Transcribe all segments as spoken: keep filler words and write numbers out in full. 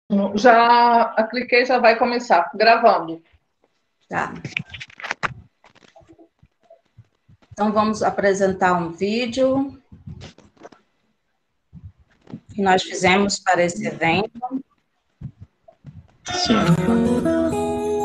Já cliquei, já vai começar. Gravando. Tá. Então, vamos apresentar um vídeo que nós fizemos para esse evento. Sim.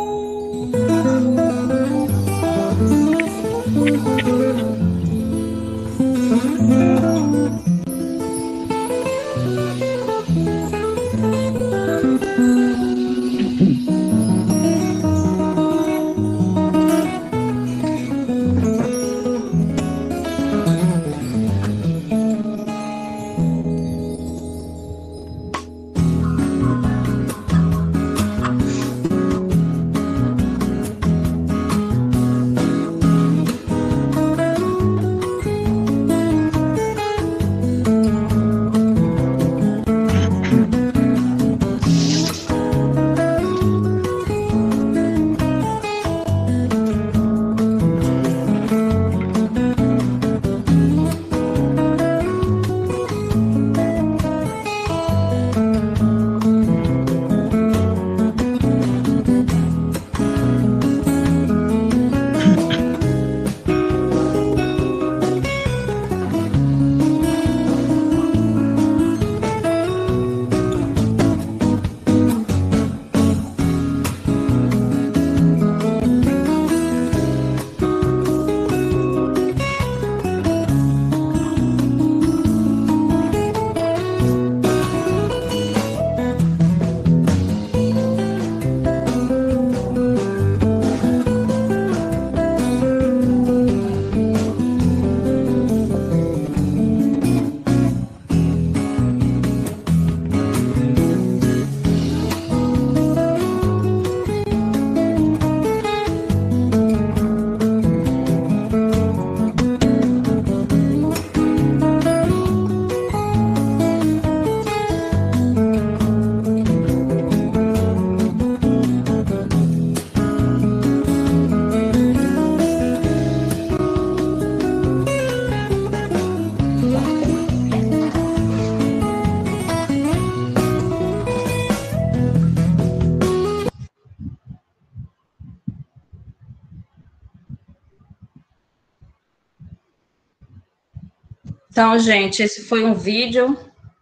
Então, gente, esse foi um vídeo,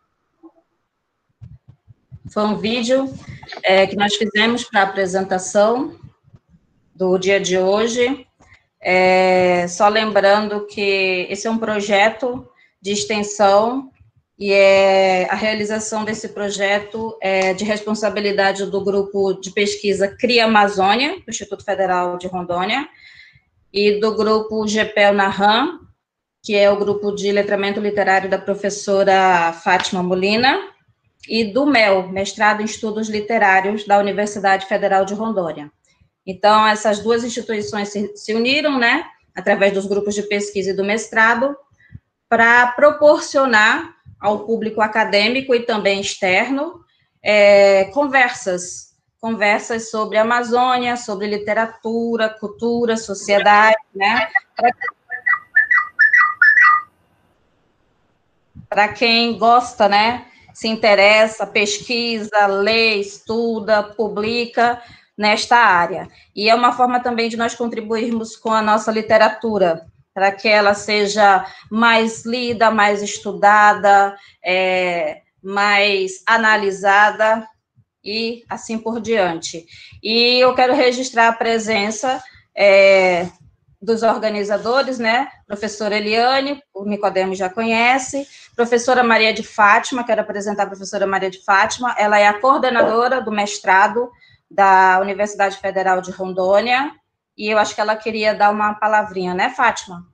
foi um vídeo é, que nós fizemos para a apresentação do dia de hoje. É, só lembrando que esse é um projeto de extensão e é, a realização desse projeto é de responsabilidade do grupo de pesquisa CRIA Amazônia, do Instituto Federal de Rondônia, e do grupo G P E L NAHAM, que é o grupo de letramento literário da professora Fátima Molina, e do M E L, Mestrado em Estudos Literários, da Universidade Federal de Rondônia. Então, essas duas instituições se, se uniram, né, através dos grupos de pesquisa e do mestrado, para proporcionar ao público acadêmico e também externo é, conversas, conversas sobre a Amazônia, sobre literatura, cultura, sociedade, né, para quem gosta, né, se interessa, pesquisa, lê, estuda, publica nesta área. E é uma forma também de nós contribuirmos com a nossa literatura, para que ela seja mais lida, mais estudada, é, mais analisada e assim por diante. E eu quero registrar a presença é, dos organizadores, né, professora Eliane, o Nicodemo já conhece, professora Maria de Fátima, quero apresentar a professora Maria de Fátima, ela é a coordenadora do mestrado da Universidade Federal de Rondônia, e eu acho que ela queria dar uma palavrinha, né, Fátima?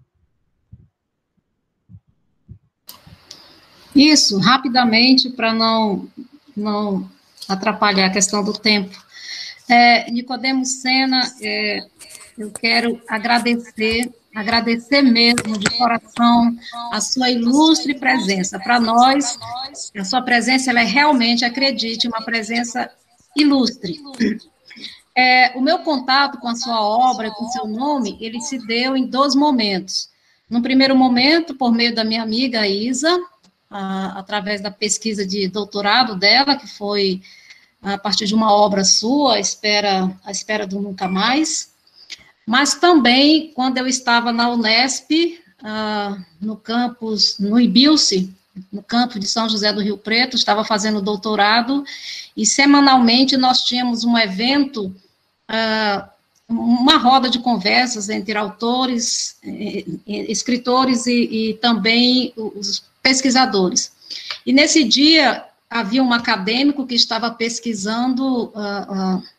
Isso, rapidamente, para não, não atrapalhar a questão do tempo. É, Nicodemo Sena, é, eu quero agradecer, agradecer mesmo, de coração, a sua ilustre presença. Para nós, a sua presença, ela é realmente, acredite, uma presença ilustre. É, o meu contato com a sua obra, com o seu nome, ele se deu em dois momentos. No primeiro momento, por meio da minha amiga Isa, a, através da pesquisa de doutorado dela, que foi a partir de uma obra sua, a espera, a espera do Nunca Mais, mas também quando eu estava na Unesp, uh, no campus, no Ibilce, no campo de São José do Rio Preto, estava fazendo doutorado, e semanalmente nós tínhamos um evento, uh, uma roda de conversas entre autores, escritores e, e também os pesquisadores. E nesse dia havia um acadêmico que estava pesquisando, uh, uh,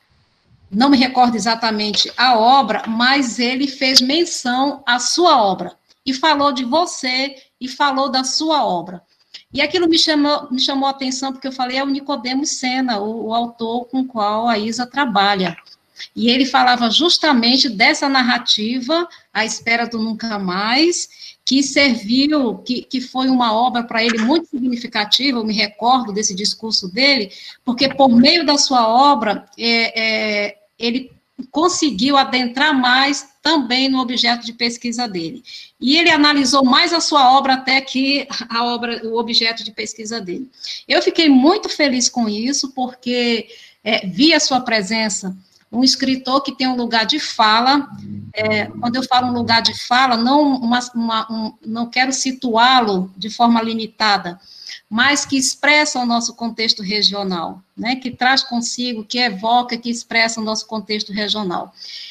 não me recordo exatamente a obra, mas ele fez menção à sua obra, e falou de você, e falou da sua obra. E aquilo me chamou, me chamou a atenção, porque eu falei, é o Nicodemos Sena, o, o autor com o qual a Isa trabalha. E ele falava justamente dessa narrativa, A Espera do Nunca Mais, que serviu, que, que foi uma obra para ele muito significativa, eu me recordo desse discurso dele, porque por meio da sua obra, é, é, ele conseguiu adentrar mais também no objeto de pesquisa dele. E ele analisou mais a sua obra até que a obra, o objeto de pesquisa dele. Eu fiquei muito feliz com isso, porque é, vi a sua presença, um escritor que tem um lugar de fala. É, quando eu falo um lugar de fala, não, uma, uma, um, não quero situá-lo de forma limitada, mas que expressa o nosso contexto regional, né, que traz consigo, que evoca, que expressa o nosso contexto regional.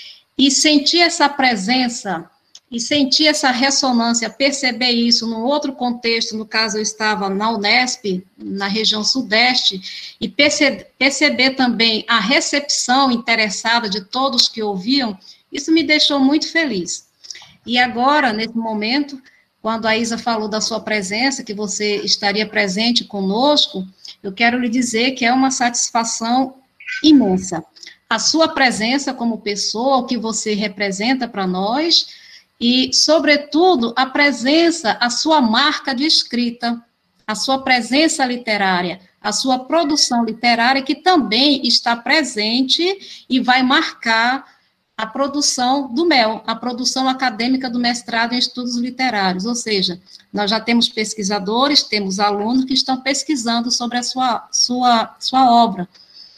E sentir essa presença, e sentir essa ressonância, perceber isso num outro contexto, no caso eu estava na Unesp, na região sudeste, e perce- perceber também a recepção interessada de todos que ouviam, isso me deixou muito feliz. E agora, nesse momento, quando a Isa falou da sua presença, que você estaria presente conosco, eu quero lhe dizer que é uma satisfação imensa. A sua presença como pessoa, o que você representa para nós, e, sobretudo, a presença, a sua marca de escrita, a sua presença literária, a sua produção literária, que também está presente e vai marcar a produção do M E L, a produção acadêmica do mestrado em estudos literários, ou seja, nós já temos pesquisadores, temos alunos que estão pesquisando sobre a sua, sua, sua obra.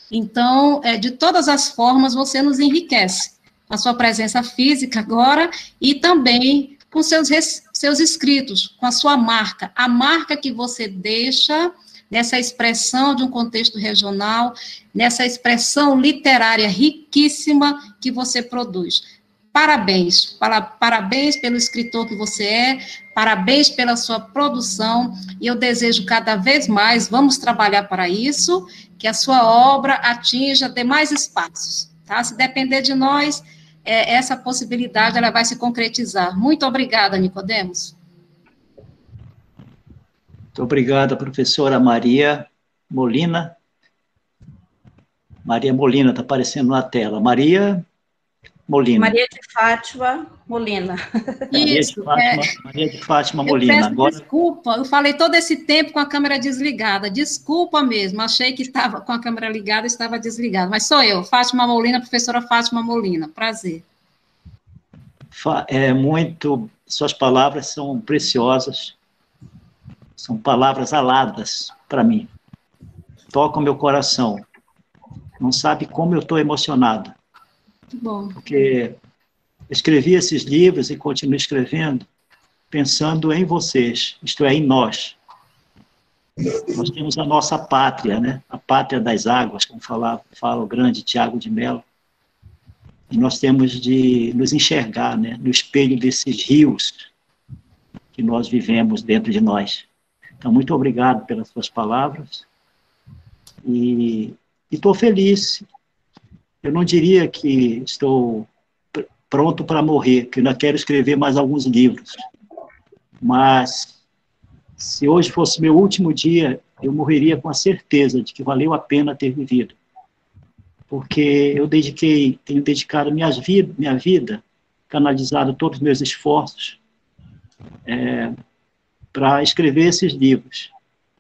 Então, é, de todas as formas, você nos enriquece, a sua presença física agora, e também com seus, seus escritos, com a sua marca, a marca que você deixa nessa expressão de um contexto regional, nessa expressão literária riquíssima que você produz. Parabéns, para, parabéns pelo escritor que você é, parabéns pela sua produção, e eu desejo cada vez mais, vamos trabalhar para isso, que a sua obra atinja demais espaços, tá? Se depender de nós, é, essa possibilidade ela vai se concretizar. Muito obrigada, Nicodemos. Muito obrigada, professora Maria Molina. Maria Molina, está aparecendo na tela. Maria Molina. Maria de Fátima Molina. Maria Isso, de Fátima, é... Maria de Fátima Eu Molina. peço Agora... desculpa, eu falei todo esse tempo com a câmera desligada, desculpa mesmo, achei que estava com a câmera ligada e estava desligada, mas sou eu, Fátima Molina, professora Fátima Molina, prazer. É muito, suas palavras são preciosas, são palavras aladas para mim, tocam meu coração, não sabe como eu estou emocionado. Bom. Porque escrevi esses livros e continuo escrevendo pensando em vocês, isto é, em nós. Nós temos a nossa pátria, né? A pátria das águas, como fala, fala o grande Tiago de Mello. E nós temos de nos enxergar, né? No espelho desses rios que nós vivemos dentro de nós. Então, muito obrigado pelas suas palavras. E estou feliz. Eu não diria que estou pronto para morrer, que ainda quero escrever mais alguns livros. Mas, se hoje fosse meu último dia, eu morreria com a certeza de que valeu a pena ter vivido. Porque eu dediquei, tenho dedicado minha vida, minha vida canalizado todos os meus esforços é, para escrever esses livros.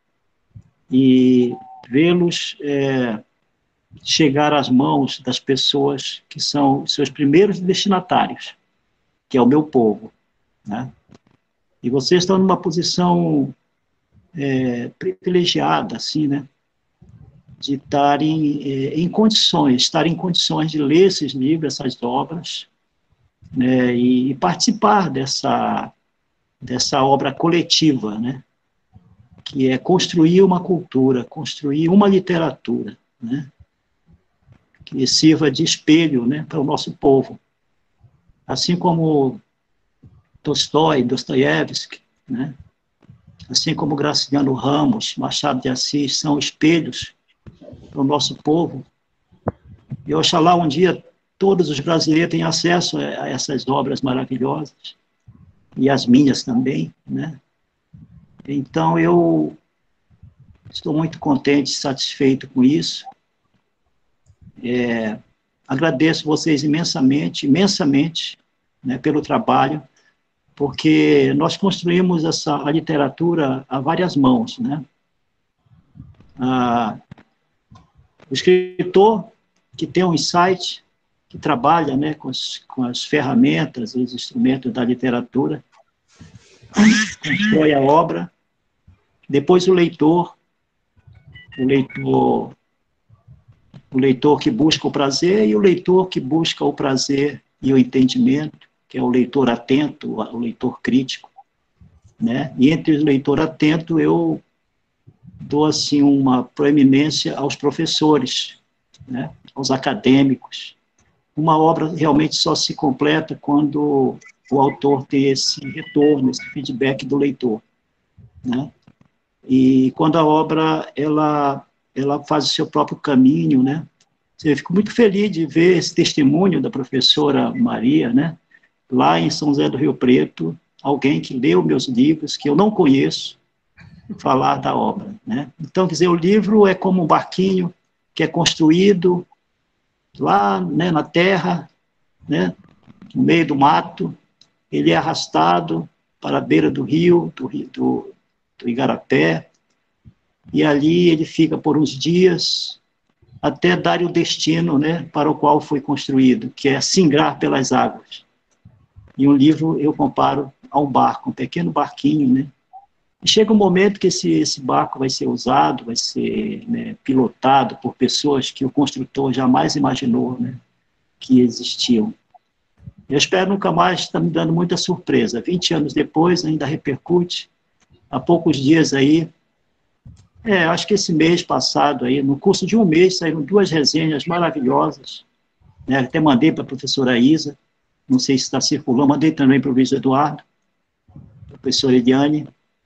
E vê-los... É, chegar às mãos das pessoas que são os seus primeiros destinatários, que é o meu povo, né? E vocês estão numa posição é, privilegiada, assim, né? de estarem eh, em condições, estarem em condições de ler esses livros, essas obras, né, e, e participar dessa, dessa obra coletiva, né, que é construir uma cultura, construir uma literatura, né, que sirva de espelho, né, para o nosso povo. Assim como Tolstói, Dostoiévski, né, assim como Graciliano Ramos, Machado de Assis, são espelhos para o nosso povo. E oxalá um dia todos os brasileiros tenham acesso a essas obras maravilhosas, e as minhas também, né? Então, eu estou muito contente, satisfeito com isso. É, agradeço vocês imensamente, imensamente, né, pelo trabalho, porque nós construímos essa a literatura a várias mãos, né? Ah, o escritor que tem um insight, que trabalha, né, com, as, com as ferramentas, os instrumentos da literatura, constrói a obra. Depois o leitor, o leitor, o leitor que busca o prazer e o leitor que busca o prazer e o entendimento, que é o leitor atento, o leitor crítico, né? E entre o leitor atento eu dou assim uma proeminência aos professores, né? Aos acadêmicos. Uma obra realmente só se completa quando o autor tem esse retorno, esse feedback do leitor, né? E quando a obra ela ela faz o seu próprio caminho, né? Eu fico muito feliz de ver esse testemunho da professora Maria, né? Lá em São José do Rio Preto, alguém que leu meus livros, que eu não conheço, falar da obra, né? Então, quer dizer, o livro é como um barquinho que é construído lá, né, na terra, né, no meio do mato, ele é arrastado para a beira do rio, do, do, do Igarapé, e ali ele fica por uns dias até dar o destino, né, para o qual foi construído, que é singrar pelas águas. E um livro eu comparo a um barco, um pequeno barquinho, né? E chega um momento que esse, esse barco vai ser usado, vai ser, né, pilotado por pessoas que o construtor jamais imaginou, né, que existiam. Eu espero nunca mais, está me dando muita surpresa. vinte anos depois, ainda repercute. Há poucos dias aí, é, acho que esse mês passado, aí, no curso de um mês, saíram duas resenhas maravilhosas, né, até mandei para a professora Isa, não sei se está circulando, mandei também para o Luiz Eduardo, professora Eliane,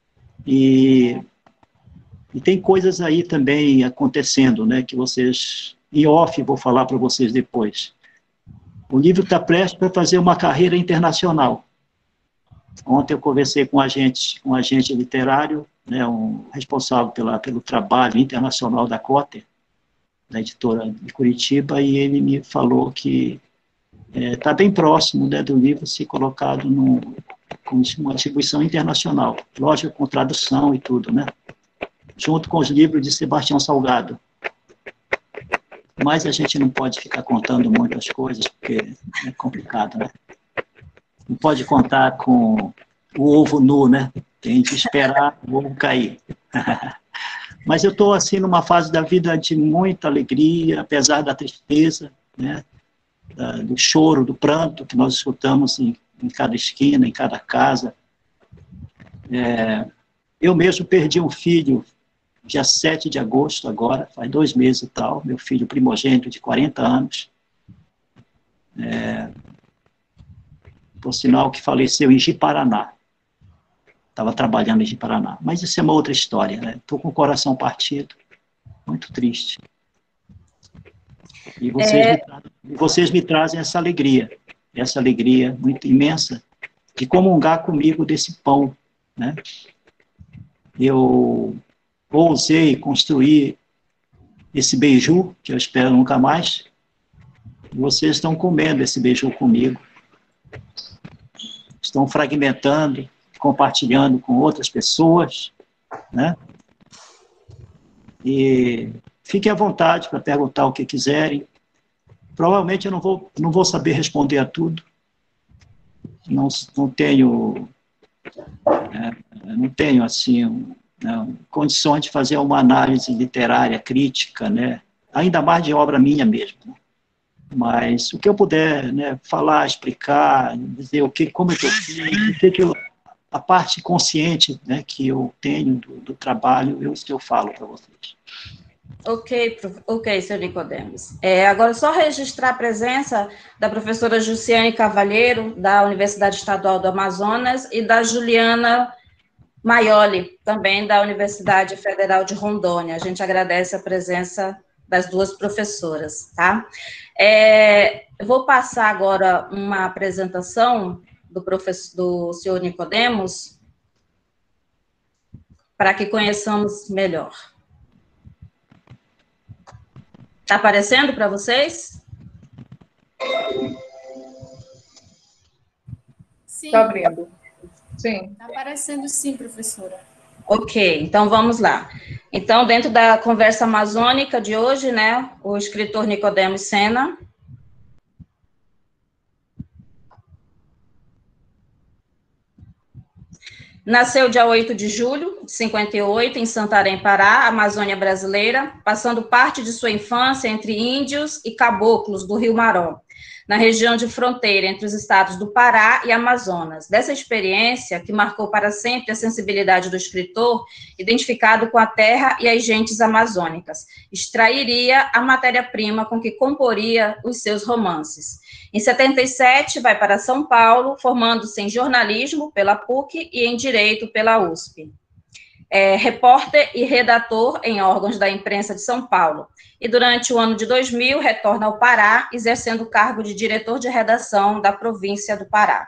e, e tem coisas aí também acontecendo, né, que vocês, em off, vou falar para vocês depois. O livro está prestes para fazer uma carreira internacional. Ontem eu conversei com um agente, um agente literário, né, um responsável pela, pelo trabalho internacional da Cotter, da editora de Curitiba, e ele me falou que está é, bem próximo, né, do livro ser colocado no, como uma distribuição internacional, lógico, com tradução e tudo, né, junto com os livros de Sebastião Salgado. Mas a gente não pode ficar contando muitas coisas, porque é complicado, né? Não pode contar com o ovo nu, né? Tem que esperar o ovo cair. Mas eu estou, assim, numa fase da vida de muita alegria, apesar da tristeza, né? Da, do choro, do pranto que nós escutamos em, em cada esquina, em cada casa. É, eu mesmo perdi um filho dia sete de agosto agora, faz dois meses e tal, meu filho primogênito de quarenta anos, é, por sinal que faleceu em Ji-Paraná, estava trabalhando em Ji-Paraná, mas isso é uma outra história, né? Estou com o coração partido, muito triste. E vocês, é... me trazem, vocês me trazem essa alegria, essa alegria muito imensa, de comungar comigo desse pão, né? Eu ousei construir esse beiju, que eu espero nunca mais, e vocês estão comendo esse beiju comigo, estão fragmentando, compartilhando com outras pessoas, né? E fiquem à vontade para perguntar o que quiserem. Provavelmente eu não vou, não vou saber responder a tudo, não, não tenho, é, não tenho, assim, um, não, condições de fazer uma análise literária, crítica, né, ainda mais de obra minha mesmo. Né? Mas o que eu puder, né, falar, explicar, dizer o que, como é que eu fiz, que que eu, a parte consciente, né, que eu tenho do, do trabalho, eu, isso que eu falo para vocês. Ok, ok, senhor Nicodemos. É, agora, só registrar a presença da professora Jussiane Cavalheiro, da Universidade Estadual do Amazonas, e da Juliana Maioli, também da Universidade Federal de Rondônia. A gente agradece a presença das duas professoras, tá? É, eu vou passar agora uma apresentação do, professor, do senhor Nicodemos, para que conheçamos melhor. Está aparecendo para vocês? Sim. Está abrindo. Sim. Está aparecendo sim, professora. Ok, então vamos lá. Então, dentro da conversa amazônica de hoje, né, o escritor Nicodemos Sena nasceu dia oito de julho de cinquenta e oito, em Santarém, Pará, Amazônia brasileira, passando parte de sua infância entre índios e caboclos do Rio Maró, na região de fronteira entre os estados do Pará e Amazonas. Dessa experiência, que marcou para sempre a sensibilidade do escritor, identificado com a terra e as gentes amazônicas, extrairia a matéria-prima com que comporia os seus romances. Em setenta e sete, vai para São Paulo, formando-se em jornalismo pela P U C e em direito pela U S P. É repórter e redator em órgãos da imprensa de São Paulo. E durante o ano de dois mil, retorna ao Pará, exercendo o cargo de diretor de redação da província do Pará.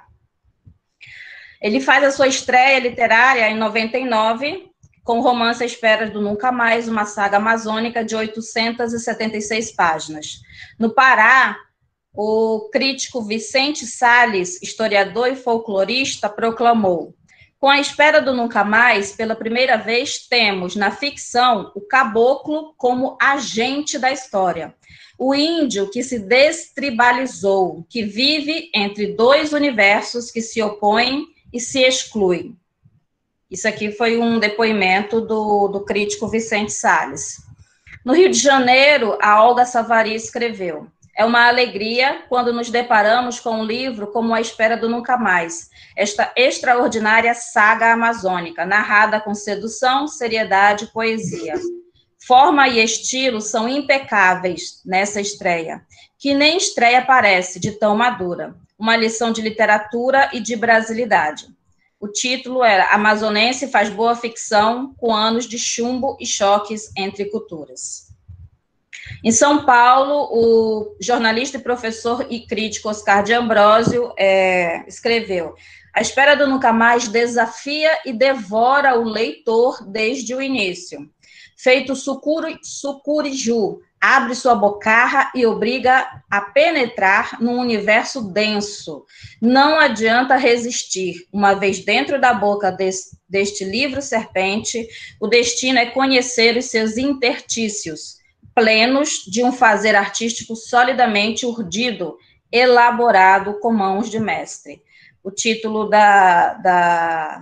Ele faz a sua estreia literária em noventa e nove, com o romance A Espera do Nunca Mais, uma saga amazônica de oitocentas e setenta e seis páginas. No Pará, o crítico Vicente Salles, historiador e folclorista, proclamou: com A Espera do Nunca Mais, pela primeira vez, temos, na ficção, o caboclo como agente da história. O índio que se destribalizou, que vive entre dois universos que se opõem e se excluem. Isso aqui foi um depoimento do, do crítico Vicente Salles. No Rio de Janeiro, a Olga Savari escreveu: é uma alegria quando nos deparamos com um livro como A Espera do Nunca Mais, esta extraordinária saga amazônica, narrada com sedução, seriedade e poesia. Forma e estilo são impecáveis nessa estreia, que nem estreia parece, de tão madura. Uma lição de literatura e de brasilidade. O título era Amazonense faz boa ficção com anos de chumbo e choques entre culturas. Em São Paulo, o jornalista e professor e crítico Oscar de Ambrósio é, escreveu: A Espera do Nunca Mais desafia e devora o leitor desde o início. Feito sucuri, sucuriju, abre sua bocarra e obriga a penetrar num universo denso. Não adianta resistir. Uma vez dentro da boca desse, deste livro serpente, o destino é conhecer os seus intertícios, plenos de um fazer artístico solidamente urdido, elaborado com mãos de mestre. O título da, da,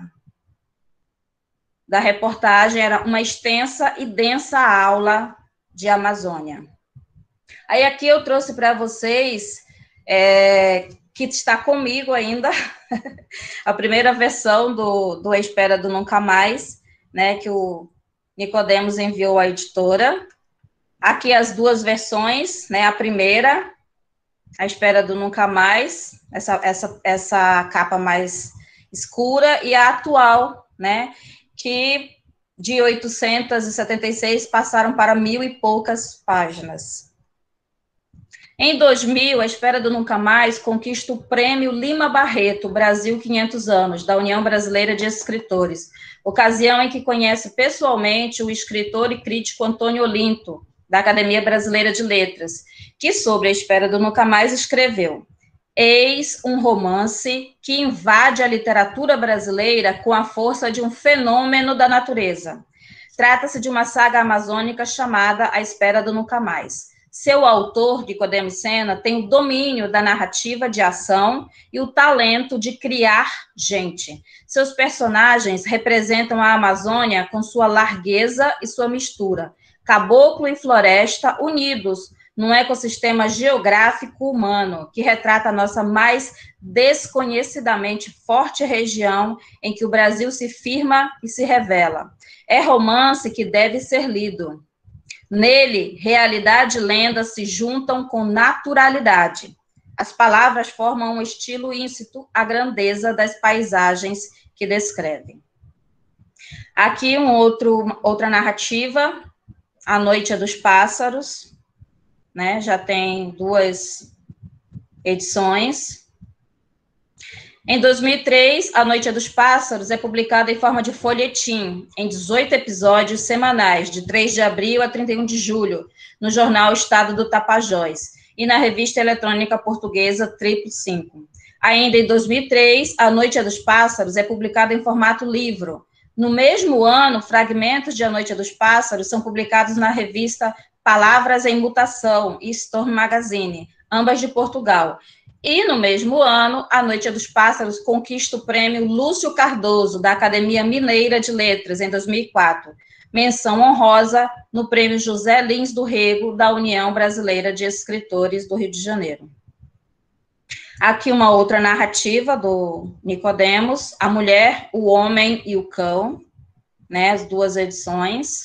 da reportagem era Uma Extensa e Densa Aula de Amazônia. Aí aqui eu trouxe para vocês, é, que está comigo ainda, a primeira versão do, do A Espera do Nunca Mais, né, que o Nicodemos enviou à editora. Aqui as duas versões, né, a primeira, A Espera do Nunca Mais, essa, essa, essa capa mais escura, e a atual, né, que de oitocentas e setenta e seis passaram para mil e poucas páginas. Em dois mil, A Espera do Nunca Mais conquista o Prêmio Lima Barreto, Brasil quinhentos anos, da União Brasileira de Escritores, ocasião em que conhece pessoalmente o escritor e crítico Antônio Olinto, da Academia Brasileira de Letras, que sobre A Espera do Nunca Mais escreveu: eis um romance que invade a literatura brasileira com a força de um fenômeno da natureza. Trata-se de uma saga amazônica chamada A Espera do Nunca Mais. Seu autor, Nicodemo Sena, tem o domínio da narrativa de ação e o talento de criar gente. Seus personagens representam a Amazônia com sua largueza e sua mistura, caboclo e floresta unidos num ecossistema geográfico humano que retrata a nossa mais desconhecidamente forte região em que o Brasil se firma e se revela. É romance que deve ser lido. Nele, realidade e lenda se juntam com naturalidade. As palavras formam um estilo íncito à grandeza das paisagens que descrevem. Aqui um outro, outra narrativa, A Noite é dos Pássaros, né? Já tem duas edições. Em dois mil e três, A Noite é dos Pássaros é publicada em forma de folhetim, em dezoito episódios semanais, de três de abril a trinta e um de julho, no jornal Estado do Tapajós, e na revista eletrônica portuguesa Triplo Cinco. Ainda em dois mil e três, A Noite é dos Pássaros é publicada em formato livro. No mesmo ano, fragmentos de A Noite é dos Pássaros são publicados na revista Palavras em Mutação e Storm Magazine, ambas de Portugal. E, no mesmo ano, A Noite é dos Pássaros conquista o prêmio Lúcio Cardoso, da Academia Mineira de Letras, em dois mil e quatro. Menção honrosa no prêmio José Lins do Rego, da União Brasileira de Escritores do Rio de Janeiro. Aqui uma outra narrativa do Nicodemos, A Mulher, o Homem e o Cão, né, as duas edições.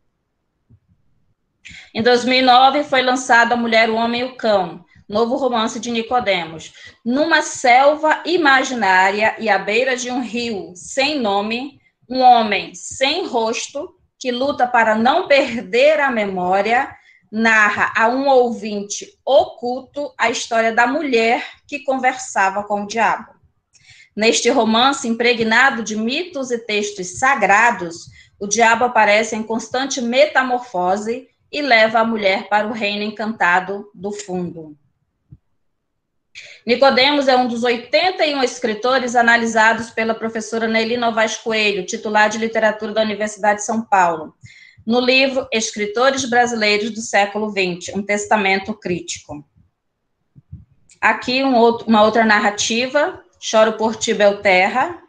Em dois mil e nove, foi lançado A Mulher, o Homem e o Cão, novo romance de Nicodemos. Numa selva imaginária e à beira de um rio sem nome, um homem sem rosto, que luta para não perder a memória, narra a um ouvinte oculto a história da mulher que conversava com o diabo. Neste romance impregnado de mitos e textos sagrados, o diabo aparece em constante metamorfose e leva a mulher para o reino encantado do fundo. Nicodemos é um dos oitenta e um escritores analisados pela professora Nelly Novaes Coelho, titular de literatura da Universidade de São Paulo, no livro Escritores Brasileiros do Século vinte, um testamento crítico. Aqui um outro, uma outra narrativa, Choro por ti, Belterra.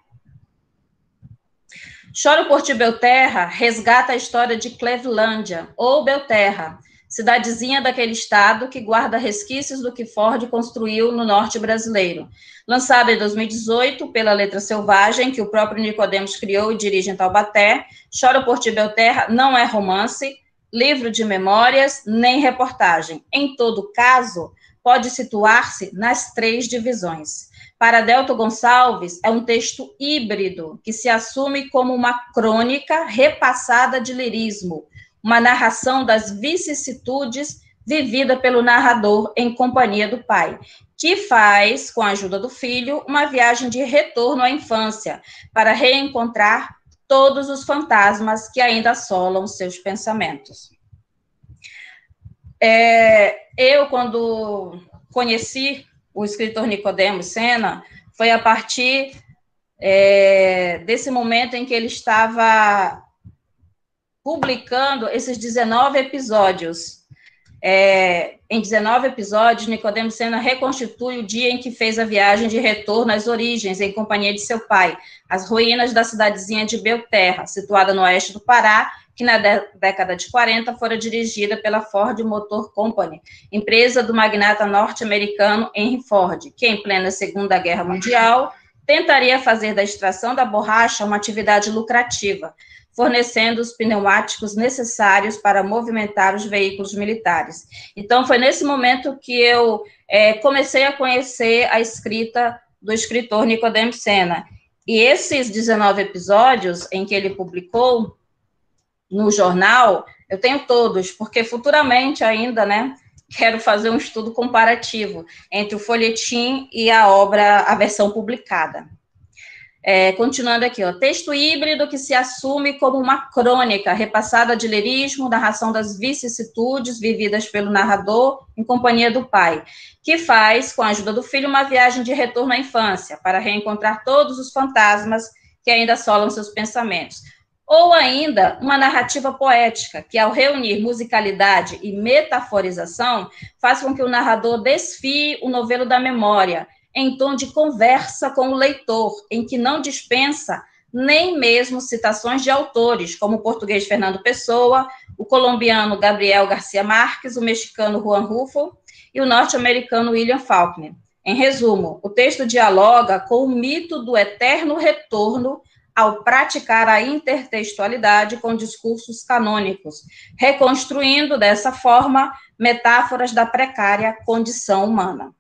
Choro por ti, Belterra resgata a história de Clevelândia, ou Belterra, cidadezinha daquele estado que guarda resquícios do que Ford construiu no norte brasileiro. Lançado em dois mil e dezoito pela Letra Selvagem, que o próprio Nicodemos criou e dirige em Taubaté, Choro por ti, Belterra não é romance, livro de memórias, nem reportagem. Em todo caso, pode situar-se nas três divisões. Para Delto Gonçalves, é um texto híbrido, que se assume como uma crônica repassada de lirismo, uma narração das vicissitudes vivida pelo narrador em companhia do pai, que faz, com a ajuda do filho, uma viagem de retorno à infância, para reencontrar todos os fantasmas que ainda assolam seus pensamentos. É, eu, quando conheci o escritor Nicodemo Sena, foi a partir é, desse momento em que ele estava publicando esses dezenove episódios. É, em dezenove episódios, Nicodemo Sena reconstitui o dia em que fez a viagem de retorno às origens, em companhia de seu pai, as ruínas da cidadezinha de Belterra, situada no oeste do Pará, que na década de quarenta fora dirigida pela Ford Motor Company, empresa do magnata norte-americano Henry Ford, que em plena Segunda Guerra Mundial tentaria fazer da extração da borracha uma atividade lucrativa, fornecendo os pneumáticos necessários para movimentar os veículos militares. Então, foi nesse momento que eu é, comecei a conhecer a escrita do escritor Nicodemo Sena. E esses dezenove episódios em que ele publicou no jornal, eu tenho todos, porque futuramente ainda, né, quero fazer um estudo comparativo entre o folhetim e a obra, a versão publicada. É, continuando aqui, ó, texto híbrido que se assume como uma crônica repassada de lirismo, narração das vicissitudes vividas pelo narrador em companhia do pai, que faz, com a ajuda do filho, uma viagem de retorno à infância, para reencontrar todos os fantasmas que ainda assolam seus pensamentos. ou ainda uma narrativa poética, que ao reunir musicalidade e metaforização, faz com que o narrador desfie o novelo da memória, em tom de conversa com o leitor, em que não dispensa nem mesmo citações de autores, como o português Fernando Pessoa, o colombiano Gabriel Garcia Marques, o mexicano Juan Rulfo e o norte-americano William Faulkner. Em resumo, o texto dialoga com o mito do eterno retorno ao praticar a intertextualidade com discursos canônicos, reconstruindo dessa forma metáforas da precária condição humana.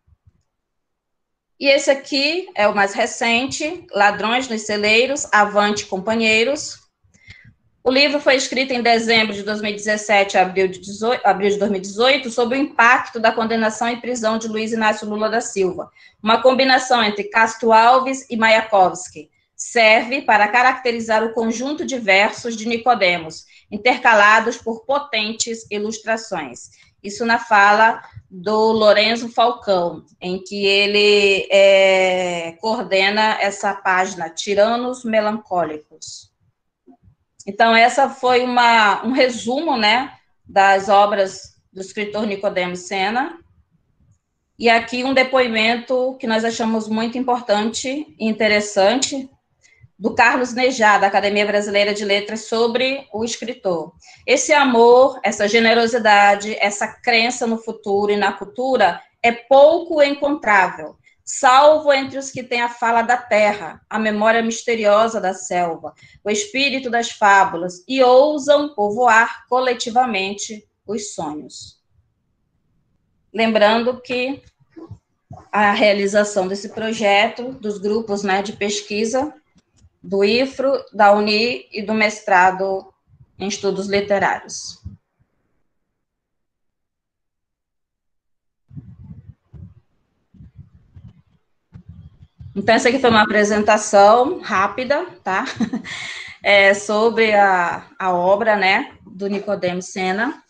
E esse aqui é o mais recente, Ladrões nos Celeiros, Avante, Companheiros. O livro foi escrito em dezembro de dois mil e dezessete a abril de, dezoito, abril de dois mil e dezoito, sob o impacto da condenação e prisão de Luiz Inácio Lula da Silva, uma combinação entre Castro Alves e Mayakovsky. Serve para caracterizar o conjunto de versos de Nicodemos, intercalados por potentes ilustrações. Isso na fala do Lorenzo Falcão, em que ele é, coordena essa página, Tiranos Melancólicos. Então, essa foi uma, um resumo, né, das obras do escritor Nicodemos Sena, e aqui um depoimento que nós achamos muito importante e interessante, do Carlos Nejá, da Academia Brasileira de Letras, sobre o escritor. Esse amor, essa generosidade, essa crença no futuro e na cultura é pouco encontrável, salvo entre os que têm a fala da terra, a memória misteriosa da selva, o espírito das fábulas, e ousam povoar coletivamente os sonhos. Lembrando que a realização desse projeto, dos grupos, né, de pesquisa, do I F R O, da UNI e do mestrado em estudos literários. Então, essa aqui foi uma apresentação rápida, tá? É, sobre a, a obra, né, do Nicodemos Sena.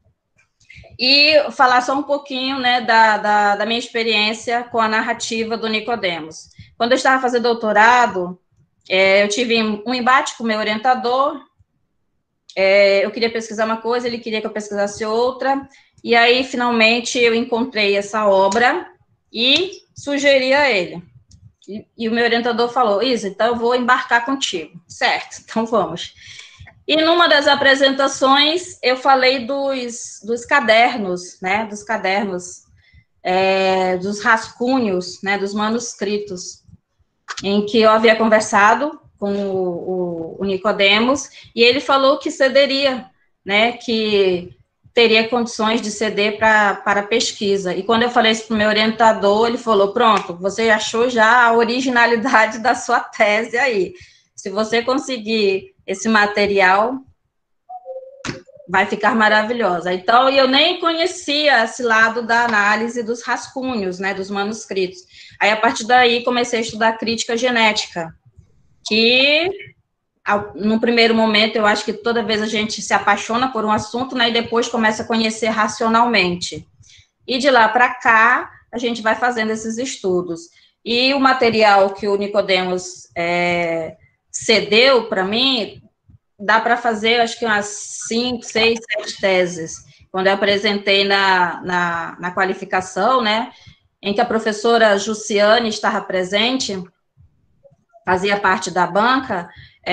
E falar só um pouquinho, né, da, da, da minha experiência com a narrativa do Nicodemos. Quando eu estava fazendo doutorado, É, eu tive um embate com o meu orientador, é, eu queria pesquisar uma coisa, ele queria que eu pesquisasse outra, e aí, finalmente, eu encontrei essa obra e sugeri a ele. E, e o meu orientador falou, Isa, então eu vou embarcar contigo. Certo, então vamos. E numa das apresentações, eu falei dos, dos cadernos, né, dos cadernos, é, dos rascunhos, né, dos manuscritos, em que eu havia conversado com o, o, o Nicodemos, e ele falou que cederia, né, que teria condições de ceder pra, para pesquisa. E quando eu falei isso para o meu orientador, ele falou, pronto, você achou já a originalidade da sua tese aí. Se você conseguir esse material, vai ficar maravilhosa. Então, eu nem conhecia esse lado da análise dos rascunhos, né, dos manuscritos. Aí, a partir daí, comecei a estudar crítica genética, que, no primeiro momento, eu acho que toda vez a gente se apaixona por um assunto, né, e depois começa a conhecer racionalmente. E de lá para cá, a gente vai fazendo esses estudos. E o material que o Nicodemos é, cedeu para mim, dá para fazer, acho que umas cinco, seis, sete teses. Quando eu apresentei na, na, na qualificação, né, em que a professora Jussiane estava presente, fazia parte da banca,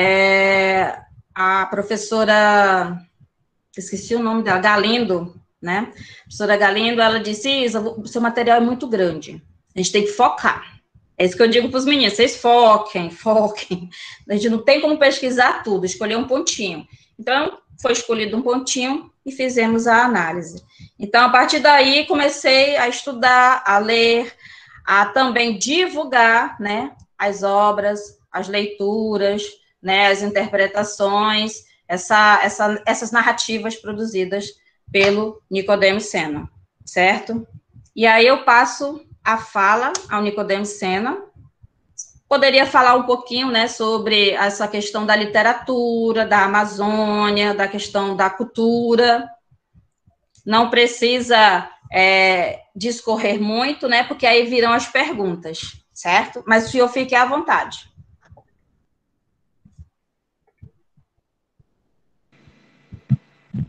é, a professora, esqueci o nome dela, Galindo, né, a professora Galindo, ela disse, Isa, o seu material é muito grande, a gente tem que focar. É isso que eu digo para os meninos, vocês foquem, foquem. A gente não tem como pesquisar tudo, escolher um pontinho. Então, foi escolhido um pontinho e fizemos a análise. Então, a partir daí, comecei a estudar, a ler, a também divulgar, né, as obras, as leituras, né, as interpretações, essa, essa, essas narrativas produzidas pelo Nicodemos Sena, certo? E aí eu passo a fala ao Nicodemos Sena. Poderia falar um pouquinho, né, sobre essa questão da literatura, da Amazônia, da questão da cultura. Não precisa é, discorrer muito, né, porque aí virão as perguntas, certo? Mas o senhor fique à vontade.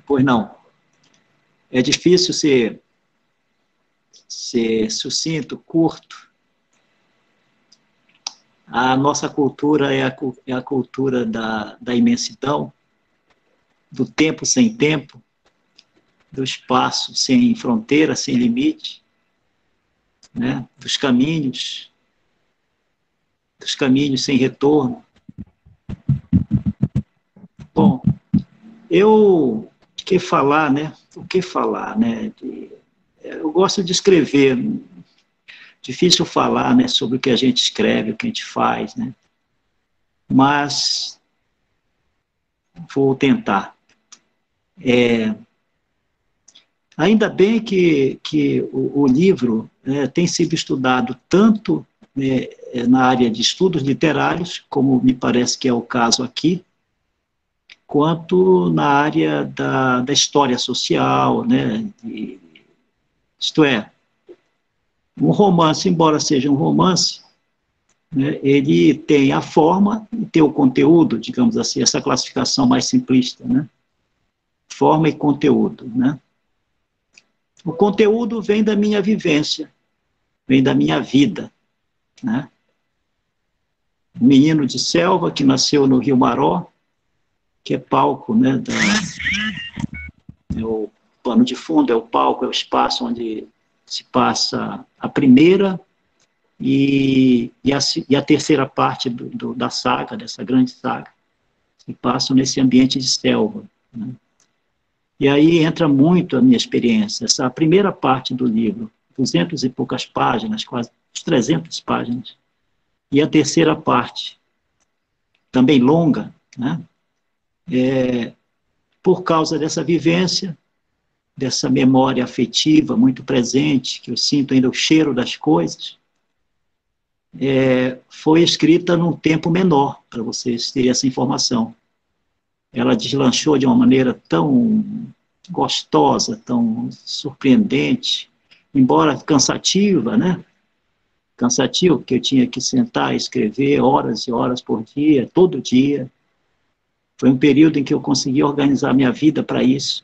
Pois não. É difícil ser, ser sucinto, curto. A nossa cultura é a, é a cultura da, da imensidão, do tempo sem tempo, do espaço sem fronteira, sem limite, né? Dos caminhos, dos caminhos sem retorno. Bom, eu, o que falar, né? O que falar, né? De, eu gosto de escrever, difícil falar, né, sobre o que a gente escreve, o que a gente faz, né? Mas vou tentar. É, ainda bem que, que o, o livro é, tem sido estudado tanto né, na área de estudos literários, como me parece que é o caso aqui, quanto na área da, da história social, né? De, isto é, um romance, embora seja um romance, né, ele tem a forma e tem o conteúdo, digamos assim, essa classificação mais simplista, né? Forma e conteúdo, né? O conteúdo vem da minha vivência, vem da minha vida, né? Um menino de selva que nasceu no Rio Maró, que é palco, né, da, é o pano de fundo, é o palco, é o espaço onde se passa a primeira e, e, a, e a terceira parte do, do, da saga, dessa grande saga, se passam nesse ambiente de selva, né? E aí entra muito a minha experiência, essa primeira parte do livro, duzentas e poucas páginas, quase trezentas páginas, e a terceira parte, também longa, né? É, por causa dessa vivência, dessa memória afetiva muito presente, que eu sinto ainda o cheiro das coisas, é, foi escrita num tempo menor, para vocês terem essa informação. Ela deslanchou de uma maneira tão gostosa, tão surpreendente, embora cansativa, né? Cansativo, porque eu tinha que sentar e escrever horas e horas por dia, todo dia. Foi um período em que eu consegui organizar minha vida para isso.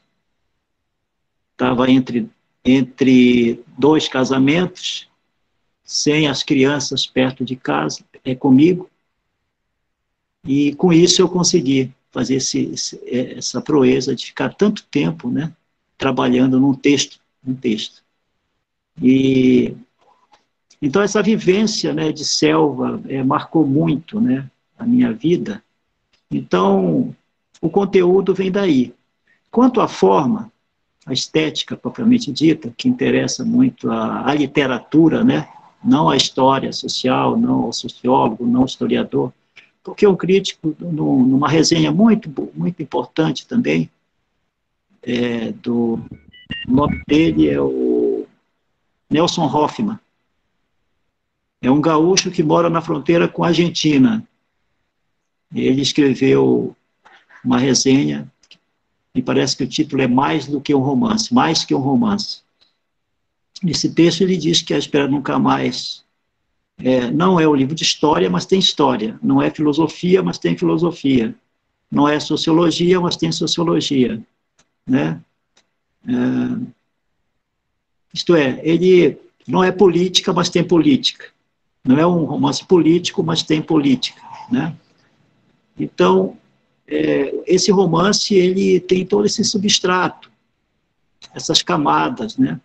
Estava entre, entre dois casamentos, sem as crianças perto de casa, é comigo, e com isso eu consegui fazer esse, esse, essa proeza de ficar tanto tempo, né, trabalhando num texto, num texto. E, então essa vivência, né, de selva é, marcou muito, né, a minha vida. Então o conteúdo vem daí. Quanto à forma, a estética propriamente dita, que interessa muito a, a literatura, né? Não a história social, não ao sociólogo, não ao historiador, porque um crítico, numa resenha muito, muito importante também, é, do, o nome dele é o Nelson Hoffman, é um gaúcho que mora na fronteira com a Argentina. Ele escreveu uma resenha, me parece que o título é Mais do que um romance, mais que um romance. Nesse texto ele diz que A Espera Nunca Mais é, não é um livro de história, mas tem história. Não é filosofia, mas tem filosofia. Não é sociologia, mas tem sociologia, né? É, isto é, ele não é política, mas tem política. Não é um romance político, mas tem política, né? Então, é, esse romance, ele tem todo esse substrato, essas camadas, né?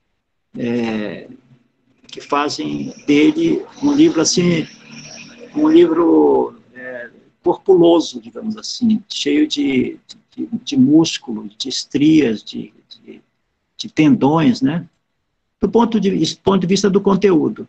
É, que fazem dele um livro, assim, um livro é, corpuloso, digamos assim, cheio de, de, de músculo, de estrias, de, de, de tendões, né? Do ponto de, do ponto de vista do conteúdo.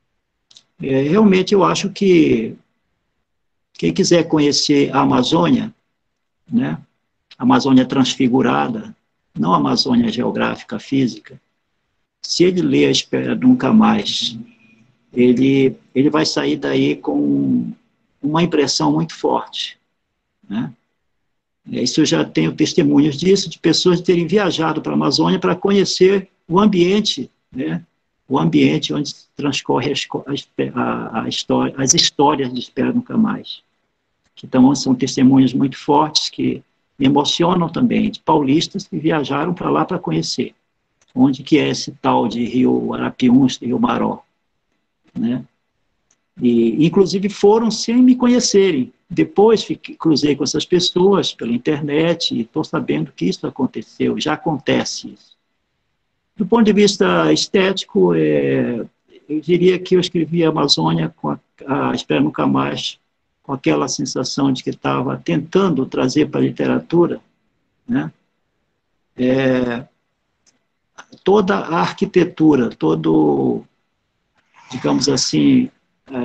É, realmente, eu acho que quem quiser conhecer a Amazônia, né? A Amazônia transfigurada, não a Amazônia geográfica, física, se ele ler A Espera Nunca Mais, ele, ele vai sair daí com uma impressão muito forte, né? Isso eu já tenho testemunhos disso, de pessoas terem viajado para a Amazônia para conhecer o ambiente, né? O ambiente onde transcorre a, a, a história, as histórias de Espera Nunca Mais. Então, são testemunhos muito fortes que me emocionam também, de paulistas que viajaram para lá para conhecer onde que é esse tal de Rio Arapiuns, Rio Maró, né? E, inclusive, foram sem me conhecerem. Depois fiquei, cruzei com essas pessoas pela internet e estou sabendo que isso aconteceu, já acontece isso. Do ponto de vista estético, é, eu diria que eu escrevi a Amazônia, com a, a Espera Nunca Mais, com aquela sensação de que estava tentando trazer para a literatura, né, é, toda a arquitetura, todo, digamos assim, é,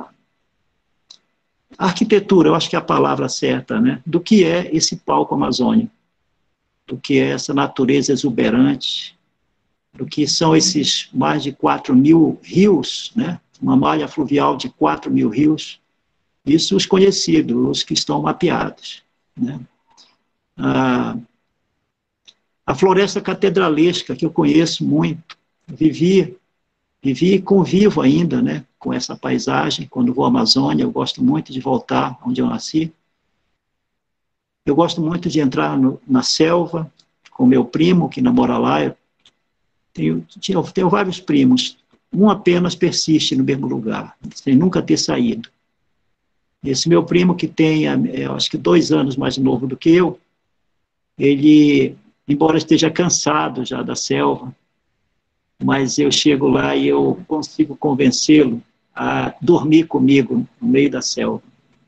a arquitetura, eu acho que é a palavra certa, né, do que é esse palco amazônico, do que é essa natureza exuberante, do que são esses mais de quatro mil rios, né, uma malha fluvial de quatro mil rios, isso os conhecidos, os que estão mapeados, né. Ah, a floresta catedralesca, que eu conheço muito, vivi, vivi e convivo ainda, né, com essa paisagem. Quando vou à Amazônia, eu gosto muito de voltar onde eu nasci. Eu gosto muito de entrar no, na selva, com meu primo, que namora lá. Eu tenho, tenho, tenho vários primos, um apenas persiste no mesmo lugar, sem nunca ter saído. Esse meu primo, que tem, eu acho que dois anos mais novo do que eu, ele, embora esteja cansado já da selva, mas eu chego lá e eu consigo convencê-lo a dormir comigo no meio da selva.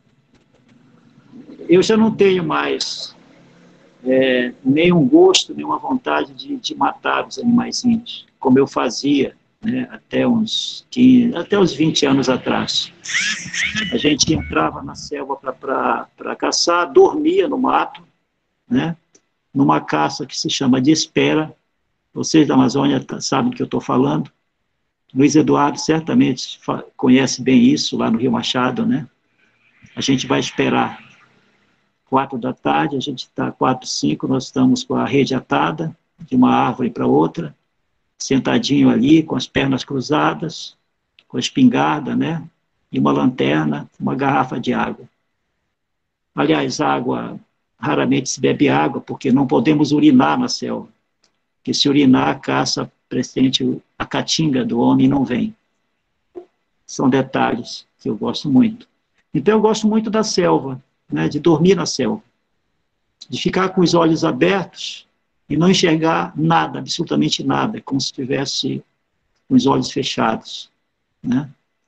Eu já não tenho mais é, nenhum gosto, nenhuma vontade de, de matar os animaizinhos, como eu fazia, né, até uns quinze, até uns vinte anos atrás. A gente entrava na selva para caçar, dormia no mato, né, numa caça que se chama de espera. Vocês da Amazônia sabem do que eu estou falando. Luiz Eduardo certamente conhece bem isso, lá no Rio Machado, né? A gente vai esperar quatro da tarde, a gente está quatro, cinco, nós estamos com a rede atada, de uma árvore para outra, sentadinho ali, com as pernas cruzadas, com a espingarda, né? E uma lanterna, uma garrafa de água. Aliás, água, raramente se bebe água, porque não podemos urinar na selva. Porque se urinar, a caça presente, a caatinga do homem não vem. São detalhes que eu gosto muito. Então, eu gosto muito da selva, né, de dormir na selva, de ficar com os olhos abertos e não enxergar nada, absolutamente nada, como se estivesse com os olhos fechados, né?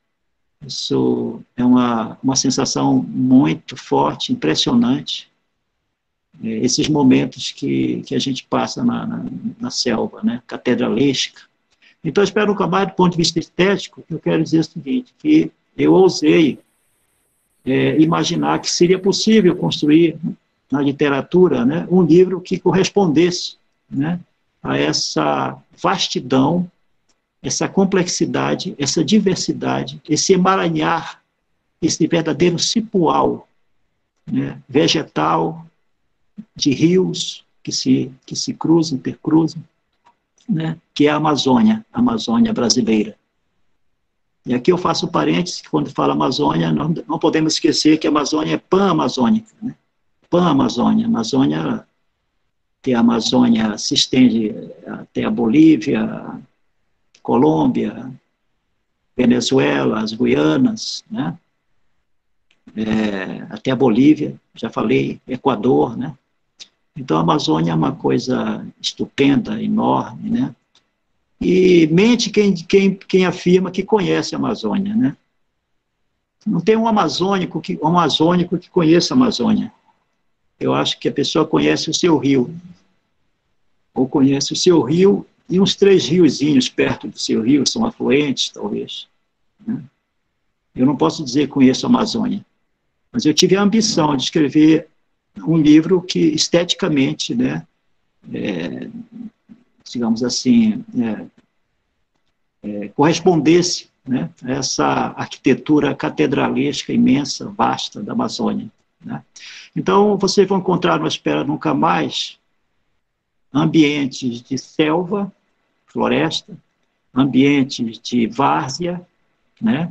Isso é uma, uma sensação muito forte, impressionante, esses momentos que, que a gente passa na, na, na selva, né, catedralesca. Então, eu espero nunca mais, do ponto de vista estético, eu quero dizer o seguinte, que eu ousei é, imaginar que seria possível construir na literatura, né, um livro que correspondesse, né, a essa vastidão, essa complexidade, essa diversidade, esse emaranhar, esse verdadeiro cipual, né, vegetal, de rios que se, que se cruzam, intercruzam, né, que é a Amazônia, a Amazônia brasileira. E aqui eu faço parênteses, que quando falo Amazônia, não, não podemos esquecer que a Amazônia é pan-amazônica, né? Pan-Amazônia. A Amazônia, que a Amazônia se estende até a Bolívia, Colômbia, Venezuela, as Guianas, né? É, até a Bolívia, já falei, Equador, né? Então, a Amazônia é uma coisa estupenda, enorme, né? E mente quem, quem, quem afirma que conhece a Amazônia, né? Não tem um amazônico que, um amazônico que conheça a Amazônia. Eu acho que a pessoa conhece o seu rio, ou conhece o seu rio e uns três riozinhos perto do seu rio, são afluentes, talvez, né? Eu não posso dizer que conheço a Amazônia, mas eu tive a ambição de escrever um livro que, esteticamente, né, é, digamos assim, é, é, correspondesse, né, a essa arquitetura catedralesca, imensa, vasta da Amazônia, né? Então, vocês vão encontrar no Espera Nunca Mais ambientes de selva, floresta, ambientes de várzea, né?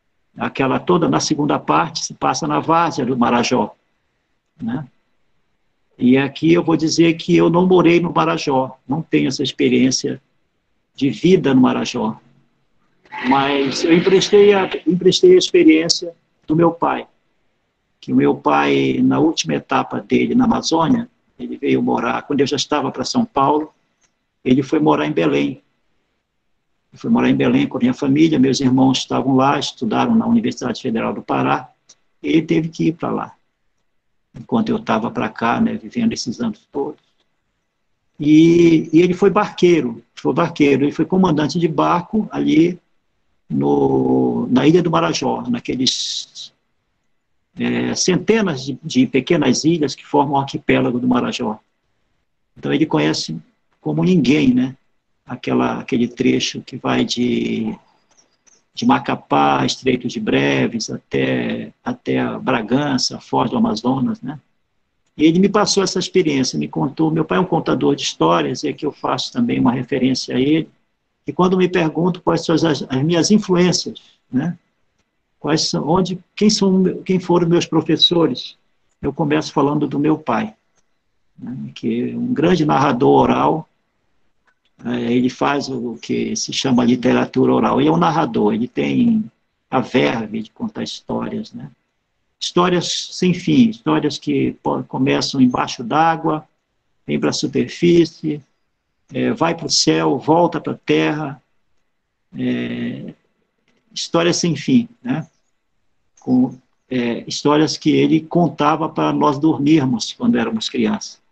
Aquela toda, na segunda parte, se passa na várzea do Marajó, né? E aqui eu vou dizer que eu não morei no Marajó, não tenho essa experiência de vida no Marajó, mas eu emprestei a, emprestei a experiência do meu pai, que o meu pai, na última etapa dele na Amazônia, ele veio morar, quando eu já estava para São Paulo, ele foi morar em Belém. Eu fui morar em Belém com a minha família, meus irmãos estavam lá, estudaram na Universidade Federal do Pará, e ele teve que ir para lá, enquanto eu estava para cá, né, vivendo esses anos todos. E, e ele foi barqueiro, foi barqueiro, ele foi comandante de barco ali no, na Ilha do Marajó, naqueles é, centenas de, de pequenas ilhas que formam o arquipélago do Marajó. Então ele conhece como ninguém, né, aquela, aquele trecho que vai de, de Macapá, Estreito de Breves, até, até a Bragança, Foz do Amazonas, né? E ele me passou essa experiência, me contou, meu pai é um contador de histórias, e aqui eu faço também uma referência a ele, e quando me pergunto quais são as, as minhas influências, né? Quais são, onde, quem, são, quem foram meus professores, eu começo falando do meu pai, né? Que é um grande narrador oral. Ele faz o que se chama literatura oral. Ele é um narrador, ele tem a verve de contar histórias, né? Histórias sem fim, histórias que começam embaixo d'água, vem para a superfície, é, vai para o céu, volta para a terra, é, histórias sem fim, né? Com, é, histórias que ele contava para nós dormirmos quando éramos crianças.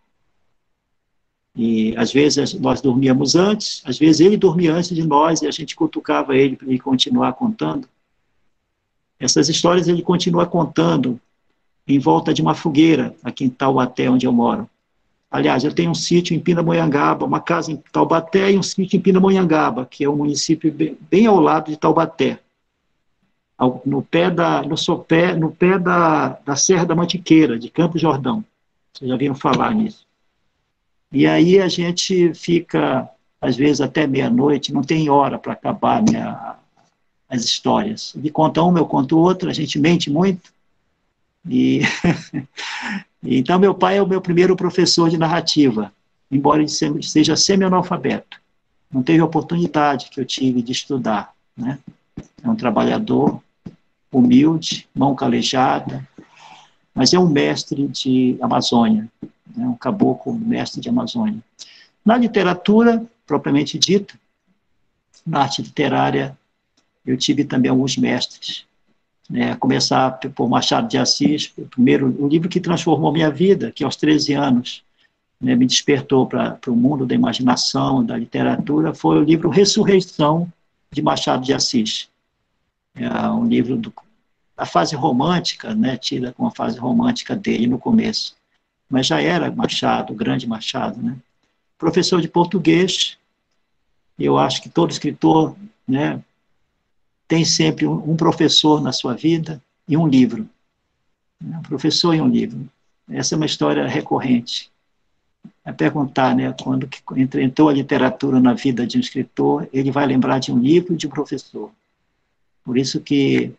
E, às vezes, nós dormíamos antes, às vezes ele dormia antes de nós, e a gente cutucava ele para ele continuar contando. Essas histórias ele continua contando em volta de uma fogueira, aqui em Taubaté, onde eu moro. Aliás, eu tenho um sítio em Pindamonhangaba, uma casa em Taubaté e um sítio em Pindamonhangaba, que é um município bem, bem ao lado de Taubaté, ao, no pé, da, no sopé, no pé da, da Serra da Mantiqueira, de Campos Jordão. Vocês já viram falar nisso. E aí a gente fica, às vezes, até meia-noite, não tem hora para acabar minha, as histórias. Ele conta uma, eu conto outra, a gente mente muito. E então, meu pai é o meu primeiro professor de narrativa, embora ele seja semi-analfabeto. Não teve a oportunidade que eu tive de estudar, né? É um trabalhador humilde, mão calejada, mas é um mestre de Amazônia, né? Um caboclo mestre de Amazônia. Na literatura, propriamente dita, na arte literária, eu tive também alguns mestres, né? A começar por Machado de Assis, o primeiro, o livro que transformou minha vida, que aos treze anos, né, me despertou para o mundo da imaginação, da literatura, foi o livro Ressurreição, de Machado de Assis. É um livro do, da fase romântica, né, tida com a fase romântica dele no começo, mas já era Machado, o grande Machado, né? Professor de português, eu acho que todo escritor, né, tem sempre um, um professor na sua vida e um livro. Um professor e um livro. Essa é uma história recorrente. É perguntar, né, quando que entrou a literatura na vida de um escritor, ele vai lembrar de um livro e de um professor. Por isso que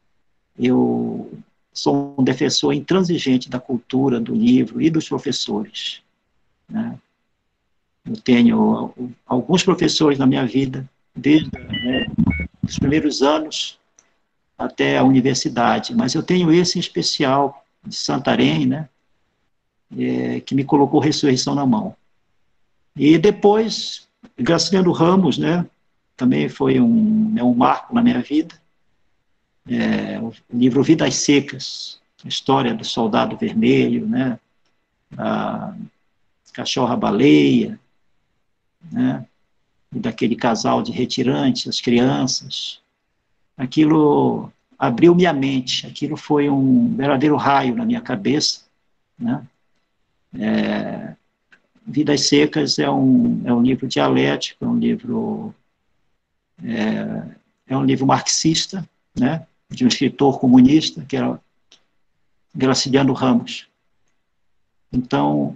eu sou um defensor intransigente da cultura, do livro e dos professores, né? Eu tenho alguns professores na minha vida, desde, né, os primeiros anos até a universidade, mas eu tenho esse em especial, de Santarém, né, é, que me colocou Ressurreição na mão. E depois, Graciliano Ramos, né, também foi um, né, um marco na minha vida, é, o livro Vidas Secas, a história do soldado vermelho, né, a cachorra-baleia, né, e daquele casal de retirantes, as crianças. Aquilo abriu minha mente, aquilo foi um verdadeiro raio na minha cabeça, né? É, Vidas Secas é um, é um livro dialético, é um livro, é, é um livro marxista, né, de um escritor comunista, que era Graciliano Ramos. Então,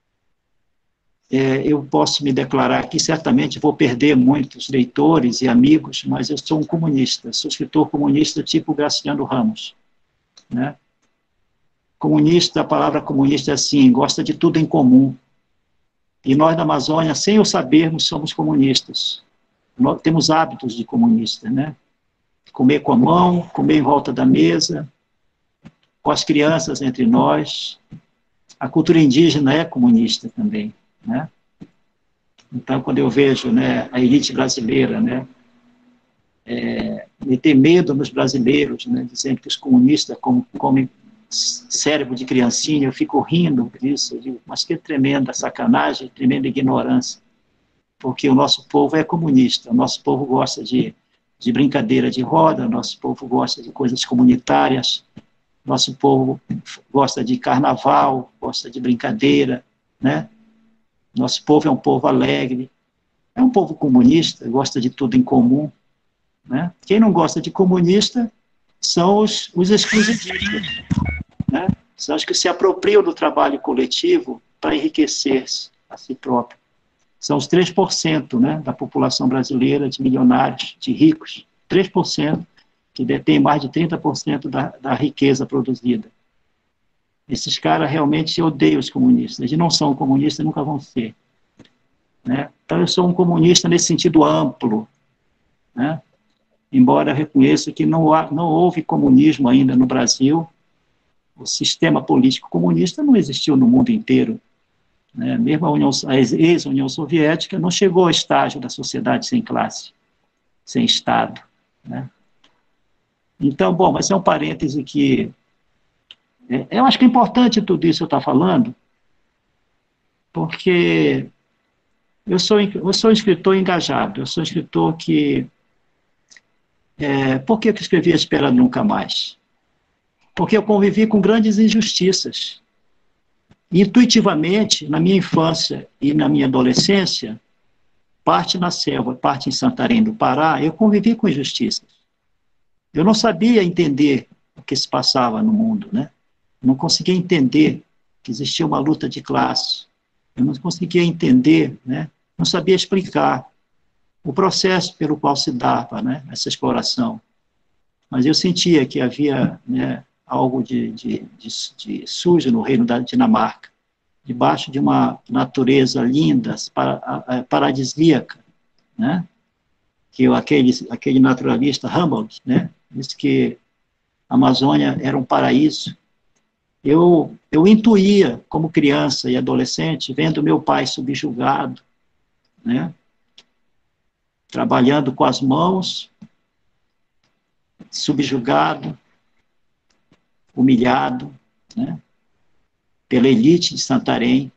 É, eu posso me declarar aqui, certamente vou perder muitos leitores e amigos, mas eu sou um comunista, sou escritor comunista tipo Graciliano Ramos, né? Comunista, a palavra comunista é assim, gosta de tudo em comum. E nós da Amazônia, sem o sabermos, somos comunistas. Nós temos hábitos de comunista, né? Comer com a mão, comer em volta da mesa, com as crianças entre nós. A cultura indígena é comunista também, né? Então, quando eu vejo, né, a elite brasileira, né, é, meter medo nos brasileiros, né, dizendo que os comunistas comem, comem cérebro de criancinha, eu fico rindo disso, eu digo, mas que tremenda sacanagem, tremenda ignorância, porque o nosso povo é comunista, o nosso povo gosta de, de brincadeira de roda, o nosso povo gosta de coisas comunitárias, nosso povo gosta de carnaval, gosta de brincadeira, né? Nosso povo é um povo alegre, é um povo comunista, gosta de tudo em comum, né? Quem não gosta de comunista são os, os exclusivistas, né? São os que se apropriam do trabalho coletivo para enriquecer-se a si próprio. São os três por cento, né, da população brasileira, de milionários, de ricos, três por cento, que detém mais de trinta por cento da, da riqueza produzida. Esses caras realmente odeiam os comunistas. Eles não são comunistas, nunca vão ser, né? Então, eu sou um comunista nesse sentido amplo, né? Embora eu reconheça que não, há, não houve comunismo ainda no Brasil, o sistema político comunista não existiu no mundo inteiro, né? Mesmo a, União, a ex-União Soviética não chegou ao estágio da sociedade sem classe, sem Estado, né? Então, bom, mas é um parêntese que... É, eu acho que é importante tudo isso que eu estou falando, porque eu sou, eu sou um escritor engajado, eu sou um escritor que... É, por que eu escrevi Espera Nunca Mais? Porque eu convivi com grandes injustiças. Intuitivamente, na minha infância e na minha adolescência, parte na selva, parte em Santarém do Pará, eu convivi com injustiças. Eu não sabia entender o que se passava no mundo, né? Eu não conseguia entender que existia uma luta de classe. Eu não conseguia entender, né? Não sabia explicar o processo pelo qual se dava, né, essa exploração. Mas eu sentia que havia, né, algo de, de, de, de sujo no reino da Dinamarca, debaixo de uma natureza linda, paradisíaca, né? Que aquele, aquele naturalista Humboldt, né, disse que a Amazônia era um paraíso. Eu, eu intuía, como criança e adolescente, vendo meu pai subjugado, né, trabalhando com as mãos, subjugado, humilhado, né, pela elite de Santarém,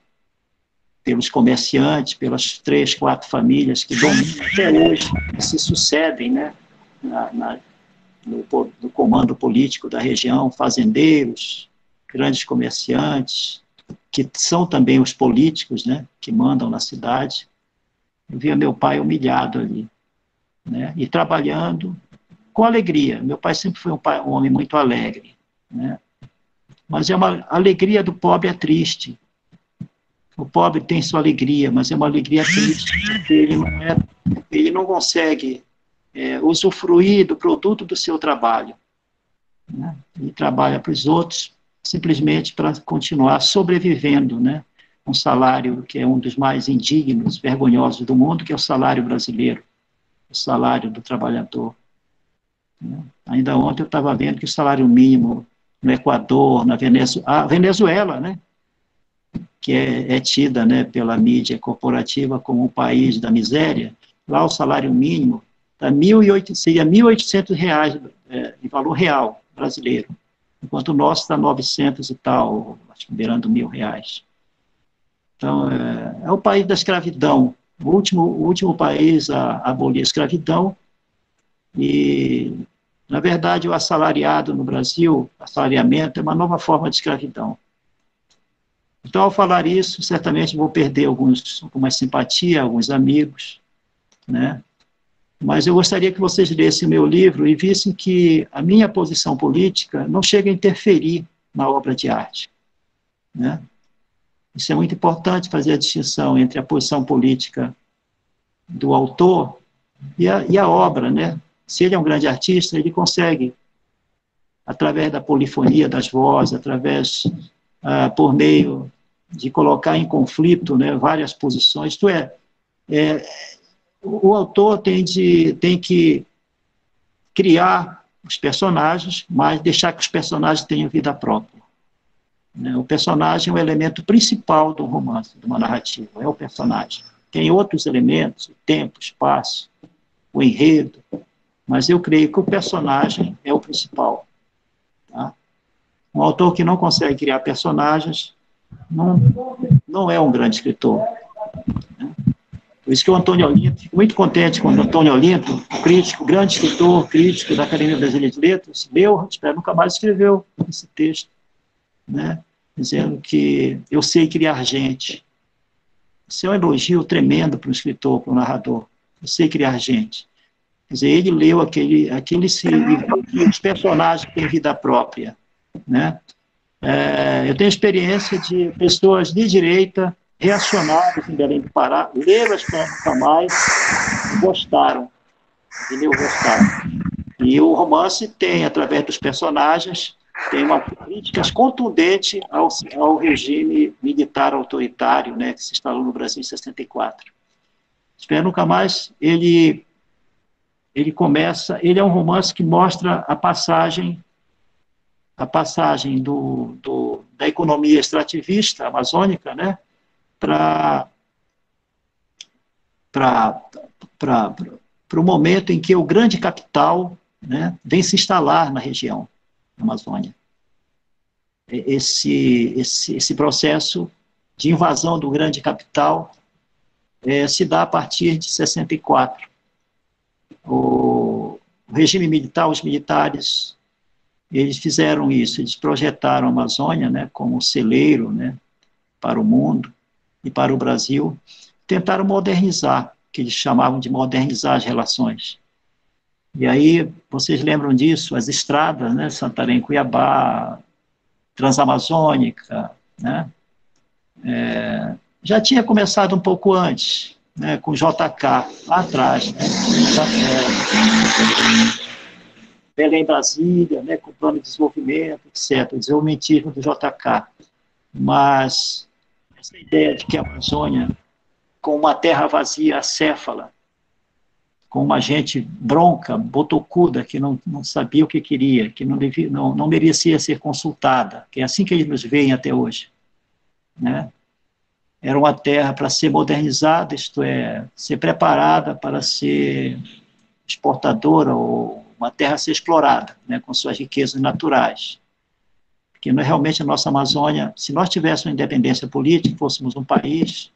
pelos comerciantes, pelas três, quatro famílias que dominam até hoje, que se sucedem, né, na, na, no, no comando político da região, fazendeiros, grandes comerciantes, que são também os políticos, né, que mandam na cidade. Eu via meu pai humilhado ali, né, e trabalhando com alegria. Meu pai sempre foi um, pai, um homem muito alegre, né, mas é uma alegria do pobre é triste. O pobre tem sua alegria, mas é uma alegria triste, porque ele não, é, ele não consegue é, usufruir do produto do seu trabalho, né? Ele trabalha para os outros simplesmente para continuar sobrevivendo, né? Um salário que é um dos mais indignos, vergonhosos do mundo, que é o salário brasileiro, o salário do trabalhador, né? Ainda ontem eu estava vendo que o salário mínimo no Equador, na Venezuela, a Venezuela, né, que é, é tida, né, pela mídia corporativa como o país da miséria, lá o salário mínimo tá mil e oitocentos, seria mil e oitocentos reais é, de valor real brasileiro, enquanto o nosso está novecentos e tal, acho que beirando mil reais. Então, é, é o país da escravidão, o último, o último país a, a abolir a escravidão, e, na verdade, o assalariado no Brasil, assalariamento, é uma nova forma de escravidão. Então, ao falar isso, certamente vou perder alguns, alguma simpatia, alguns amigos, né? Mas eu gostaria que vocês lessem o meu livro e vissem que a minha posição política não chega a interferir na obra de arte, né? Isso é muito importante, fazer a distinção entre a posição política do autor e a, e a obra, né? Se ele é um grande artista, ele consegue através da polifonia das vozes, através, ah, por meio de colocar em conflito, né, várias posições. Isto é, é o autor tem, de, tem que criar os personagens, mas deixar que os personagens tenham vida própria. Né? O personagem é o elemento principal do romance, de uma narrativa, é o personagem. Tem outros elementos, o tempo, o espaço, o enredo, mas eu creio que o personagem é o principal. Tá? Um autor que não consegue criar personagens não, não é um grande escritor. Né? Por isso que o Antônio Olinto, fico muito contente quando o Antônio Olinto, crítico, grande escritor, crítico da Academia Brasileira de Letras, leu, espero nunca mais escreveu esse texto, né? Dizendo que eu sei criar gente. Isso é um elogio tremendo para o escritor, para o narrador. Eu sei criar gente. Quer dizer, ele leu aquele, aquele se, os personagens têm vida própria, né? É, eu tenho experiência de pessoas de direita, reacionárias em Belém do Pará, leram as História Nunca Mais e gostaram. Entendeu? Gostaram. E o romance tem, através dos personagens, tem uma crítica contundente ao, ao regime militar autoritário, né, que se instalou no Brasil em sessenta e quatro. Espero Nunca Mais, ele, ele começa, ele é um romance que mostra a passagem, a passagem do, do, da economia extrativista amazônica, né, para o momento em que o grande capital, né, vem se instalar na região da Amazônia. Esse, esse, esse processo de invasão do grande capital é, se dá a partir de sessenta e quatro. O, o regime militar, os militares, eles fizeram isso, eles projetaram a Amazônia, né, como um celeiro, né, para o mundo e para o Brasil, tentaram modernizar, que eles chamavam de modernizar as relações. E aí, vocês lembram disso, as estradas, né, Santarém, Cuiabá, Transamazônica, né, é, já tinha começado um pouco antes, né, com o J K, lá atrás, né, Belém, Brasília, né, com o plano de desenvolvimento, etcétera, o desenvolvimentismo do J K. Mas essa ideia de que a Amazônia, com uma terra vazia, acéfala, com uma gente bronca, botocuda, que não, não sabia o que queria, que não, devia, não, não merecia ser consultada, que é assim que eles nos veem até hoje. Né? Era uma terra para ser modernizada, isto é, ser preparada para ser exportadora, ou uma terra a ser explorada, né, com suas riquezas naturais. Porque não é realmente a nossa Amazônia, se nós tivéssemos independência política, fôssemos um país,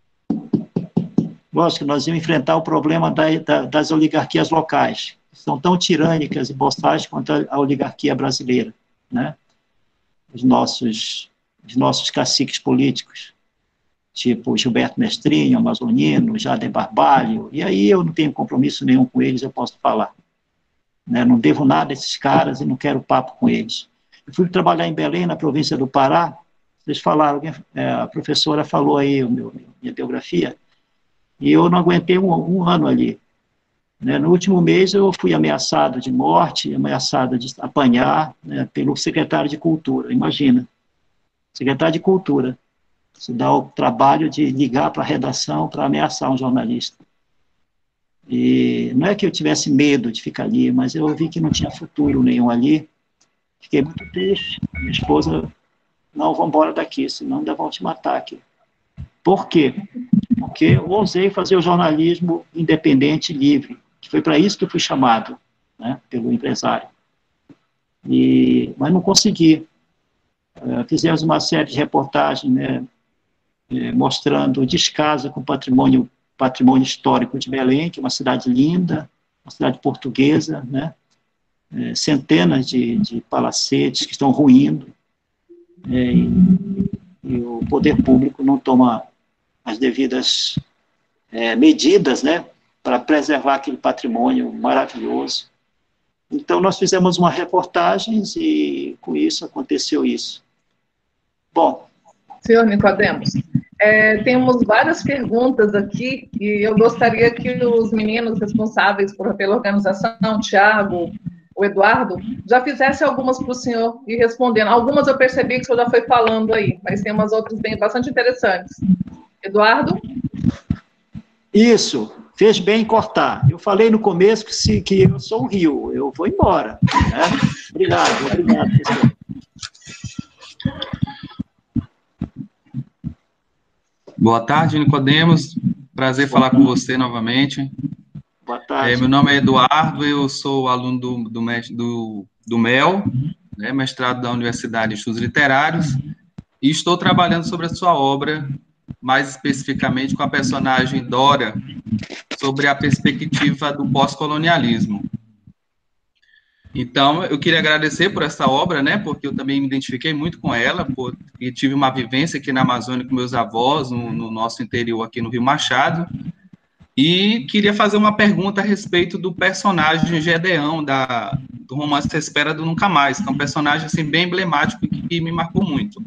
lógico que nós íamos enfrentar o problema da, da, das oligarquias locais, que são tão tirânicas e boçais quanto a, a oligarquia brasileira, né? Os nossos, os nossos caciques políticos, tipo Gilberto Mestrinho, Amazonino, Jader Barbalho, e aí eu não tenho compromisso nenhum com eles, eu posso falar. Né? Não devo nada a esses caras e não quero papo com eles. Eu fui trabalhar em Belém, na província do Pará, vocês falaram, a professora falou aí, o meu, minha biografia, e eu não aguentei um, um ano ali. Né? No último mês eu fui ameaçado de morte, ameaçado de apanhar, né, pelo secretário de Cultura, imagina. Secretário de Cultura, se dá o trabalho de ligar para a redação para ameaçar um jornalista. E não é que eu tivesse medo de ficar ali, mas eu vi que não tinha futuro nenhum ali. Fiquei muito triste. Minha esposa, não, vamos embora daqui, senão ainda vão te matar aqui. Por quê? Porque eu ousei fazer o jornalismo independente e livre, que foi para isso que eu fui chamado, né, pelo empresário. E, mas não consegui. Uh, fizemos uma série de reportagens, né, eh, mostrando o descaso com o patrimônio, patrimônio histórico de Belém, que é uma cidade linda, uma cidade portuguesa, né, eh, centenas de, de palacetes que estão ruindo, eh, e, e o poder público não toma as devidas é, medidas, né, para preservar aquele patrimônio maravilhoso. Então, nós fizemos uma reportagem e, com isso, aconteceu isso. Bom. Senhor Nicodemos, é, temos várias perguntas aqui e eu gostaria que os meninos responsáveis por, pela organização, Tiago, o Eduardo, já fizesse algumas para o senhor ir respondendo. Algumas eu percebi que o senhor já foi falando aí, mas tem umas outras bem bastante interessantes. Eduardo? Isso, fez bem em cortar. Eu falei no começo que, se, que eu sou um rio, eu vou embora. Né? Obrigado, obrigado, pessoal. Boa tarde, Nicodemos. Prazer Boa falar tarde. com você novamente. Boa tarde. É, meu nome é Eduardo, eu sou aluno do, do, do, do M E L, né, mestrado da Universidade de Estudos Literários, e estou trabalhando sobre a sua obra, mais especificamente com a personagem Dora, sobre a perspectiva do pós-colonialismo. Então, eu queria agradecer por essa obra, né, porque eu também me identifiquei muito com ela, porque tive uma vivência aqui na Amazônia com meus avós, no, no nosso interior aqui no Rio Machado, e queria fazer uma pergunta a respeito do personagem Gedeão, da, do romance A Espera do Nunca Mais, que é um personagem assim, bem emblemático e que me marcou muito.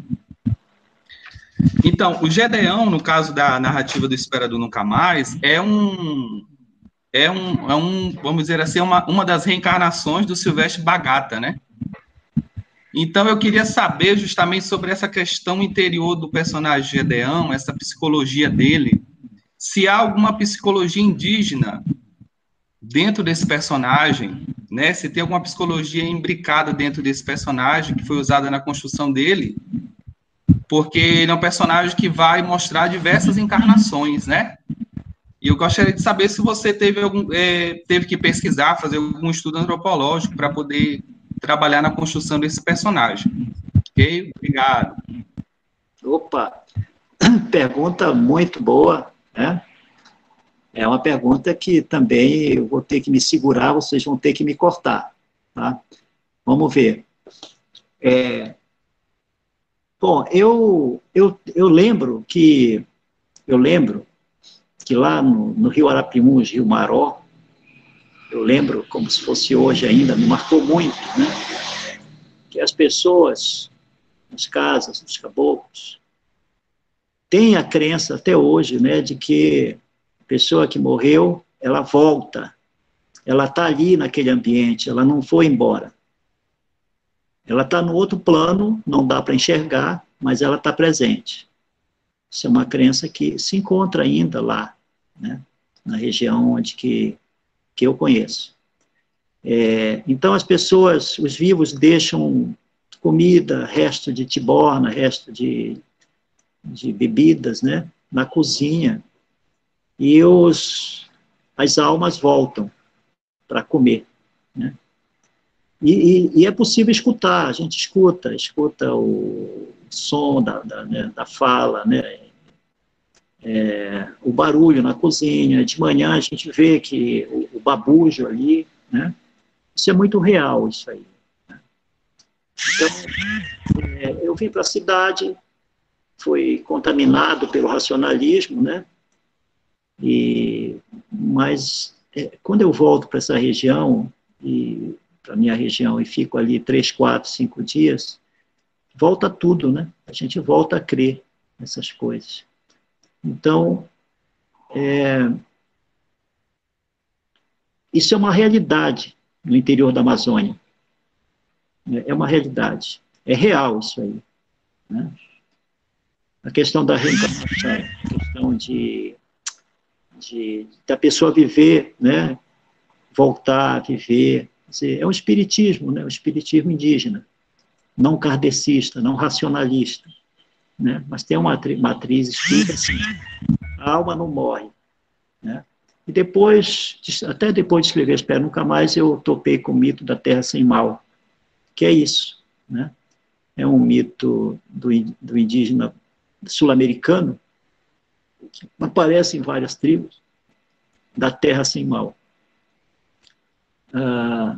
Então, o Gedeão, no caso da narrativa do Espera do Nunca Mais, é um... É um, é um, vamos dizer assim, uma, uma das reencarnações do Silvestre Bagata, né? Então, eu queria saber justamente sobre essa questão interior do personagem Gedeão, essa psicologia dele, se há alguma psicologia indígena dentro desse personagem, né? Se tem alguma psicologia imbricada dentro desse personagem que foi usada na construção dele, porque ele é um personagem que vai mostrar diversas encarnações, né? E eu gostaria de saber se você teve, algum, é, teve que pesquisar, fazer algum estudo antropológico para poder trabalhar na construção desse personagem. Ok? Obrigado. Opa, pergunta muito boa, né? É uma pergunta que também eu vou ter que me segurar, vocês vão ter que me cortar, tá? Vamos ver. É, bom, eu, eu, eu lembro que, eu lembro que lá no, no Rio Arapiuns, Rio Maró, eu lembro como se fosse hoje ainda, me marcou muito, né? Que as pessoas, nas casas, nos caboclos, têm a crença até hoje, né, de que a pessoa que morreu, ela volta, ela está ali naquele ambiente, ela não foi embora. Ela está no outro plano, não dá para enxergar, mas ela está presente. Isso é uma crença que se encontra ainda lá, né, na região onde que, que eu conheço. É, então, as pessoas, os vivos, deixam comida, resto de tiborna, resto de, de bebidas, né, na cozinha, e os, as almas voltam para comer, né. E, e, e é possível escutar, a gente escuta, escuta o som da, da, né, da fala, né, é, o barulho na cozinha, de manhã a gente vê que o, o babujo ali, né, isso é muito real, isso aí. Né? Então, é, eu vim para a cidade, fui contaminado pelo racionalismo, né, e, mas é, quando eu volto para essa região, e para a minha região, e fico ali três, quatro, cinco dias, volta tudo, né? A gente volta a crer nessas coisas. Então, é, isso é uma realidade no interior da Amazônia. É uma realidade. É real isso aí. Né? A questão da reencarnação, a questão de, de da pessoa viver, né? Voltar a viver. É um espiritismo, né? Um espiritismo indígena, não kardecista, não racionalista, né? Mas tem uma matriz espírita assim, a alma não morre, né? E depois, até depois de escrever Espera Nunca Mais, eu topei com o mito da Terra Sem Mal, que é isso, né? É um mito do, do indígena sul-americano, que aparece em várias tribos, da Terra Sem Mal. Ah,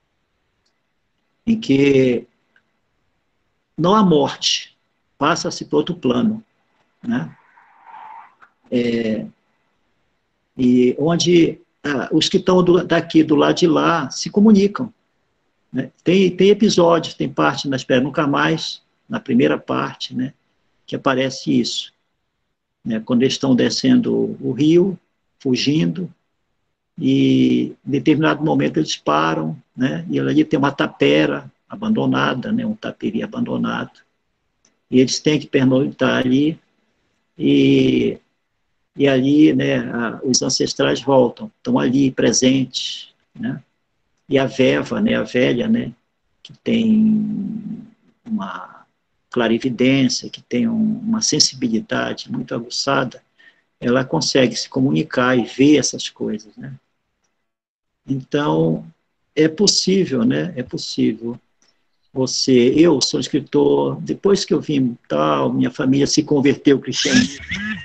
em que não há morte, passa-se para outro plano, né? É, e onde ah, os que estão do, daqui, do lado de lá, se comunicam. Né? Tem, tem episódios, tem parte na Espera Nunca Mais, na primeira parte, né, que aparece isso. Né? Quando eles estão descendo o rio, fugindo, e em determinado momento eles param, né, e ali tem uma tapera abandonada, né, um tapiri abandonado, e eles têm que pernoitar ali, e, e ali, né, a, os ancestrais voltam, estão ali presentes, né, e a Veva, né, a velha, né, que tem uma clarividência, que tem um, uma sensibilidade muito aguçada, ela consegue se comunicar e ver essas coisas, né. Então, é possível, né, é possível. Você, eu sou escritor, depois que eu vim tal, minha família se converteu ao cristianismo.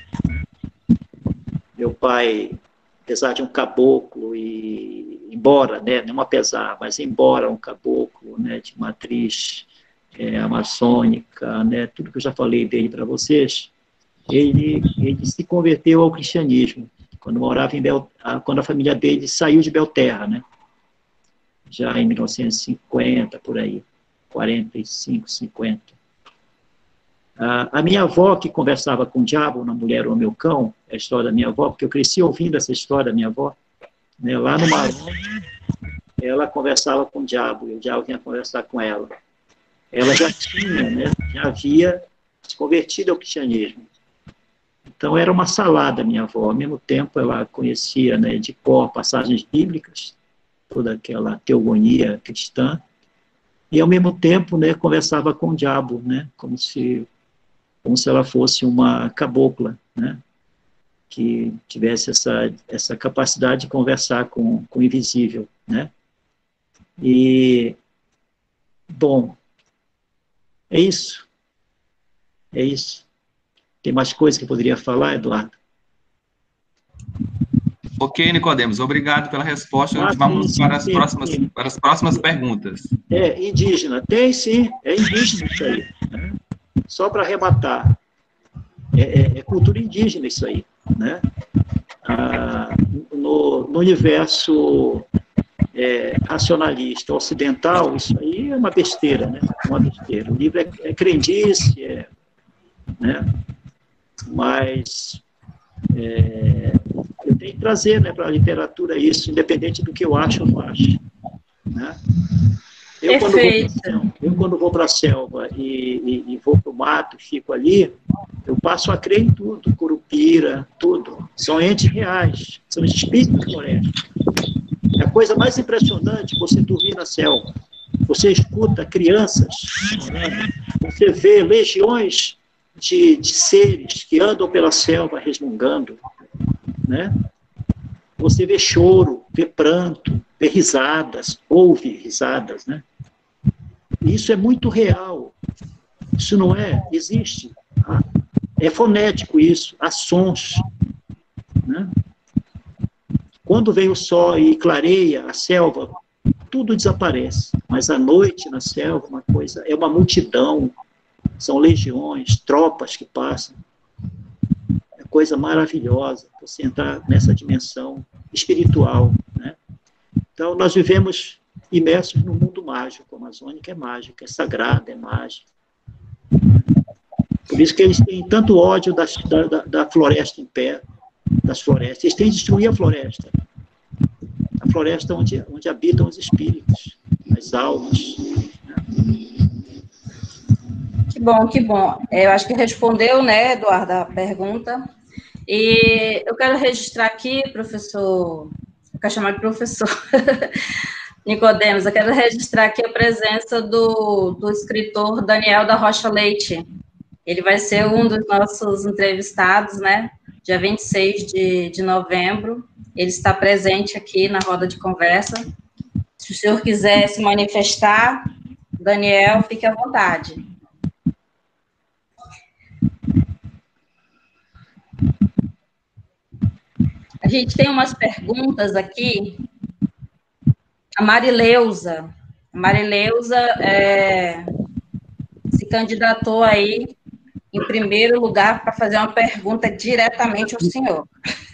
Meu pai, apesar de um caboclo, e embora, né, não apesar, mas embora um caboclo, né, de matriz é, amazônica, né, tudo que eu já falei dele para vocês, ele, ele se converteu ao cristianismo, quando morava em Bel, quando a família dele saiu de Belterra, né, já em mil novecentos e cinquenta, por aí. quarenta e cinco, cinquenta. A minha avó, que conversava com o diabo na Mulher ou Meu Cão, é a história da minha avó, porque eu cresci ouvindo essa história da minha avó, né, lá no Maranhão, ela conversava com o diabo, e o diabo vinha conversar com ela. Ela já tinha, né, já havia se convertido ao cristianismo. Então, era uma salada, minha avó. Ao mesmo tempo, ela conhecia, né, de cor passagens bíblicas, toda aquela teogonia cristã, e, ao mesmo tempo, né, conversava com o diabo, né, como se, como se ela fosse uma cabocla, né, que tivesse essa, essa capacidade de conversar com, com o invisível, né. E, bom, é isso. É isso. Tem mais coisa que eu poderia falar, Eduardo? Ok, Nicodemos, obrigado pela resposta. Ah, Vamos sim, para, as sim, próximas, sim. para as próximas perguntas. É, indígena. Tem, sim. É indígena isso aí. Né? Só para arrematar. É, é, é cultura indígena isso aí. Né? Ah, no, no universo é, racionalista ocidental, isso aí é uma besteira, né? Uma besteira. O livro é, é crendice, é, né? Mas é, eu tenho que trazer, né, para a literatura isso, independente do que eu acho ou não acho. Né? Eu, Perfeito. Quando vou para a selva e, e, e vou para o mato, fico ali, eu passo a crer em tudo, curupira, tudo. São entes reais, são espíritos florestos. É a coisa mais impressionante você dormir na selva. Você escuta crianças, né? Você vê legiões de, de seres que andam pela selva resmungando, né? Você vê choro, vê pranto, vê risadas, ouve risadas, né? Isso é muito real. Isso não é, existe. É fonético isso, há sons, né? Quando vem o sol e clareia a selva, tudo desaparece. Mas à noite na selva, uma coisa, é uma multidão, são legiões, tropas que passam. É coisa maravilhosa você entrar nessa dimensão espiritual, né? Então, nós vivemos imersos no mundo mágico. A Amazônica é mágica, é sagrada, é mágica. Por isso que eles têm tanto ódio das, da, da floresta em pé, das florestas. Eles têm que destruir a floresta. A floresta onde, onde habitam os espíritos, as almas. Né? Que bom, que bom. Eu acho que respondeu, né, Eduardo, a pergunta. E eu quero registrar aqui, professor, eu quero chamar de professor, Nicodemos, eu quero registrar aqui a presença do, do escritor Daniel da Rocha Leite. Ele vai ser um dos nossos entrevistados, né, dia vinte e seis de, de novembro. Ele está presente aqui na roda de conversa. Se o senhor quiser se manifestar, Daniel, fique à vontade. A gente tem umas perguntas aqui. A Marileuza. A Marileuza é, se candidatou aí em primeiro lugar para fazer uma pergunta diretamente ao senhor.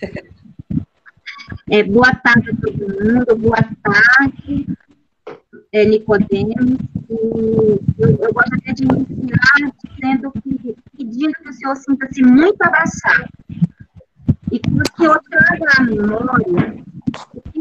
É, boa tarde a todo mundo, boa tarde, é, Nicodemos. E eu, eu gostaria de iniciar dizendo que, pedindo que o senhor sinta-se muito abraçado e que o senhor traga à memória o que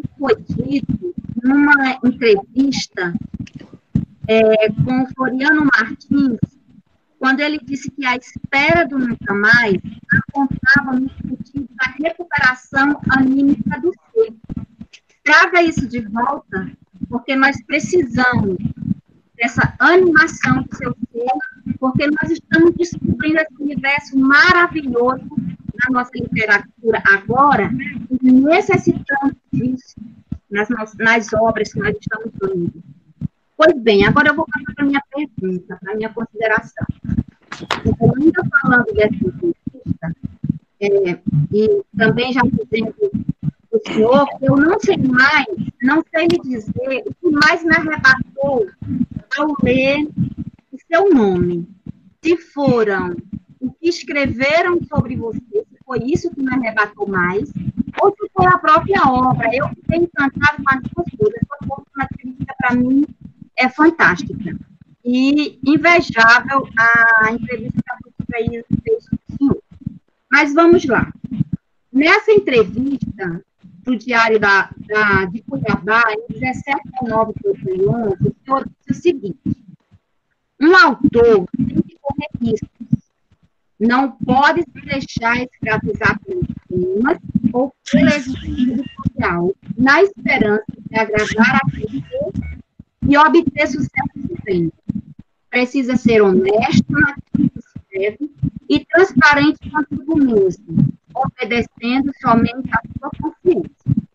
entrevista é, com o Floriano Martins, quando ele disse que a espera do Nunca Mais apontava no sentido da recuperação anímica do ser. Traga isso de volta, porque nós precisamos dessa animação do seu ser, porque nós estamos descobrindo esse universo maravilhoso na nossa literatura agora, e necessitamos disso nas, nas obras que nós estamos lendo. Pois bem, agora eu vou passar para a minha pergunta, para a minha consideração. Então, ainda falando dessa entrevista, é, e também já dizendo o senhor, eu não sei mais, não sei lhe dizer o que mais me arrebatou ao ler o seu nome. Se foram o que escreveram sobre você, se foi isso que me arrebatou mais, ou se foi a própria obra. Eu fiquei encantada com as duas coisas. A entrevista, para mim, é fantástica. E invejável a entrevista que a professora fez com o senhor. Mas vamos lá. Nessa entrevista do Diário da, da, de Cuiabá, em dezessete de nove de dois mil e onze, o senhor disse o seguinte: um autor tem que correr riscos, não pode se deixar escravizar pelos temas ou pelo exercício social, na esperança de agradar a pessoa e obter sucesso sempre. Precisa ser honesto naquilo que escreve e transparente consigo mesmo, obedecendo somente à sua consciência.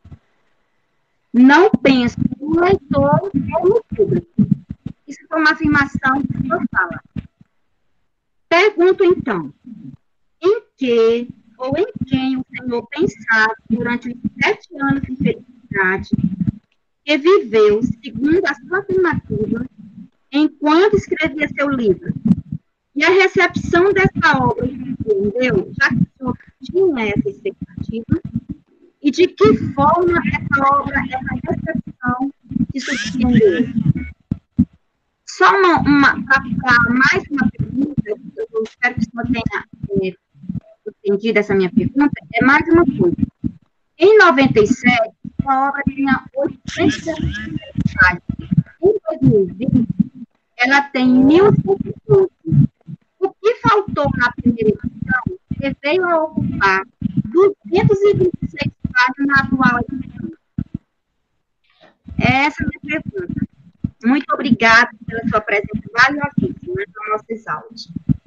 Não pense no leitor ou no público. Isso é uma afirmação que o senhor fala. Pergunto, então, em que ou em quem o senhor pensava durante os sete anos de felicidade que viveu, segundo a sua afirmativa, enquanto escrevia seu livro? E a recepção dessa obra, entendeu? Já que o senhor tinha essa expectativa, e de que forma essa obra, essa recepção se surpreendeu? Só uma, uma para mais uma pergunta, eu espero que o senhor tenha é, entendido essa minha pergunta, é mais uma coisa. Em noventa e sete, a obra tinha oitocentas páginas. Em dois mil e vinte, ela tem mil e cento e doze. O que faltou na primeira edição, que veio a ocupar duzentas e vinte e seis páginas na atual edição? Essa é a minha pergunta. Muito obrigada pela sua presença valiosíssima nas nossas aulas.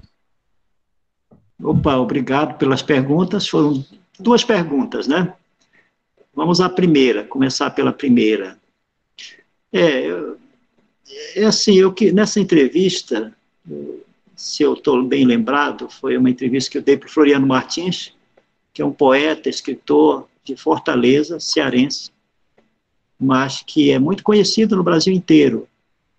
Opa, obrigado pelas perguntas. Foram duas perguntas, né? Vamos à primeira, começar pela primeira. É, é assim, eu que nessa entrevista, se eu estou bem lembrado, foi uma entrevista que eu dei para o Floriano Martins, que é um poeta, escritor de Fortaleza, cearense, mas que é muito conhecido no Brasil inteiro.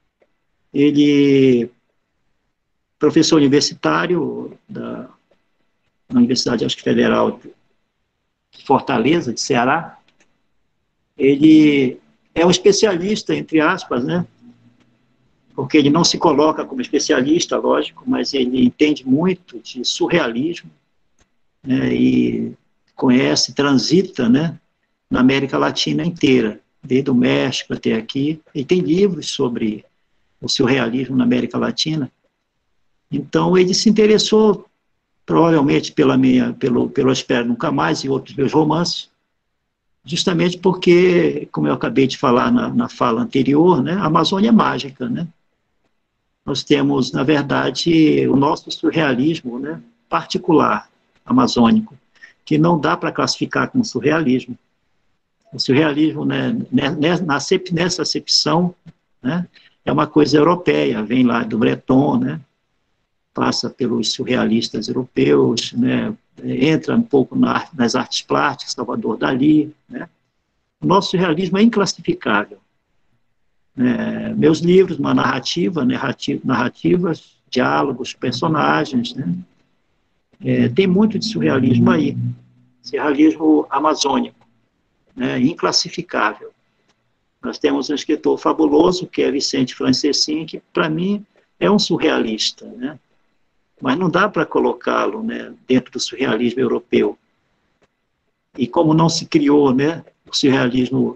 Ele, professor universitário da, na Universidade acho que Federal de Fortaleza, de Ceará, ele é um especialista, entre aspas, né? Porque ele não se coloca como especialista, lógico, mas ele entende muito de surrealismo, né? E conhece, transita, né? Na América Latina inteira, desde o México até aqui, e tem livros sobre o surrealismo na América Latina. Então, ele se interessou, provavelmente, pela minha, pelo, pelo Espero Nunca Mais e outros meus romances, justamente porque, como eu acabei de falar na, na fala anterior, né, a Amazônia é mágica, né? Nós temos, na verdade, o nosso surrealismo, né, particular, amazônico, que não dá para classificar como surrealismo. O surrealismo, né, nessa acepção, né, é uma coisa europeia, vem lá do Breton, né, passa pelos surrealistas europeus, né, entra um pouco na, nas artes plásticas, Salvador Dalí, né. O nosso surrealismo é inclassificável. É, meus livros, uma narrativa, narrativa, narrativas, diálogos, personagens, né, é, tem muito de surrealismo aí, surrealismo amazônico, né, inclassificável. Nós temos um escritor fabuloso, que é Vicente Francescin, que, para mim, é um surrealista, né? Mas não dá para colocá-lo, né, dentro do surrealismo europeu. E como não se criou, né, o surrealismo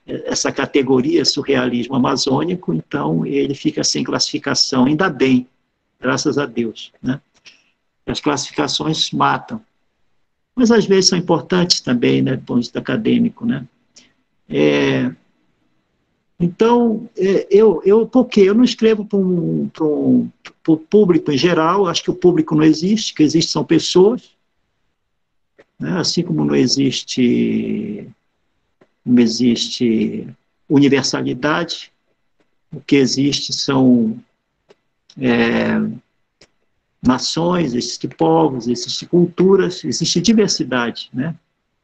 essa categoria surrealismo amazônico, então ele fica sem classificação, ainda bem, graças a Deus, né? As classificações matam, mas às vezes são importantes também, né, do ponto de vista acadêmico, né? É, então, é, eu, eu, por quê? Eu não escrevo para um, para um, para o público em geral, acho que o público não existe, o que existe são pessoas, né? Assim como não existe, não existe universalidade, o que existe são é, nações, existem povos, existem culturas, existe diversidade, né?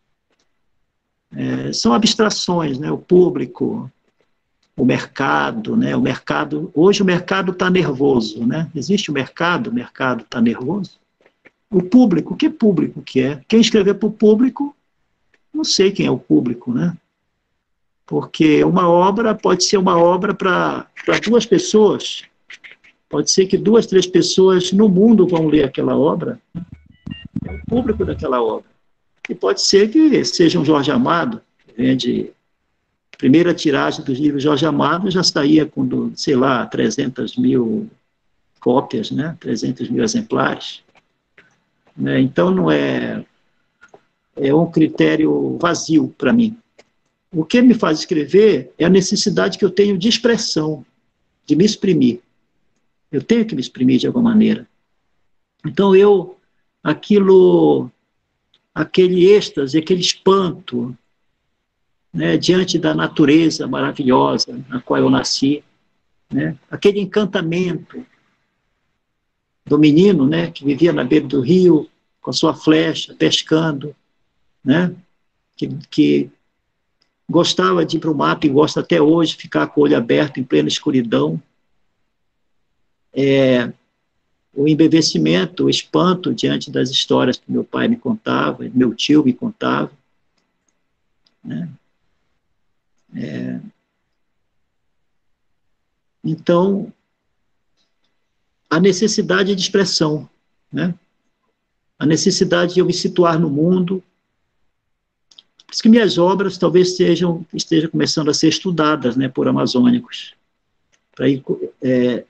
É, são abstrações, né? O público, o mercado, né? O mercado, hoje o mercado está nervoso, né? Existe o mercado, o mercado está nervoso. O público, que público que é? Quem escrever para o público, não sei quem é o público, né? Porque uma obra pode ser uma obra para duas pessoas. Pode ser que duas, três pessoas no mundo vão ler aquela obra. É o público daquela obra. E pode ser que seja um Jorge Amado, que vende a primeira tiragem dos livros Jorge Amado, já saía com, sei lá, trezentas mil cópias, né? trezentos mil exemplares. Né? Então, não é... É um critério vazio para mim. O que me faz escrever é a necessidade que eu tenho de expressão, de me exprimir. Eu tenho que me exprimir de alguma maneira. Então, eu, aquilo, aquele êxtase, aquele espanto, né, diante da natureza maravilhosa na qual eu nasci, né, aquele encantamento do menino, né, que vivia na beira do rio, com a sua flecha, pescando, né, que, que gostava de ir para o mato e gosta até hoje, ficar com o olho aberto em plena escuridão. É, o embevecimento, o espanto diante das histórias que meu pai me contava, meu tio me contava, né? É, então, a necessidade de expressão, né? A necessidade de eu me situar no mundo. Por isso que minhas obras talvez sejam, estejam começando a ser estudadas, né, por amazônicos, para é,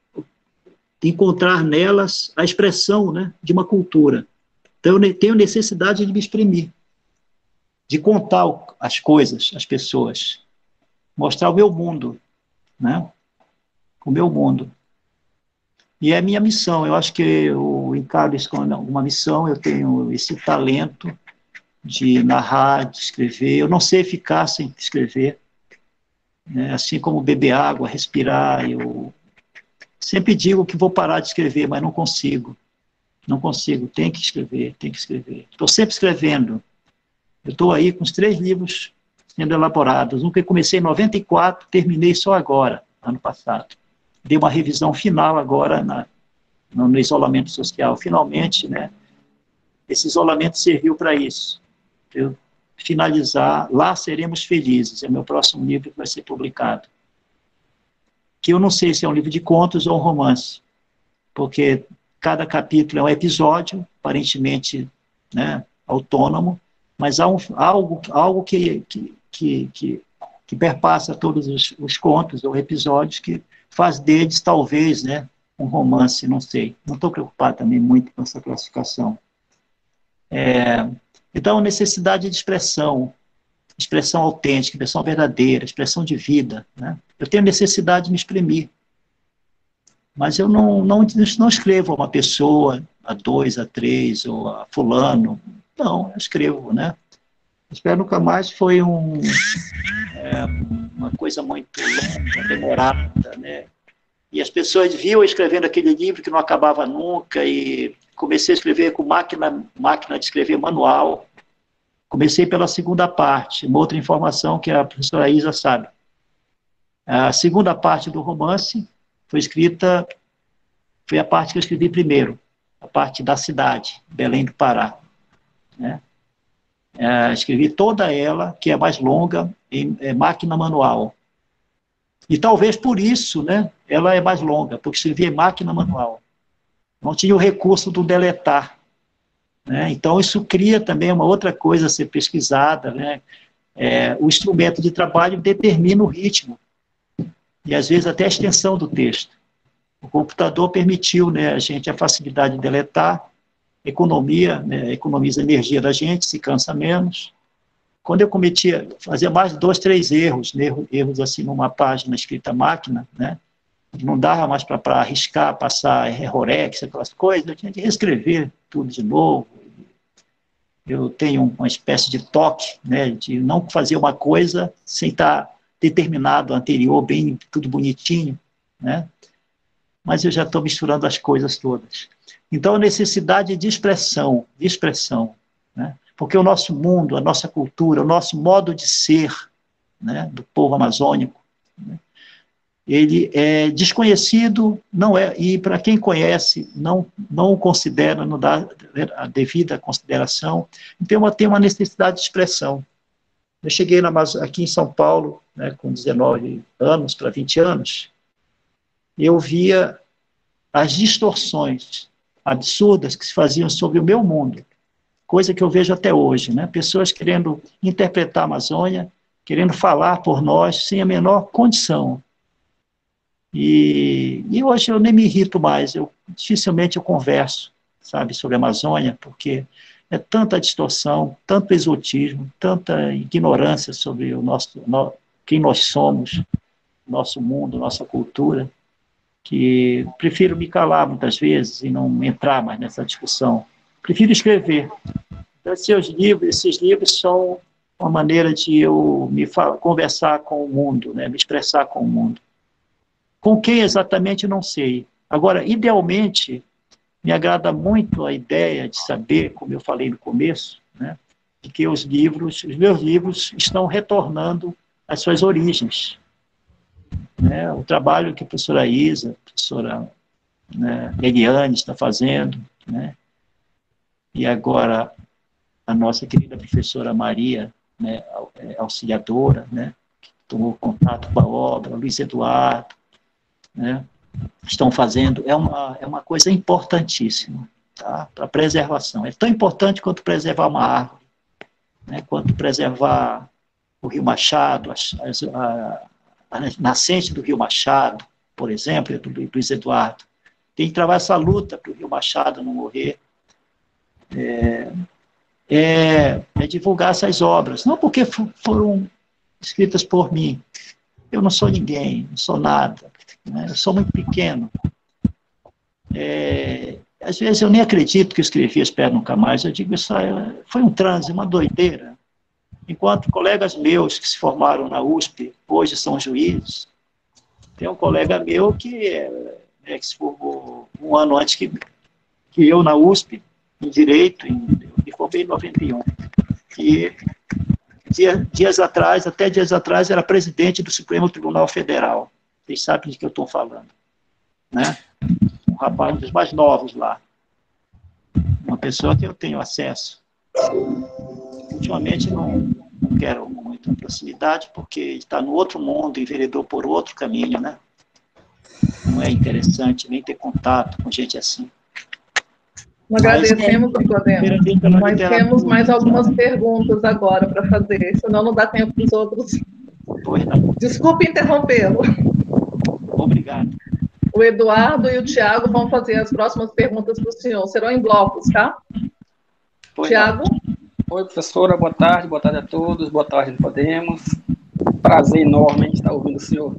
encontrar nelas a expressão, né, de uma cultura. Então, eu tenho necessidade de me exprimir, de contar as coisas, as pessoas, mostrar o meu mundo, né, o meu mundo. E é a minha missão, eu acho que eu encaro isso como uma missão, eu tenho esse talento de narrar, de escrever. Eu não sei ficar sem escrever, né? Assim como beber água, respirar. Eu sempre digo que vou parar de escrever, mas não consigo. Não consigo, tem que escrever, tem que escrever. Estou sempre escrevendo. Eu estou aí com os três livros sendo elaborados. Um que eu comecei em noventa e quatro, terminei só agora, ano passado. Dei uma revisão final agora na, no, no isolamento social. Finalmente, né, esse isolamento serviu para isso. Eu finalizar, Lá Seremos Felizes, é o meu próximo livro que vai ser publicado. Que eu não sei se é um livro de contos ou um romance, porque cada capítulo é um episódio, aparentemente, né, autônomo, mas há um, algo, algo que, que, que, que, que perpassa todos os, os contos ou episódios que faz deles, talvez, né, um romance, não sei. Não estou preocupado também muito com essa classificação. É... Então, necessidade de expressão, expressão autêntica, expressão verdadeira, expressão de vida, né? Eu tenho necessidade de me exprimir. Mas eu não, não, não escrevo a uma pessoa, a dois, a três, ou a fulano. Não, eu escrevo, né? Espero Nunca Mais foi um, é, uma coisa muito longa, demorada, né? E as pessoas viam eu escrevendo aquele livro que não acabava nunca, e comecei a escrever com máquina, máquina de escrever manual. Comecei pela segunda parte, uma outra informação que a professora Isa sabe. A segunda parte do romance foi escrita, foi a parte que eu escrevi primeiro, a parte da cidade, Belém do Pará, né? É, escrevi toda ela, que é mais longa, em é, máquina manual. E talvez por isso, né, ela é mais longa, porque escrevi em máquina manual. Não tinha o recurso do deletar, né? Então, isso cria também uma outra coisa a ser pesquisada, né? é, o instrumento de trabalho determina o ritmo, e às vezes até a extensão do texto. O computador permitiu, né, a gente a facilidade de deletar, economia, né, economiza energia da gente, se cansa menos. Quando eu cometia, fazia mais de dois, três erros, né, erros assim numa página escrita à máquina, né, não dava mais para arriscar, passar errorex, aquelas coisas, eu tinha que reescrever tudo de novo. Eu tenho uma espécie de toque, né, de não fazer uma coisa sem estar determinado anterior, bem, tudo bonitinho, né, mas eu já estou misturando as coisas todas. Então, a necessidade de expressão, de expressão, né, porque o nosso mundo, a nossa cultura, o nosso modo de ser, né, do povo amazônico, né, ele é desconhecido, não é, e para quem conhece, não, não o considera, não dá a devida consideração, então tem uma necessidade de expressão. Eu cheguei na, aqui em São Paulo, né, com dezenove anos para vinte anos, e eu via as distorções absurdas que se faziam sobre o meu mundo, coisa que eu vejo até hoje, né, pessoas querendo interpretar a Amazônia, querendo falar por nós, sem a menor condição. E, e hoje eu nem me irrito mais, eu, dificilmente eu converso, sabe, sobre a Amazônia, porque é tanta distorção, tanto exotismo, tanta ignorância sobre o nosso, no, quem nós somos, nosso mundo, nossa cultura, que prefiro me calar muitas vezes e não entrar mais nessa discussão. Prefiro escrever. Então, seus livros, esses livros são uma maneira de eu me falar, conversar com o mundo, né, me expressar com o mundo. Com quem exatamente, não sei. Agora, idealmente, me agrada muito a ideia de saber, como eu falei no começo, né, de que os livros, os meus livros estão retornando às suas origens. Né, o trabalho que a professora Isa, a professora, né, Eliane está fazendo, né, e agora a nossa querida professora Maria, né, auxiliadora, né, que tomou contato com a obra, Luiz Eduardo, né, estão fazendo, é uma, é uma coisa importantíssima, tá, para a preservação. É tão importante quanto preservar uma árvore, né, quanto preservar o Rio Machado, a, a, a nascente do Rio Machado, por exemplo, do Luiz Eduardo. Tem que travar essa luta para o Rio Machado não morrer. É, é, é divulgar essas obras, não porque foram escritas por mim. Eu não sou ninguém, não sou nada, né? Eu sou muito pequeno. É, às vezes eu nem acredito que eu escrevi Espero Nunca Mais, eu digo, isso foi um transe, uma doideira. Enquanto colegas meus que se formaram na U S P, hoje são juízes, tem um colega meu que, é, que se formou um ano antes que, que eu na U S P, em Direito, em, eu me formei em noventa e um, e dia, dias atrás, até dias atrás, era presidente do Supremo Tribunal Federal. Vocês sabem de que eu estou falando, né? Um rapaz, um dos mais novos lá. Uma pessoa que eu tenho acesso. Ultimamente não, não quero muita proximidade, porque está no outro mundo, enveredou por outro caminho, né? Não é interessante nem ter contato com gente assim. Nós agradecemos, Nicodemo. Nós temos mais algumas perguntas agora para fazer, senão não dá tempo para os outros. Pois não. Desculpe interrompê-lo. Obrigado. O Eduardo e o Tiago vão fazer as próximas perguntas para o senhor. Serão em blocos, tá? Tiago? Oi, professora, boa tarde, boa tarde a todos, boa tarde, Nicodemos. Prazer enorme em estar ouvindo o senhor.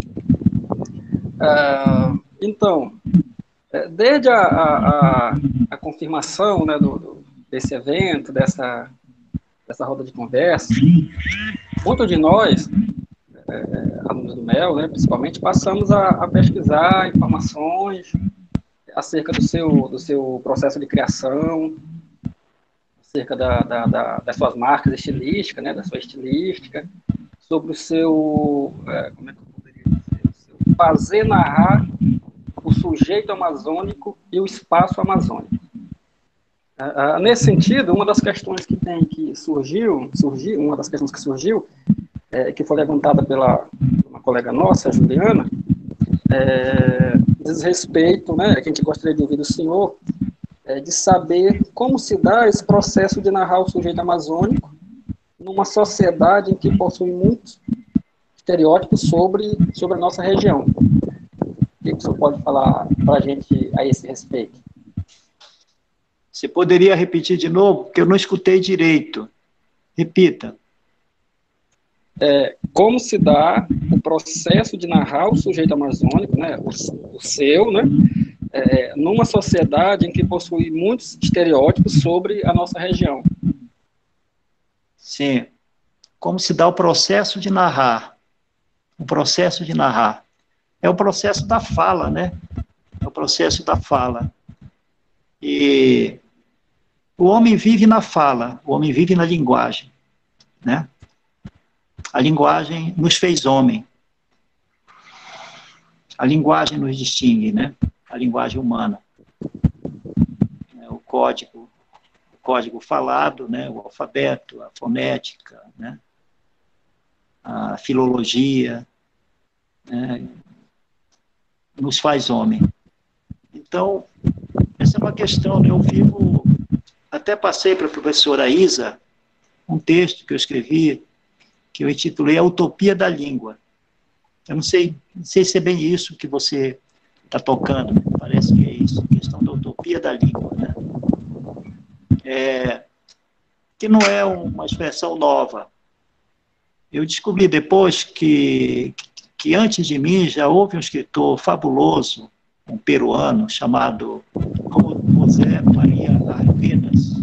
Ah, então, desde a, a, a confirmação, né, do, do, desse evento, dessa, dessa roda de conversa, muitos de nós, é, alunos do M E L, né, principalmente, passamos a, a pesquisar informações acerca do seu, do seu processo de criação, acerca da, da, da, das suas marcas estilísticas, né, da sua estilística, sobre o seu, é, como é que eu poderia dizer, o seu fazer narrar o sujeito amazônico e o espaço amazônico. Ah, nesse sentido, uma das questões que tem que surgiu, surgiu uma das questões que surgiu, é, que foi levantada pela uma colega nossa, a Juliana, é, diz respeito, né, que a gente gostaria de ouvir do senhor, é, de saber como se dá esse processo de narrar o sujeito amazônico numa sociedade em que possui muitos estereótipos sobre, sobre a nossa região. O que o senhor pode falar para a gente a esse respeito? Você poderia repetir de novo? Porque eu não escutei direito. Repita. É, como se dá o processo de narrar o sujeito amazônico, né, o, o seu, né, é, numa sociedade em que possui muitos estereótipos sobre a nossa região? Sim. Como se dá o processo de narrar? O processo de narrar. É o processo da fala, né? É o processo da fala. E o homem vive na fala, o homem vive na linguagem, né? A linguagem nos fez homem. A linguagem nos distingue, né? A linguagem humana. O código, o código falado, né? O alfabeto, a fonética, né? A filologia, né? Nos faz homem. Então, essa é uma questão, né? Eu vivo, até passei para a professora Isa um texto que eu escrevi, que eu intitulei A Utopia da Língua. Eu não sei, não sei se é bem isso que você está tocando, né? Parece que é isso, a questão da utopia da língua, né? É, que não é uma expressão nova. Eu descobri depois que, que antes de mim já houve um escritor fabuloso, um peruano, chamado José Maria Arvedas,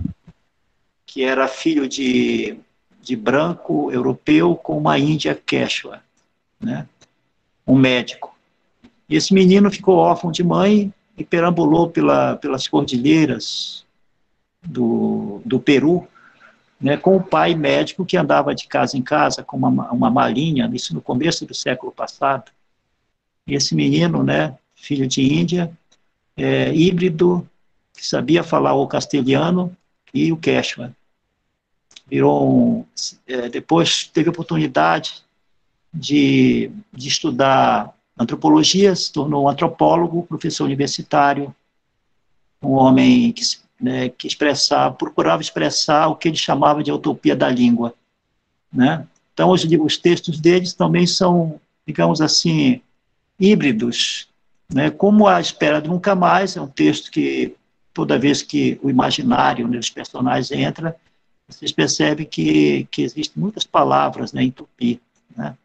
que era filho de, de branco europeu com uma índia quechua, né? Um médico. E esse menino ficou órfão de mãe e perambulou pela, pelas cordilheiras do, do Peru, né, com o pai médico que andava de casa em casa com uma, uma malinha, isso no começo do século passado. E esse menino, né, filho de Índia, é, híbrido, que sabia falar o castelhano e o quechua. Virou um, é, depois teve a oportunidade de, de estudar antropologia, se tornou um antropólogo, professor universitário, um homem que, né, que expressava, procurava expressar o que ele chamava de utopia da língua, né? Então, os, os textos deles também são, digamos assim, híbridos, né? Como A Espera de Nunca Mais, é um texto que, toda vez que o imaginário dos personagens entra, vocês percebem que, que existem muitas palavras, né, em tupi, né?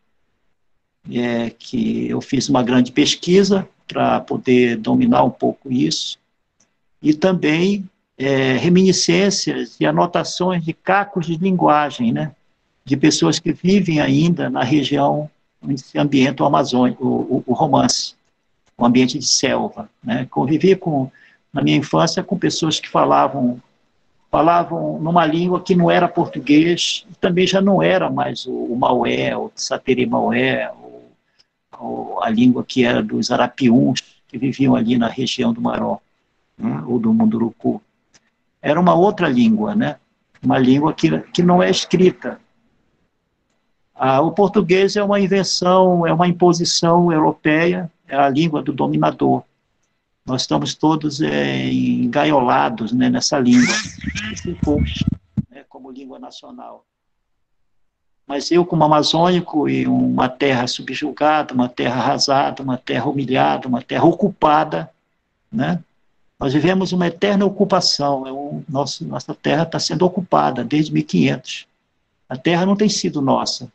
É, que eu fiz uma grande pesquisa para poder dominar um pouco isso, e também é, reminiscências e anotações de cacos de linguagem, né, de pessoas que vivem ainda na região onde se ambienta o amazônico, o, o romance, o ambiente de selva, né. Convivi com, na minha infância com pessoas que falavam falavam numa língua que não era português, e também já não era mais o, o Maué, o Sateri Maué, ou, ou a língua que era dos arapiuns, que viviam ali na região do Maró, né, ou do Munduruku. Era uma outra língua, né? Uma língua que, que não é escrita. Ah, o português é uma invenção, é uma imposição europeia, é a língua do dominador. Nós estamos todos é, engaiolados, né, nessa língua, esse impulso, né, como língua nacional. Mas eu, como amazônico, e uma terra subjugada, uma terra arrasada, uma terra humilhada, uma terra ocupada, né, nós vivemos uma eterna ocupação. É um, nosso, nossa terra está sendo ocupada desde mil e quinhentos. A terra não tem sido nossa.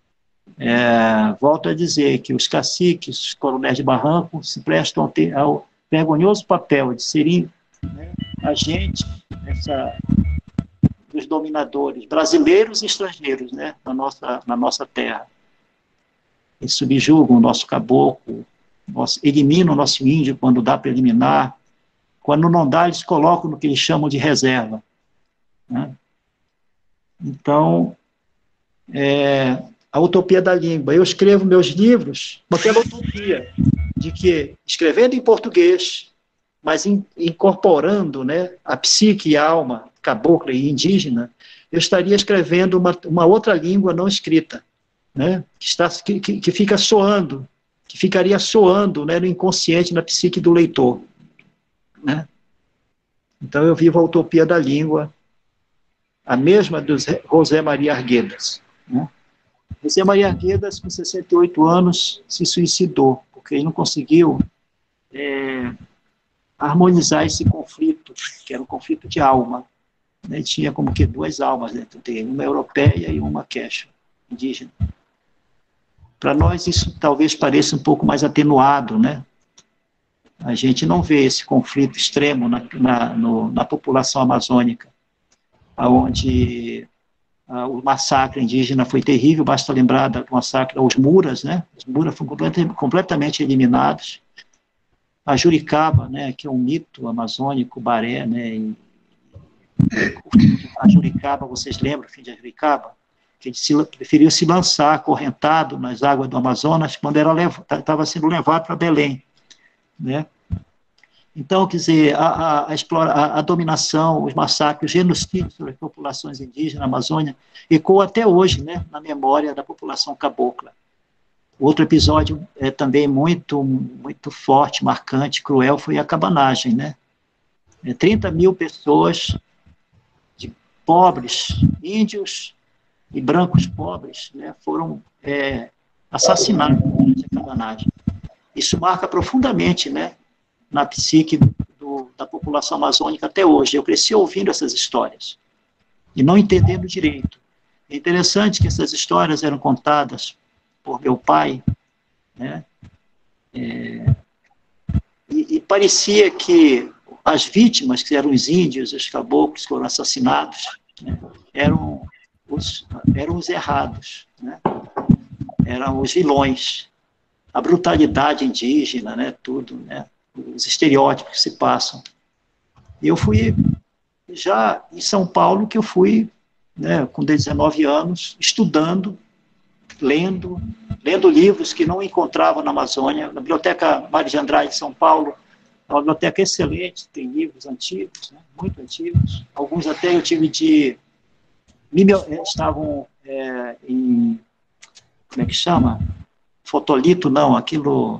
É, volto a dizer que os caciques, os coronéis de barranco, se prestam a ter, ao vergonhoso papel de serem, né, agentes essa, dos dominadores brasileiros e estrangeiros, né, na, nossa, na nossa terra. Eles subjugam o nosso caboclo, nosso, eliminam o nosso índio quando dá para eliminar, quando não dá, eles colocam no que eles chamam de reserva, né? Então, é, a utopia da língua. Eu escrevo meus livros com aquela utopia de que, escrevendo em português, mas in, incorporando, né, a psique e a alma cabocla e indígena, eu estaria escrevendo uma, uma outra língua não escrita, né, que, está, que, que fica soando, que ficaria soando, né, no inconsciente, na psique do leitor, né? Então eu vivo a utopia da língua a mesma dos José Maria Arguedas. Né? José Maria Arguedas, com sessenta e oito anos, se suicidou, porque ele não conseguiu é, harmonizar esse conflito, que era um conflito de alma. Né? Tinha como que duas almas dentro dele, uma europeia e uma quechua, indígena. Para nós isso talvez pareça um pouco mais atenuado, né? A gente não vê esse conflito extremo na, na, no, na população amazônica, onde ah, o massacre indígena foi terrível, basta lembrar do massacre aos Muras, né? Os Muras foram completamente eliminados. A Juricaba, né, que é um mito amazônico, Baré, né, e, a Juricaba, vocês lembram o fim de Juricaba? Que ele se, preferiu se lançar acorrentado nas águas do Amazonas quando estava sendo levado para Belém. Né? Então, quer dizer, a, a, a, explora, a, a dominação, os massacres, o genocídio sobre as populações indígenas na Amazônia ecoa até hoje, né, na memória da população cabocla. Outro episódio é também muito, muito forte, marcante, cruel, foi a cabanagem. Né? É, trinta mil pessoas, de pobres, índios e brancos pobres, né, foram é, assassinados durante a cabanagem. Isso marca profundamente, né, na psique do, da população amazônica até hoje. Eu cresci ouvindo essas histórias e não entendendo direito. É interessante que essas histórias eram contadas por meu pai, né, é, e, e parecia que as vítimas, que eram os índios, os caboclos que foram assassinados, né, eram os, eram os errados, né, eram os vilões. A brutalidade indígena, né, tudo, né, os estereótipos que se passam. E eu fui, já em São Paulo, que eu fui, né, com dezenove anos, estudando, lendo, lendo livros que não encontrava na Amazônia, na Biblioteca Mário de Andrade, de São Paulo, é uma biblioteca excelente, tem livros antigos, né, muito antigos, alguns até eu tive de... estavam é, em... como é que chama? Fotolito, não, aquilo...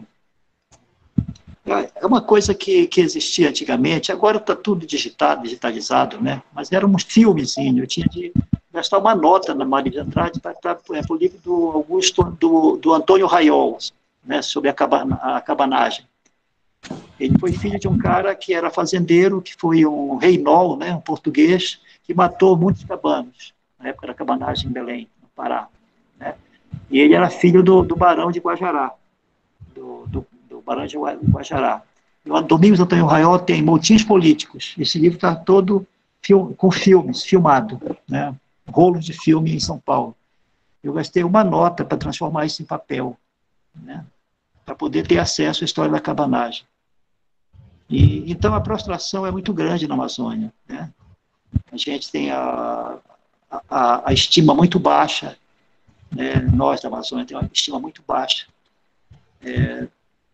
É uma coisa que, que existia antigamente, agora está tudo digitado, digitalizado, né? Mas era um filmezinho, eu tinha de gastar uma nota na Mário de Andrade para, por exemplo, o livro do Augusto, do, do Antônio Raiol, né, sobre a, cabana, a cabanagem. Ele foi filho de um cara que era fazendeiro, que foi um reinol, né, um português, que matou muitos cabanos, na época da cabanagem em Belém, no Pará, né? E ele era filho do, do Barão de Guajará, do, do, do Barão de Guajará. E o Domingos Antônio Raiol tem Motins Políticos. Esse livro está todo fil, com filmes, filmado, né? Rolos de filme em São Paulo. Eu gastei uma nota para transformar isso em papel, né? Para poder ter acesso à história da cabanagem. E, então, a prostração é muito grande na Amazônia, né? A gente tem a, a, a estima muito baixa, né? Nós da Amazônia temos uma estima muito baixa. É,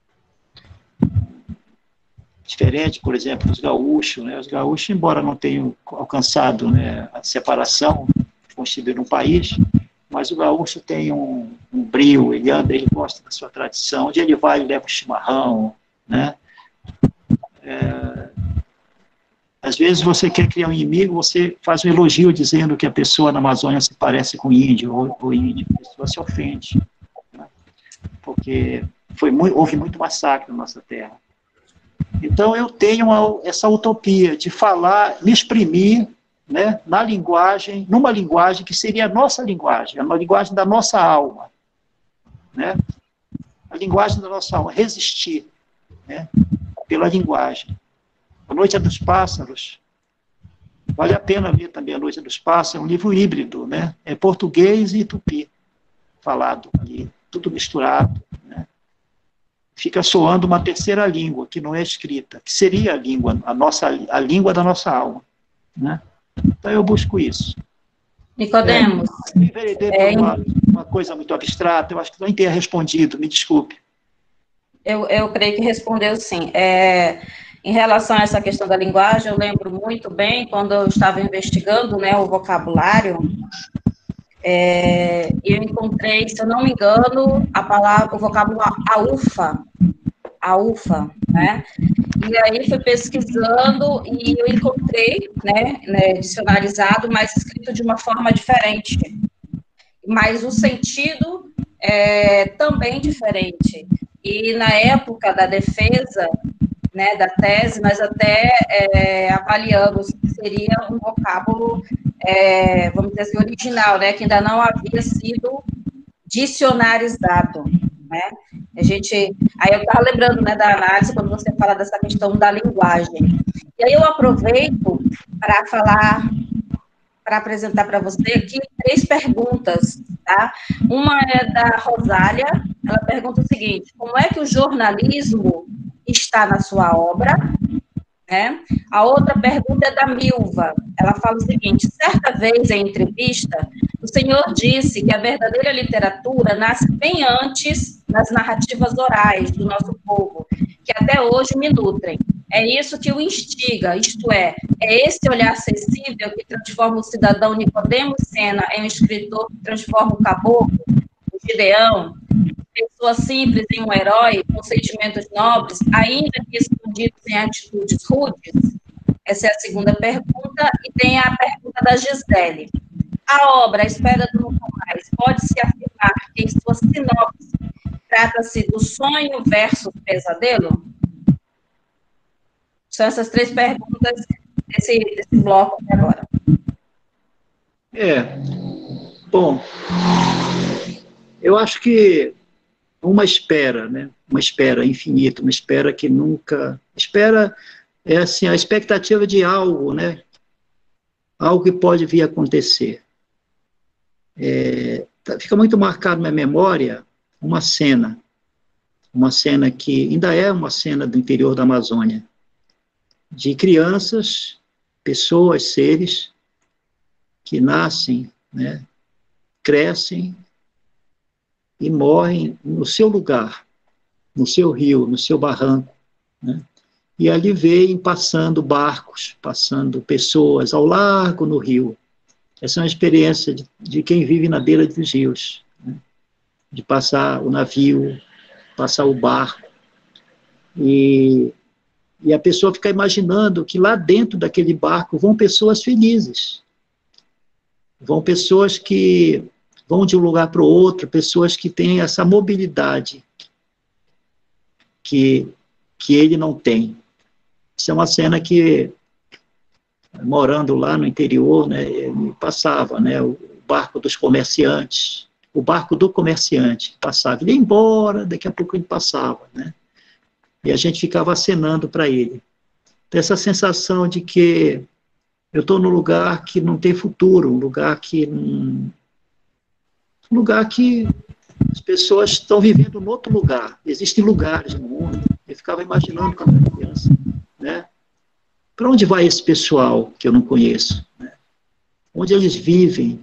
diferente, por exemplo, dos gaúchos, né? Os gaúchos, embora não tenham alcançado, né, a separação, constituir um país, mas o gaúcho tem um, um brio, ele anda, ele gosta da sua tradição, onde ele vai, ele leva o chimarrão, né? É, às vezes você quer criar um inimigo, você faz um elogio dizendo que a pessoa na Amazônia se parece com índio, ou, ou índio, a pessoa se ofende, né? Porque foi muito, houve muito massacre na nossa terra. Então, eu tenho uma, essa utopia de falar, me exprimir, né, na linguagem, numa linguagem que seria a nossa linguagem, uma linguagem da nossa alma, né? A linguagem da nossa alma, resistir, né, pela linguagem. A Noite dos Pássaros, vale a pena ler também A Noite dos Pássaros, é um livro híbrido, né? É português e tupi, falado ali, tudo misturado, né? Fica soando uma terceira língua, que não é escrita, que seria a língua, a, nossa, a língua da nossa alma, né? Então, eu busco isso. Nicodemos. É, me enveredei por é, uma, uma coisa muito abstrata, eu acho que não tenha respondido, me desculpe. Eu, eu creio que respondeu sim. É, em relação a essa questão da linguagem, eu lembro muito bem, quando eu estava investigando, né, o vocabulário, é, eu encontrei, se eu não me engano, a palavra, o vocábulo aufa, aufa, né? E aí fui pesquisando e eu encontrei, né, né, dicionarizado, mas escrito de uma forma diferente. Mas o sentido é também diferente. E na época da defesa, né, da tese, nós até é, avaliamos que seria um vocábulo, é, vamos dizer assim, original, né, que ainda não havia sido dicionarizado, né? A gente, aí eu estava lembrando, né, da análise quando você fala dessa questão da linguagem. E aí eu aproveito para falar, para apresentar para você aqui três perguntas, tá? Uma é da Rosália, ela pergunta o seguinte: como é que o jornalismo está na sua obra? Né? A outra pergunta é da Milva, ela fala o seguinte: certa vez em entrevista, o senhor disse que a verdadeira literatura nasce bem antes das narrativas orais do nosso povo, que até hoje me nutrem. É isso que o instiga, isto é, é esse olhar sensível que transforma o cidadão Nicodemo Sena em um escritor que transforma o caboclo, o Gideão, pessoa simples em um herói, com sentimentos nobres, ainda que escondidos em atitudes rudes? Essa é a segunda pergunta. E tem a pergunta da Gisele. A obra A Espera do Nunca Mais pode-se afirmar que em sua sinopse trata-se do sonho versus pesadelo? São essas três perguntas desse, desse bloco até agora. É, bom, eu acho que uma espera, né? Uma espera infinita, uma espera que nunca... Espera é assim, a expectativa de algo, né? Algo que pode vir a acontecer. É, fica muito marcado na memória uma cena, uma cena que ainda é uma cena do interior da Amazônia, de crianças, pessoas, seres que nascem, né? Crescem e morrem no seu lugar, no seu rio, no seu barranco, né? E ali veem passando barcos, passando pessoas ao largo no rio. Essa é uma experiência de, de quem vive na beira dos rios, né? De passar o navio, passar o barco, e, e a pessoa fica imaginando que lá dentro daquele barco vão pessoas felizes, vão pessoas que vão de um lugar para o outro, pessoas que têm essa mobilidade que, que ele não tem. Isso é uma cena que, morando lá no interior, né, me passava, né, o barco dos comerciantes, o barco do comerciante passava, ele ia embora, daqui a pouco ele passava, né, e a gente ficava acenando para ele. Tem essa sensação de que eu estou num lugar que não tem futuro, um lugar que não... um lugar que as pessoas estão vivendo em outro lugar. Existem lugares no mundo. Eu ficava imaginando quando era criança, né? Para onde vai esse pessoal que eu não conheço? Né? Onde eles vivem?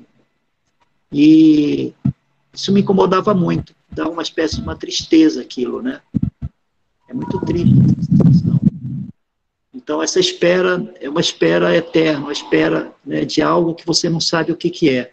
E isso me incomodava muito. Dá uma espécie de uma tristeza aquilo, né? É muito triste essa sensação. Então, essa espera é uma espera eterna, uma espera, né, de algo que você não sabe o que, que é.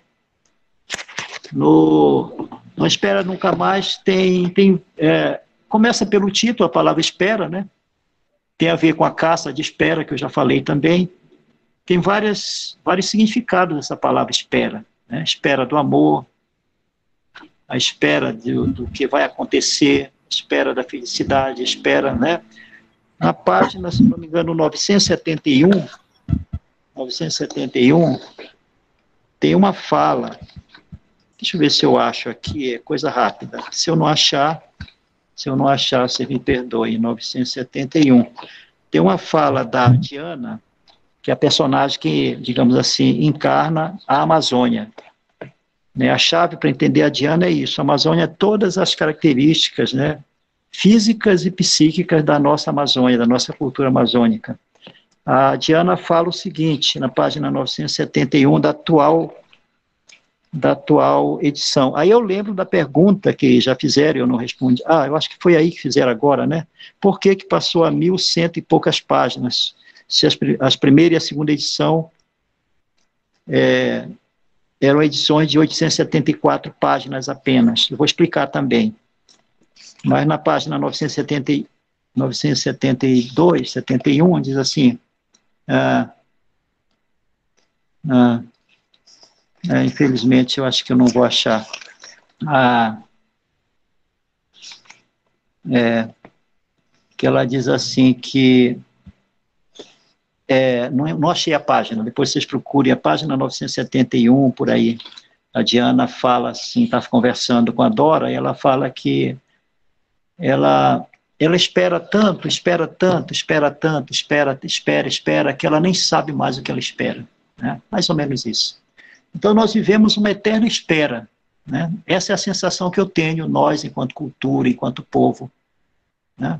No, no Espera Nunca Mais tem, tem é, começa pelo título, a palavra espera, né? Tem a ver com a caça de espera, que eu já falei também. Tem várias, vários significados dessa palavra espera, né? Espera do amor, a espera do, do que vai acontecer, a espera da felicidade, a espera, né? Na página, se não me engano, novecentos e setenta e um, novecentos e setenta e um, tem uma fala. Deixa eu ver se eu acho aqui, é coisa rápida. Se eu não achar, se eu não achar, você me perdoe, novecentos e setenta e um. Tem uma fala da Diana, que é a personagem que, digamos assim, encarna a Amazônia. Né? A chave para entender a Diana é isso. A Amazônia é todas as características, né, físicas e psíquicas da nossa Amazônia, da nossa cultura amazônica. A Diana fala o seguinte, na página novecentos e setenta e um da atual da atual edição. Aí eu lembro da pergunta que já fizeram e eu não respondi. Ah, eu acho que foi aí que fizeram agora, né? Por que que passou a mil cento e poucas páginas? Se as, as primeira e a segunda edição é, eram edições de oitocentas e setenta e quatro páginas apenas. Eu vou explicar também. Mas na página novecentos e setenta, novecentos e setenta e dois, setenta e um, diz assim, ah, ah, é, infelizmente eu acho que eu não vou achar, ah, é, que ela diz assim que, é, não, não achei a página, depois vocês procurem a página novecentos e setenta e um, por aí, a Diana fala assim, está conversando com a Dora, e ela fala que ela, ela espera tanto, espera tanto, espera tanto, espera, espera, espera, que ela nem sabe mais o que ela espera, né? Mais ou menos isso. Então, nós vivemos uma eterna espera, né? Essa é a sensação que eu tenho, nós, enquanto cultura, enquanto povo, né?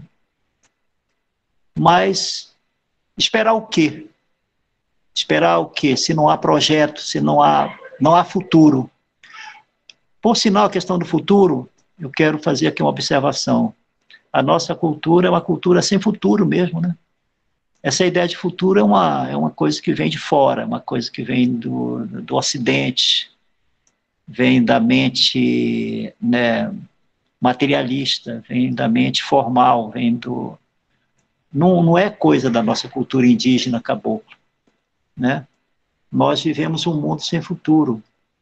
Mas, esperar o quê? Esperar o quê? Se não há projeto, se não há, não há futuro. Por sinal, a questão do futuro, eu quero fazer aqui uma observação. A nossa cultura é uma cultura sem futuro mesmo, né? Essa ideia de futuro é uma, é uma coisa que vem de fora, uma coisa que vem do, do Ocidente, vem da mente, né, materialista, vem da mente formal, vem do... Não, não é coisa da nossa cultura indígena cabocla, né? Nós vivemos um mundo sem futuro,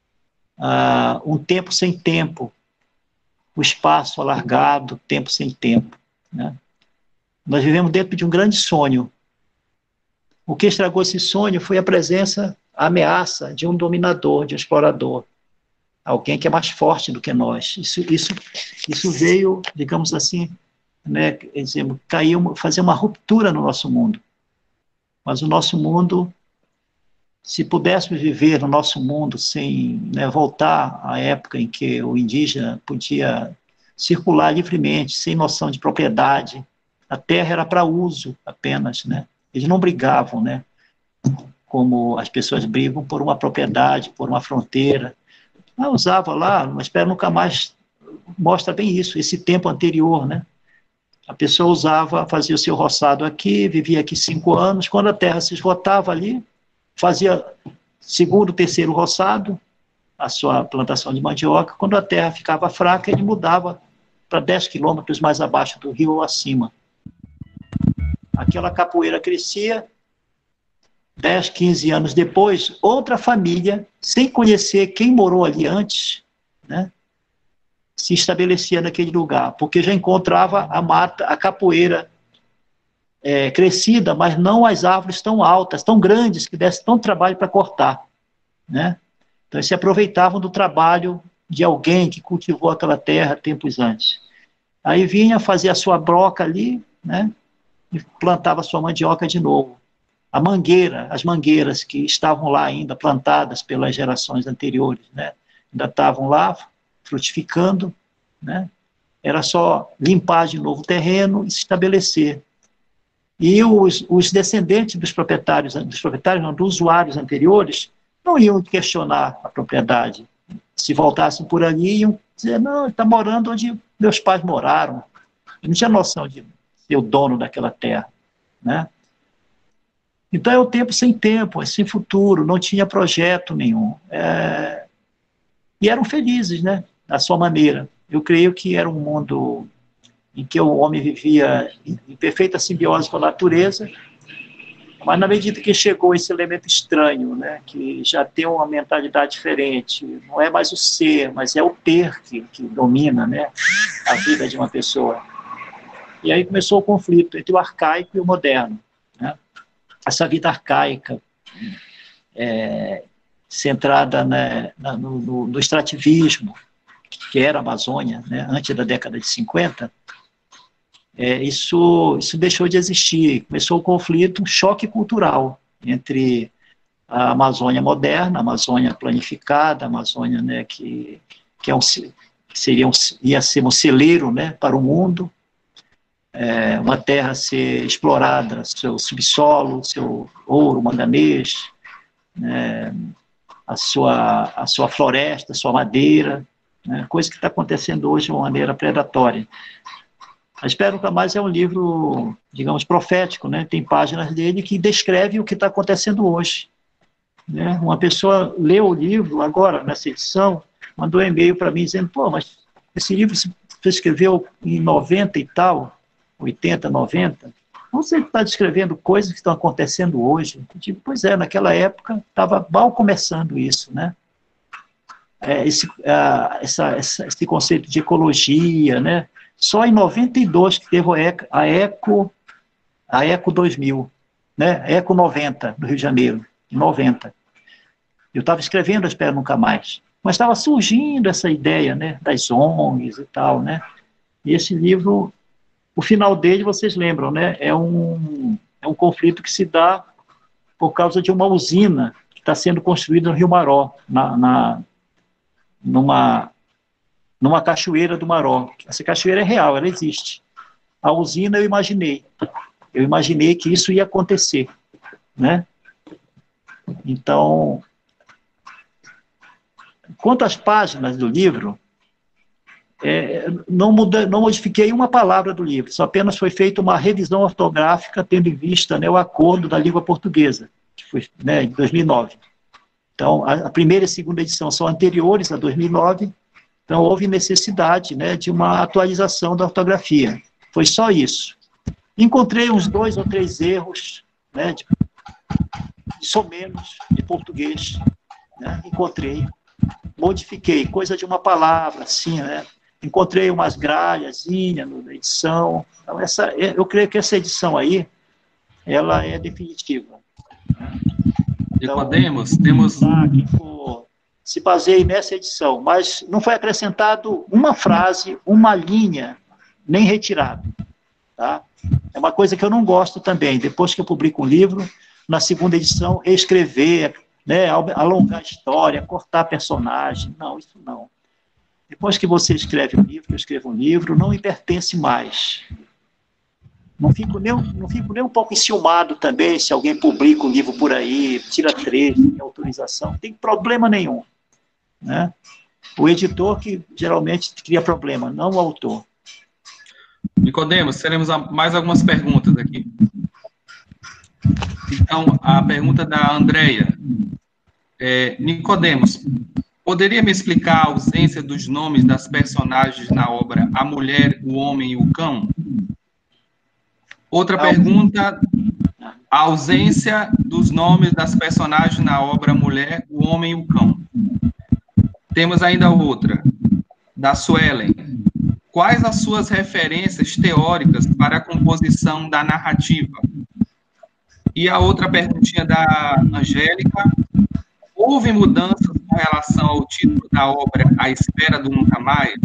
uh, um tempo sem tempo, o espaço alargado, tempo sem tempo, né? Nós vivemos dentro de um grande sonho. O que estragou esse sonho foi a presença, a ameaça de um dominador, de um explorador, alguém que é mais forte do que nós. Isso, isso, isso veio, digamos assim, né, dizemos, caiu, fazer uma ruptura no nosso mundo. Mas o nosso mundo, se pudéssemos viver no nosso mundo sem, né, voltar à época em que o indígena podia circular livremente, sem noção de propriedade, a terra era para uso apenas, né? Eles não brigavam, né, como as pessoas brigam por uma propriedade, por uma fronteira. Ah, usava lá, mas espera nunca mais mostra bem isso, esse tempo anterior, né? A pessoa usava, fazia o seu roçado aqui, vivia aqui cinco anos, quando a terra se esgotava ali, fazia segundo, terceiro roçado, a sua plantação de mandioca, quando a terra ficava fraca, ele mudava para dez quilômetros mais abaixo do rio ou acima. Aquela capoeira crescia, dez, quinze anos depois, outra família, sem conhecer quem morou ali antes, né, se estabelecia naquele lugar, porque já encontrava a mata, a capoeira é, crescida, mas não as árvores tão altas, tão grandes, que desse tanto trabalho para cortar, né? Então, eles se aproveitavam do trabalho de alguém que cultivou aquela terra tempos antes. Aí vinha fazer a sua broca ali, né, e plantava a sua mandioca de novo. A mangueira, as mangueiras que estavam lá ainda plantadas pelas gerações anteriores, né, ainda estavam lá frutificando, né, era só limpar de novo o terreno e se estabelecer. E os, os descendentes dos proprietários, dos proprietários não, dos usuários anteriores, não iam questionar a propriedade. Se voltassem por ali, iam dizer, não, ele está morando onde meus pais moraram. Eu não tinha noção de ser o dono daquela terra, né? Então é o tempo sem tempo, é sem futuro, não tinha projeto nenhum. É... E eram felizes, né, da sua maneira. Eu creio que era um mundo em que o homem vivia em perfeita simbiose com a natureza, mas na medida que chegou esse elemento estranho, né, que já tem uma mentalidade diferente, não é mais o ser, mas é o ter que, que domina, né, a vida de uma pessoa. E aí começou o conflito entre o arcaico e o moderno, né? Essa vida arcaica, é, centrada, né, no, no, no extrativismo, que era a Amazônia, né, antes da década de cinquenta, é, isso, isso deixou de existir. Começou o conflito, um choque cultural entre a Amazônia moderna, a Amazônia planificada, a Amazônia, né, que, que, é um, que seria um, ia ser um celeiro, né, para o mundo, é, uma terra a ser explorada, seu subsolo, seu ouro, manganês, né, a, sua, a sua floresta, a sua madeira, né, coisa que está acontecendo hoje de uma maneira predatória. A Espera Nunca Mais é um livro, digamos, profético, né? Tem páginas dele que descreve o que está acontecendo hoje, né? Uma pessoa leu o livro agora, nessa edição, mandou um e-mail para mim dizendo, pô, mas esse livro você escreveu em noventa e tal, oitenta, noventa, você está descrevendo coisas que estão acontecendo hoje. Eu digo, pois é, naquela época estava mal começando isso, né? É, esse, a, essa, essa, esse conceito de ecologia, né? Só em noventa e dois que teve a Eco, a Eco dois mil, né? A Eco noventa, do Rio de Janeiro, em noventa. Eu estava escrevendo A Espera Nunca Mais, mas estava surgindo essa ideia, né? Das O N Gs e tal, né? E esse livro, o final dele, vocês lembram, né? É um, é um conflito que se dá por causa de uma usina que está sendo construída no Rio Maró, na, na, numa, numa cachoeira do Maró. Essa cachoeira é real, ela existe. A usina eu imaginei. Eu imaginei que isso ia acontecer, né? Então, quanto às páginas do livro, É, não, muda, não modifiquei uma palavra do livro, só apenas foi feita uma revisão ortográfica, tendo em vista, né, o acordo da língua portuguesa, que foi, né, em dois mil e nove. Então, a, a primeira e a segunda edição são anteriores a dois mil e nove, então houve necessidade, né, de uma atualização da ortografia. Foi só isso. Encontrei uns dois ou três erros, né, de, de somenos, de português, né, encontrei, modifiquei, coisa de uma palavra, assim, né, encontrei umas gralhazinhas na edição. Então, essa, eu creio que essa edição aí, ela é definitiva. E então, podemos, temos... Se baseie nessa edição, mas não foi acrescentado uma frase, uma linha, nem retirado. Tá? É uma coisa que eu não gosto também. Depois que eu publico um livro, na segunda edição, reescrever, né, alongar a história, cortar personagem. Não, isso não. Depois que você escreve um livro, que eu escrevo um livro, não me pertence mais. Não fico nem, não fico nem um pouco enciumado também se alguém publica um livro por aí, tira trecho, tem autorização, não tem problema nenhum. Né? O editor que geralmente cria problema, não o autor. Nicodemos, teremos mais algumas perguntas aqui. Então, a pergunta da Andréia. É, Nicodemos, poderia me explicar a ausência dos nomes das personagens na obra A Mulher, o Homem e o Cão? Outra pergunta, a ausência dos nomes das personagens na obra A Mulher, o Homem e o Cão. Temos ainda outra, da Suelen. Quais as suas referências teóricas para a composição da narrativa? E a outra perguntinha da Angélica. Houve mudanças com relação ao título da obra A Espera do Nunca Mais?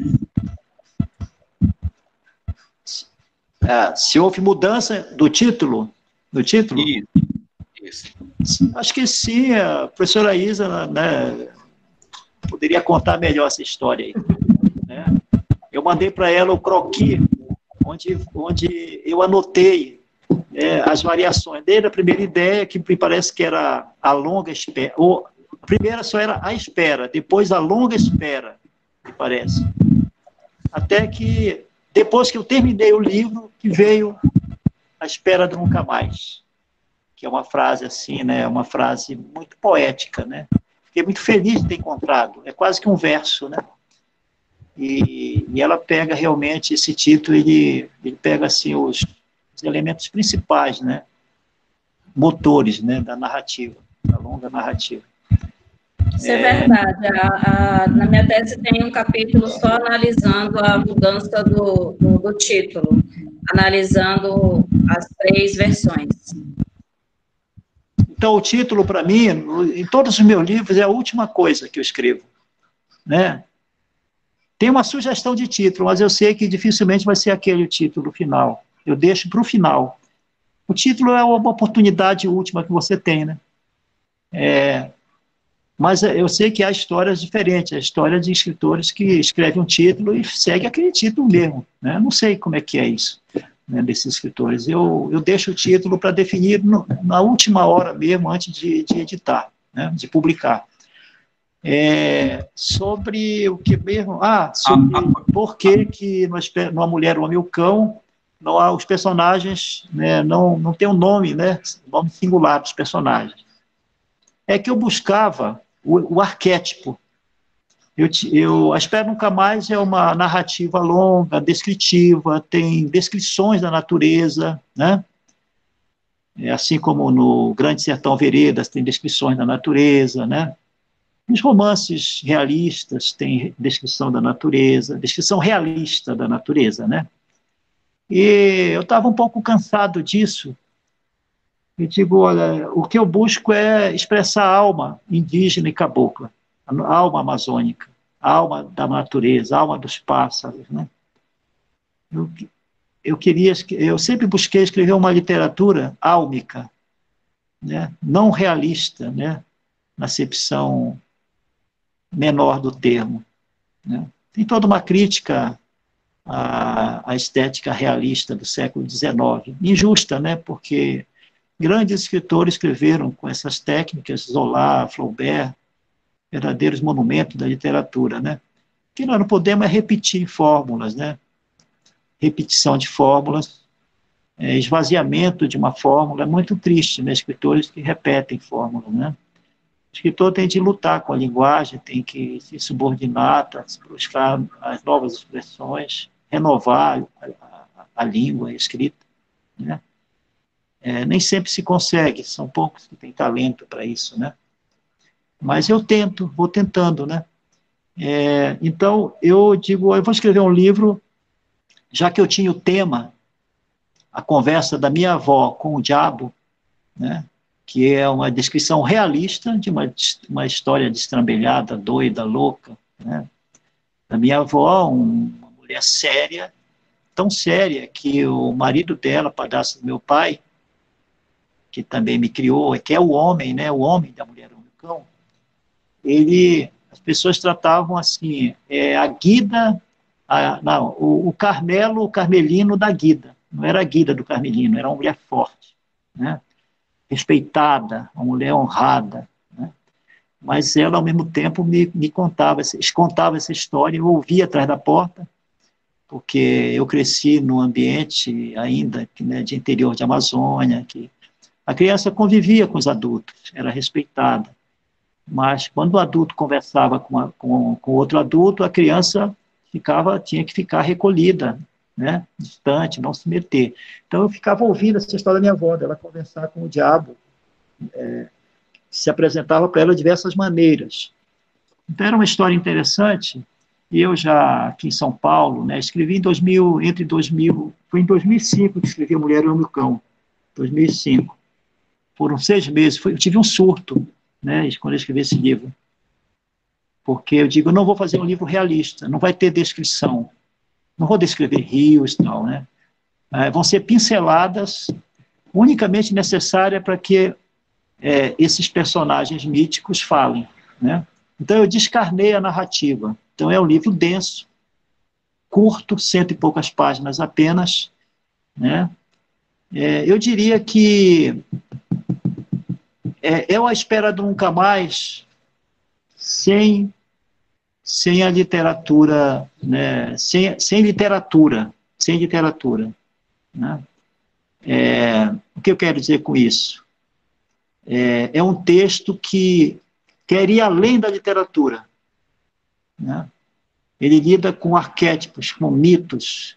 É, se houve mudança do título? Do título? Isso. Isso. Acho que sim, a professora Isa, né, poderia contar melhor essa história aí. Né? Eu mandei para ela o croquis, onde, onde eu anotei é, as variações. Desde a primeira ideia, que me parece que era a longa espera, ou a primeira só era a espera, depois a longa espera, me parece. Até que, depois que eu terminei o livro, que veio A Espera do Nunca Mais, que é uma frase assim, né, uma frase muito poética, né? Fiquei muito feliz de ter encontrado, é quase que um verso, né? E, e ela pega realmente esse título, ele, ele pega assim os, os elementos principais, né? Motores, né, da narrativa, da longa narrativa. Isso é, é verdade. A, a, na minha tese tem um capítulo só analisando a mudança do, do, do título, analisando as três versões. Então, o título, para mim, em todos os meus livros, é a última coisa que eu escrevo. Né? Tem uma sugestão de título, mas eu sei que dificilmente vai ser aquele o título final. Eu deixo para o final. O título é uma oportunidade última que você tem, né? É... Mas eu sei que há histórias diferentes, a história de escritores que escrevem um título e seguem aquele título mesmo. Né? Não sei como é que é isso, né, desses escritores. Eu, eu deixo o título para definir no, na última hora mesmo, antes de, de editar, né, de publicar. É, sobre o que mesmo? Ah, sobre por que que numa Mulher, o Homem e o Cão, não há, os personagens, né, não, não tem um nome, né, nome singular dos personagens. É que eu buscava O, o arquétipo. Eu, eu, A Espera Nunca Mais é uma narrativa longa, descritiva, tem descrições da natureza, né? É assim como no Grande Sertão Veredas tem descrições da natureza, né? Os romances realistas têm descrição da natureza, descrição realista da natureza, né? E eu estava um pouco cansado disso. E digo, olha, o que eu busco é expressar a alma indígena e cabocla, a alma amazônica, a alma da natureza, a alma dos pássaros, né? Eu, eu queria, eu sempre busquei escrever uma literatura álmica, né? Não realista, né? Na acepção menor do termo, né? Tem toda uma crítica à, à estética realista do século dezenove, injusta, né? Porque grandes escritores escreveram com essas técnicas, Zola, Flaubert, verdadeiros monumentos da literatura, né? Que nós não podemos é repetir fórmulas, né? Repetição de fórmulas, é, esvaziamento de uma fórmula, é muito triste, né? Escritores que repetem fórmulas, né? O escritor tem de lutar com a linguagem, tem que se subordinar, buscar as novas expressões, renovar a, a, a língua a escrita, né? É, nem sempre se consegue, são poucos que têm talento para isso, né? Mas eu tento, vou tentando, né? É, então, eu digo, eu vou escrever um livro, já que eu tinha o tema, a conversa da minha avó com o diabo, né? Que é uma descrição realista de uma, uma história destrambelhada, doida, louca, né? Da minha avó, um, uma mulher séria, tão séria que o marido dela, padrasto do meu pai, que também me criou, que é o homem, né, o homem da mulher do cão, ele, as pessoas tratavam assim, é, a Guida, a, não, o, o Carmelo, o Carmelino da Guida, não era a Guida do Carmelino, era uma mulher forte, né, respeitada, uma mulher honrada, né, mas ela, ao mesmo tempo, me, me contava, contava essa história, eu ouvia atrás da porta, porque eu cresci num ambiente ainda, né, de interior de Amazônia, que a criança convivia com os adultos, era respeitada, mas quando o adulto conversava com, a, com, com outro adulto, a criança ficava, tinha que ficar recolhida, né, distante, não se meter. Então eu ficava ouvindo essa história da minha avó, dela conversar com o diabo, é, se apresentava para ela de diversas maneiras. Então era uma história interessante, e eu já aqui em São Paulo, né, escrevi em dois mil, entre dois mil, foi em dois mil e cinco que escrevi A Mulher e o Cão, dois mil e cinco. Foram seis meses, foi, eu tive um surto, né, quando eu escrevi esse livro, porque eu digo, eu não vou fazer um livro realista, não vai ter descrição, não vou descrever rios e tal, né, é, vão ser pinceladas unicamente necessárias para que é, esses personagens míticos falem, né, então eu descarnei a narrativa, então é um livro denso, curto, cento e poucas páginas apenas, né, é, eu diria que É, é a Espera do Nunca Mais sem, sem a literatura, né, sem, sem literatura, sem literatura, né? É, o que eu quero dizer com isso? É, é um texto que quer ir além da literatura, né? Ele lida com arquétipos, com mitos,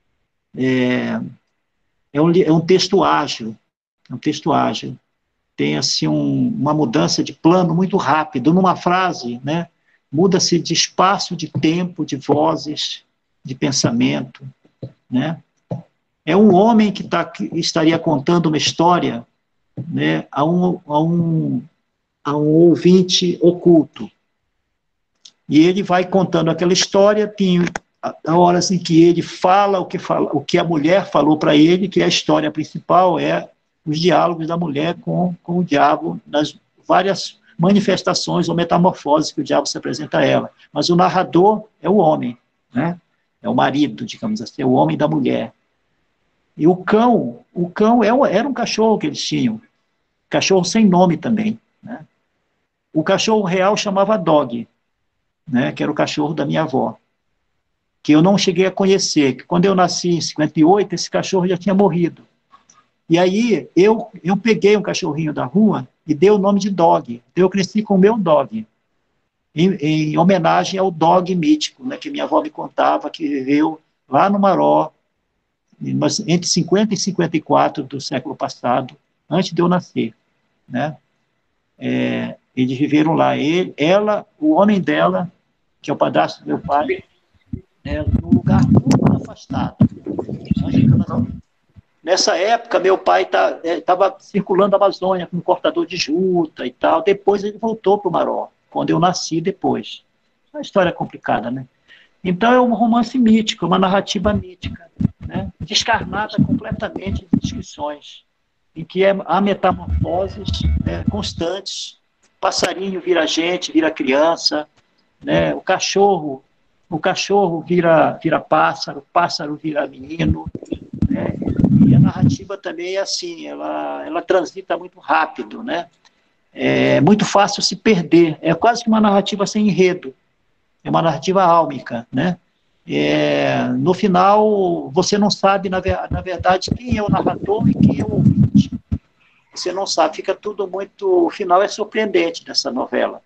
é, é, um, é um texto ágil, é um texto ágil. Tem assim um, uma mudança de plano muito rápido, numa frase, né, muda-se de espaço, de tempo, de vozes, de pensamento, né? É um homem que, tá, que estaria contando uma história, né, a, um, a, um, a um ouvinte oculto, e ele vai contando aquela história, tem a horas em que ele fala o que, fala, o que a mulher falou para ele, que a história principal é os diálogos da mulher com, com o diabo, nas várias manifestações ou metamorfoses que o diabo se apresenta a ela. Mas o narrador é o homem, né? É o marido, digamos assim, é o homem da mulher. E o cão, o cão é um, era um cachorro que eles tinham, cachorro sem nome também, né? O cachorro real chamava Dog, né? Que era o cachorro da minha avó, que eu não cheguei a conhecer, que quando eu nasci em cinquenta e oito, esse cachorro já tinha morrido. E aí, eu, eu peguei um cachorrinho da rua e dei o nome de Dog. Eu cresci com o meu Dog. em, em homenagem ao dog mítico, né, que minha avó me contava, que viveu lá no Maró, entre cinquenta e cinquenta e quatro do século passado, antes de eu nascer, né? É, eles viveram lá, ele, ela, o homem dela, que é o padrasto do meu pai, é, num lugar muito afastado. Nessa época, meu pai estava tá, é, circulando a Amazônia com um cortador de juta e tal, depois ele voltou para o Maró, quando eu nasci depois. É uma história complicada, né? Então é um romance mítico, uma narrativa mítica, né? Descarnada completamente de descrições, em que é, há metamorfoses, né, constantes. Passarinho vira gente, vira criança, né? O cachorro, o cachorro vira, vira pássaro, o pássaro vira menino, né? E a narrativa também é assim, ela, ela transita muito rápido, né? É muito fácil se perder, é quase que uma narrativa sem enredo, é uma narrativa álmica, né? É, no final, você não sabe, na, na verdade, quem é o narrador e quem é o ouvinte. Você não sabe, fica tudo muito... O final é surpreendente dessa novela.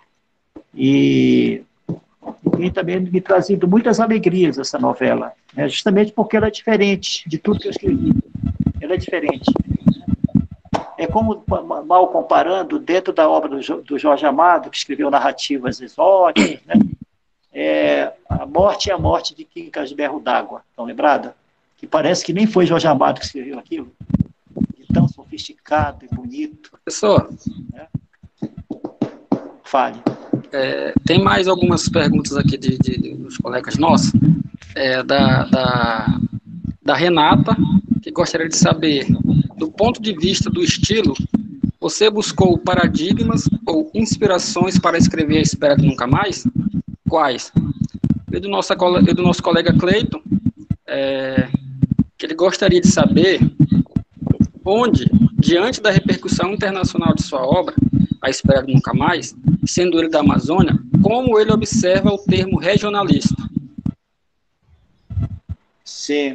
E, e tem também me trazido muitas alegrias essa novela, né? Justamente porque ela é diferente de tudo que eu escrevi. Ela é diferente. É como, mal comparando, dentro da obra do, do Jorge Amado, que escreveu narrativas exóticas, né? É, a morte é a morte de Quincas Berro d'Água, estão lembrada? Que parece que nem foi Jorge Amado que escreveu aquilo, de tão sofisticado e bonito. Professor, né? Fale. É, tem mais algumas perguntas aqui de, de, de, dos colegas nossos, é, da, da, da Renata, que gostaria de saber, do ponto de vista do estilo, você buscou paradigmas ou inspirações para escrever A Espera de Nunca Mais? Quais? E do nosso, e do nosso colega Cleiton, é, que ele gostaria de saber onde, diante da repercussão internacional de sua obra, A Espera de Nunca Mais, sendo ele da Amazônia, como ele observa o termo regionalista? Sim.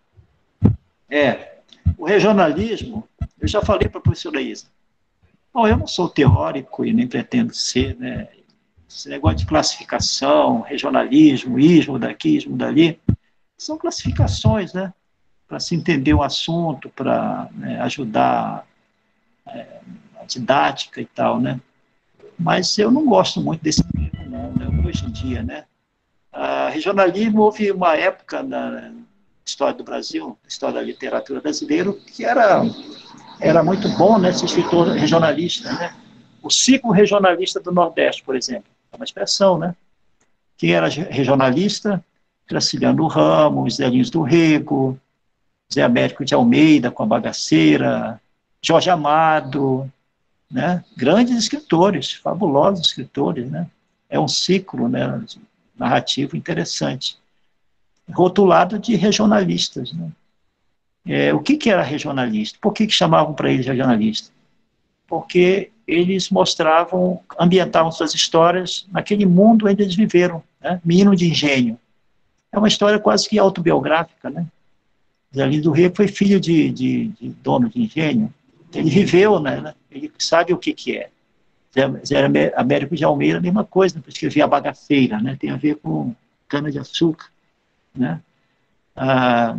É, o regionalismo, eu já falei para a professora Isa, bom, eu não sou teórico e nem pretendo ser, né? Esse negócio de classificação, regionalismo, ismo daqui, ismo dali, são classificações, né? Para se entender o assunto, para, né, ajudar é, a didática e tal, né? Mas eu não gosto muito desse termo, não, né? Hoje em dia, né? A regionalismo, houve uma época na história do Brasil, na história da literatura brasileira, que era, era muito bom, né? Esse escritor regionalista, né? O ciclo regionalista do Nordeste, por exemplo, é uma expressão, né? Quem era regionalista? Graciliano Ramos, Zé Lins do Rego, Zé Américo de Almeida com a Bagaceira, Jorge Amado, né? Grandes escritores, fabulosos escritores, né? É um ciclo, né, narrativo interessante, rotulado de regionalistas, né? É, o que, que era regionalista? Por que, que chamavam para eles regionalista? Porque eles mostravam, ambientavam suas histórias naquele mundo onde eles viveram, né? Menino de engenho. É uma história quase que autobiográfica, né? Zé Lins do Rego foi filho de, de, de dono de engenho. Ele viveu, né? Ele sabe o que, que é. Zé Américo de Almeida, a mesma coisa, para escrever A Bagaceira, né? Tem a ver com cana-de-açúcar, né? Ah,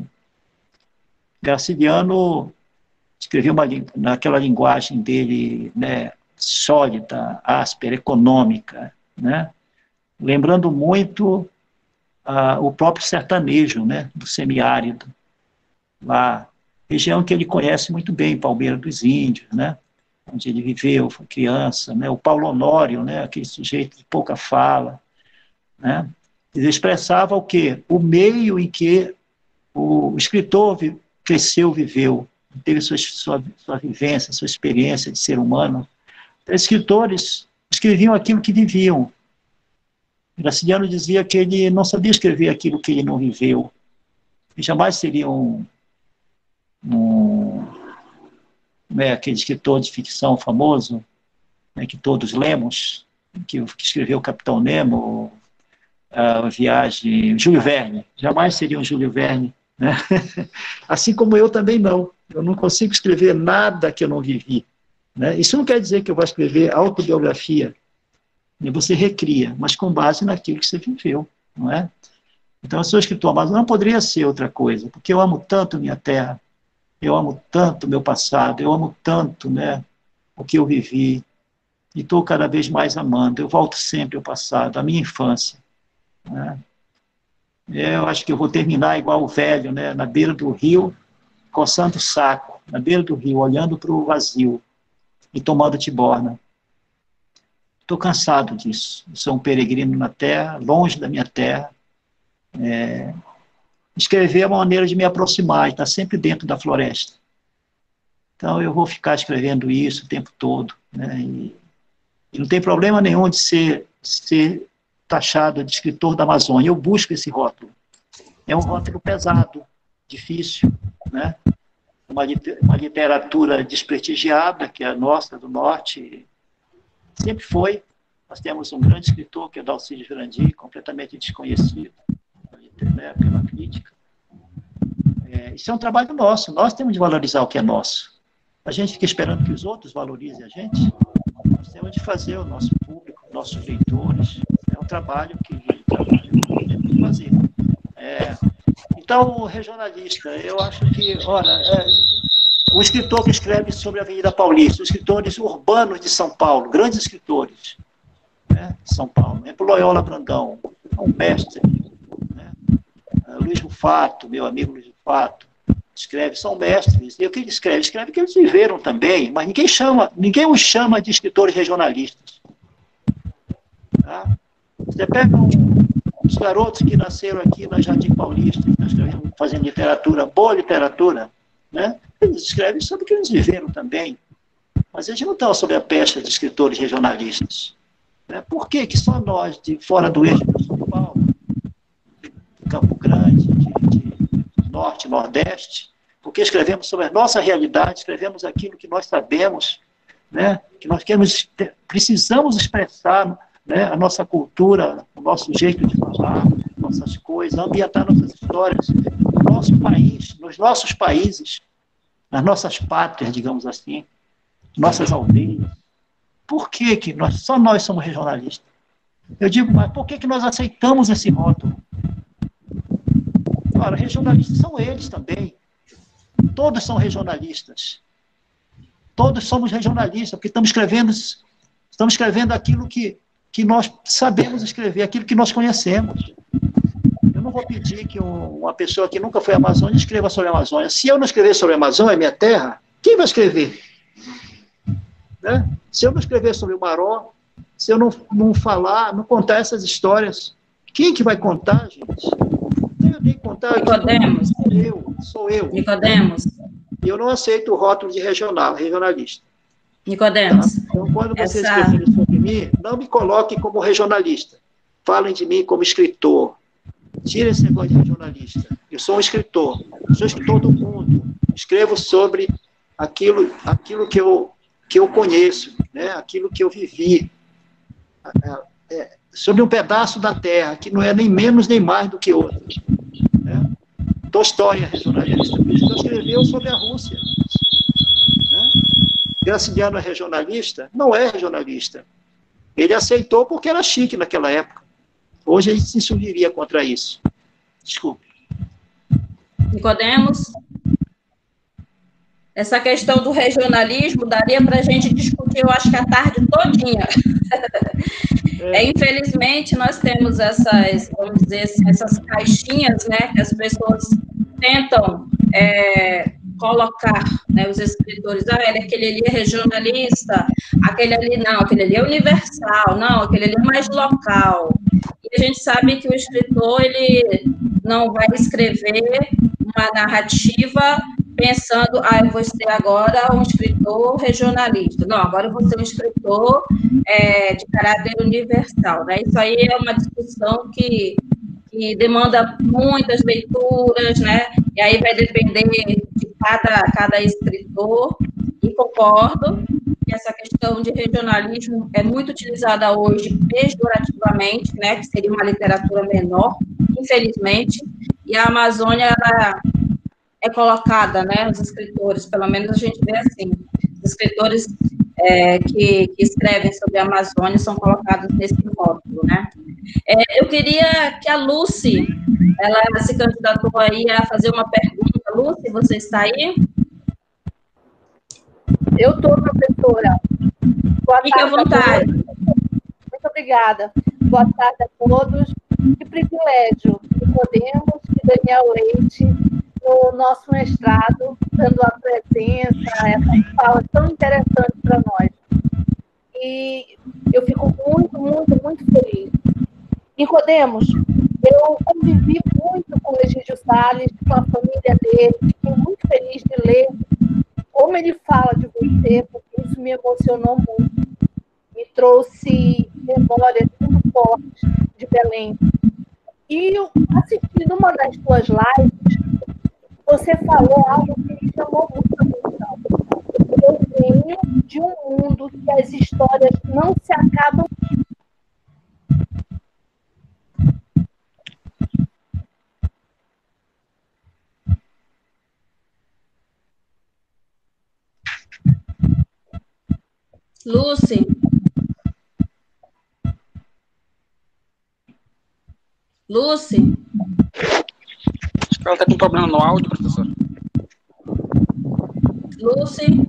Graciliano escreveu uma, naquela linguagem dele, né, sólida, áspera, econômica, né? Lembrando muito ah, o próprio sertanejo, né, do semiárido, lá, região que ele conhece muito bem, Palmeira dos Índios, né, onde ele viveu, foi criança, né, o Paulo Honório, né, aquele sujeito de pouca fala, né? Ele expressava o quê? O meio em que o escritor vi, cresceu, viveu, teve sua, sua, sua vivência, sua experiência de ser humano. Então, escritores escreviam aquilo que viviam. Graciliano dizia que ele não sabia escrever aquilo que ele não viveu. Ele jamais seria um, um né, aquele escritor de ficção famoso, né, que todos lemos, que, que escreveu o Capitão Nemo, a Viagem, Júlio Verne. Jamais seria um Júlio Verne, né? Assim como eu também não. Eu não consigo escrever nada que eu não vivi, né? Isso não quer dizer que eu vou escrever autobiografia, E você recria, mas com base naquilo que você viveu, não é? Então, eu sou escritor, mas não poderia ser outra coisa, porque eu amo tanto minha terra, eu amo tanto meu passado, eu amo tanto, né, o que eu vivi, e estou cada vez mais amando. Eu volto sempre ao passado, à minha infância, né? Eu acho que eu vou terminar igual o velho, né, na beira do rio, coçando o saco, na beira do rio, olhando para o vazio e tomando tiborna. Estou cansado disso. Eu sou um peregrino na terra, longe da minha terra. É... Escrever é uma maneira de me aproximar, estar sempre dentro da floresta. Então, eu vou ficar escrevendo isso o tempo todo, né? E, e não tem problema nenhum de ser, ser taxado de escritor da Amazônia. Eu busco esse rótulo. É um rótulo pesado, difícil, né? Uma, uma literatura desprestigiada, que é a nossa, do Norte, sempre foi. Nós temos um grande escritor, que é Dalcídio Jurandir, completamente desconhecido, né, pela crítica. É, isso é um trabalho nosso, nós temos de valorizar o que é nosso. A gente fica esperando que os outros valorizem a gente, nós temos de fazer o nosso público, nossos leitores, é um trabalho que, um trabalho que temos de fazer. É, então, o regionalista, eu acho que, olha, é, o escritor que escreve sobre a Avenida Paulista, os escritores urbanos de São Paulo, grandes escritores, né, de São Paulo, é por Loyola Brandão, é um mestre, né, Luiz Rufato, meu amigo Luiz Rufato, escreve, são mestres, e o que ele escreve? Escreve que eles viveram também, mas ninguém chama, ninguém os chama de escritores regionalistas. Tá? Você pega um, os garotos que nasceram aqui na Jardim Paulista, que estão fazendo literatura, boa literatura, né? Eles escrevem sobre o que eles viveram também, mas eles não estão sob a pecha de escritores regionalistas. Né? Por que que só nós, de fora do eixo de São Paulo, de Campo Grande, de, de Norte, Nordeste, porque escrevemos sobre a nossa realidade, escrevemos aquilo que nós sabemos, né? Que nós queremos, precisamos expressar, né, a nossa cultura, o nosso jeito de falar, nossas coisas, ambientar nossas histórias no nosso país, nos nossos países, nas nossas pátrias, digamos assim, nossas aldeias. Por que que nós, só nós somos regionalistas? Eu digo, mas por que que nós aceitamos esse rótulo? Ora, regionalistas são eles também. Todos são regionalistas. Todos somos regionalistas, porque estamos escrevendo, estamos escrevendo aquilo que, que nós sabemos escrever, aquilo que nós conhecemos. Eu não vou pedir que um, uma pessoa que nunca foi à Amazônia escreva sobre a Amazônia. Se eu não escrever sobre a Amazônia, minha terra, quem vai escrever? Né? Se eu não escrever sobre o Maró, se eu não, não falar, não contar essas histórias, quem que vai contar, gente? Eu tenho que contar. Nicodemos. Sou eu, sou eu. Nicodemos. E eu não aceito o rótulo de regional, regionalista. Nicodemos. Tá? Então, quando vocês Essa... escreverem sobre mim, não me coloquem como regionalista. Falem de mim como escritor. Tira esse negócio de regionalista. Eu sou um escritor. Eu sou escritor do mundo. Escrevo sobre aquilo, aquilo que, eu, que eu conheço, né? Aquilo que eu vivi. É, é, sobre um pedaço da terra, que não é nem menos nem mais do que outro. Né? Tolstói é regionalista. Ele escreveu sobre a Rússia. Né? Graciliano é regionalista? Não é regionalista. Ele aceitou porque era chique naquela época. Hoje a gente se insurgiria contra isso. Desculpe. Nicodemos, essa questão do regionalismo daria para a gente discutir, eu acho que a tarde todinha. É. É, infelizmente, nós temos essas, vamos dizer, essas caixinhas, né, que as pessoas tentam é, colocar, né, os escritores, ah, ele, aquele ali é regionalista, aquele ali não, aquele ali é universal, não, aquele ali é mais local. E a gente sabe que o escritor, ele não vai escrever uma narrativa pensando, ah, eu vou ser agora um escritor regionalista. Não, agora eu vou ser um escritor é, de caráter universal. Né? Isso aí é uma discussão que, que demanda muitas leituras, né? E aí vai depender de cada, cada escritor. E concordo que essa questão de regionalismo é muito utilizada hoje pejorativamente, né? Que seria uma literatura menor, infelizmente. E a Amazônia, ela é colocada, né, os escritores, pelo menos a gente vê assim, os escritores é, que, que escrevem sobre a Amazônia são colocados nesse módulo, né? É, eu queria que a Lucy, ela se candidatou aí a fazer uma pergunta. Lucy, você está aí? Eu estou, professora. Boa Fique à vontade. Muito obrigada. Boa tarde a todos. Que privilégio que podemos, que Daniel Leite, no nosso mestrado, dando a presença, essa fala tão interessante para nós. E eu fico muito, muito, muito feliz. Nicodemos, eu convivi muito com o Egídio Salles, com a família dele, fiquei muito feliz de ler como ele fala de você, porque isso me emocionou muito. Me trouxe memórias muito fortes de Belém. E eu, assistindo uma das suas lives, você falou algo que me chamou muito a atenção. Eu venho de um mundo que as histórias não se acabam. Lucy. Lucy. Acho que ela está com problema no áudio, professor. Lucy.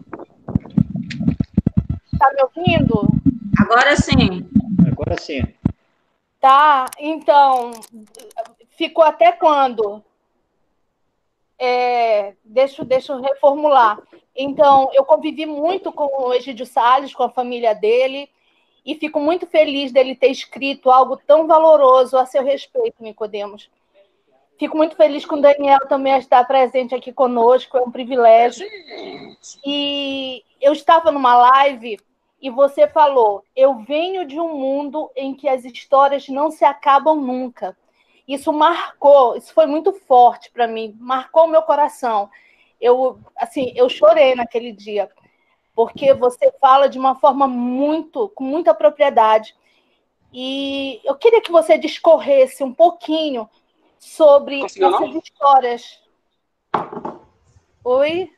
Está me ouvindo? Agora sim. Agora sim. Tá, então, ficou até quando? É, deixa, deixa eu reformular. Então, eu convivi muito com o Egídio Salles, com a família dele, e fico muito feliz dele ter escrito algo tão valoroso a seu respeito, Nicodemos. Fico muito feliz com o Daniel também estar presente aqui conosco, é um privilégio. E eu estava numa live e você falou, eu venho de um mundo em que as histórias não se acabam nunca. Isso marcou, isso foi muito forte para mim, marcou o meu coração. Eu, assim, eu chorei naquele dia, porque você fala de uma forma muito, com muita propriedade. E eu queria que você discorresse um pouquinho sobre Conseguiu, essas não? histórias. Oi?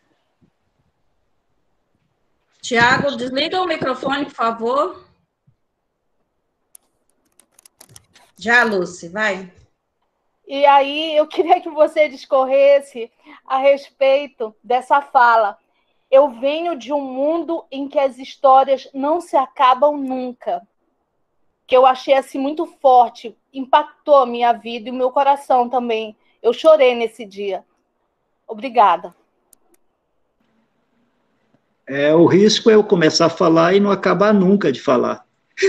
Tiago, desliga o microfone, por favor. Já, Lucy, vai. E aí eu queria que você discorresse a respeito dessa fala. Eu venho de um mundo em que as histórias não se acabam nunca. Que eu achei assim muito forte, impactou a minha vida e o meu coração também. Eu chorei nesse dia. Obrigada. É, o risco é eu começar a falar e não acabar nunca de falar.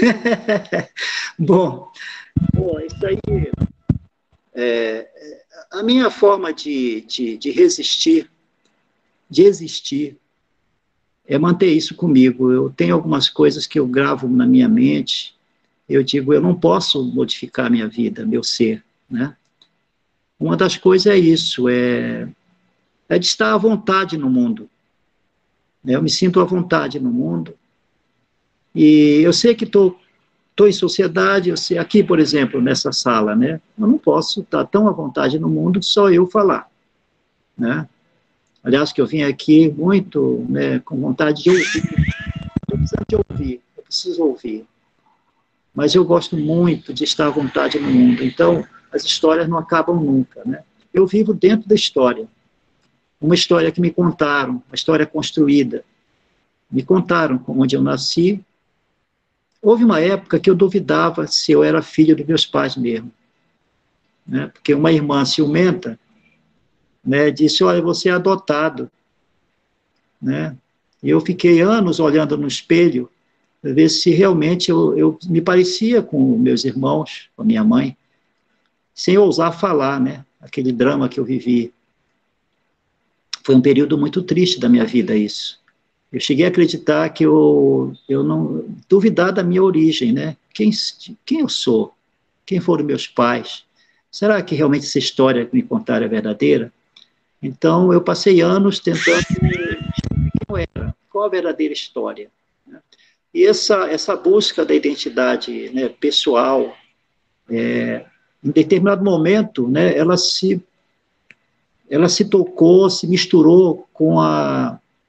Bom, bom, isso aí... É, a minha forma de, de, de resistir, de existir, é manter isso comigo. Eu tenho algumas coisas que eu gravo na minha mente, eu digo, eu não posso modificar minha vida, meu ser, né? Uma das coisas é isso, é, é de estar à vontade no mundo. Eu me sinto à vontade no mundo, e eu sei que estou Estou em sociedade, eu sei, aqui, por exemplo, nessa sala, né? Eu não posso estar tão à vontade no mundo que só eu falar, né? Aliás, que eu vim aqui muito, né, com vontade de ouvir. Estou precisando de ouvir, eu preciso ouvir. Mas eu gosto muito de estar à vontade no mundo. Então, as histórias não acabam nunca, né? Eu vivo dentro da história. Uma história que me contaram, uma história construída. Me contaram onde eu nasci. Houve uma época que eu duvidava se eu era filho dos meus pais mesmo, né? Porque uma irmã ciumenta, né, disse, olha, você é adotado, né? E eu fiquei anos olhando no espelho, para ver se realmente eu, eu me parecia com meus irmãos, com a minha mãe, sem ousar falar, né? Aquele drama que eu vivi. Foi um período muito triste da minha vida, isso. Eu cheguei a acreditar que eu, eu não... duvidar da minha origem, né? Quem, quem eu sou? Quem foram meus pais? Será que realmente essa história que me contaram é verdadeira? Então, eu passei anos tentando descobrir quem eu era, qual a verdadeira história, né? E essa, essa busca da identidade, né, pessoal, é, em determinado momento, né, ela se, ela se tocou, se misturou com a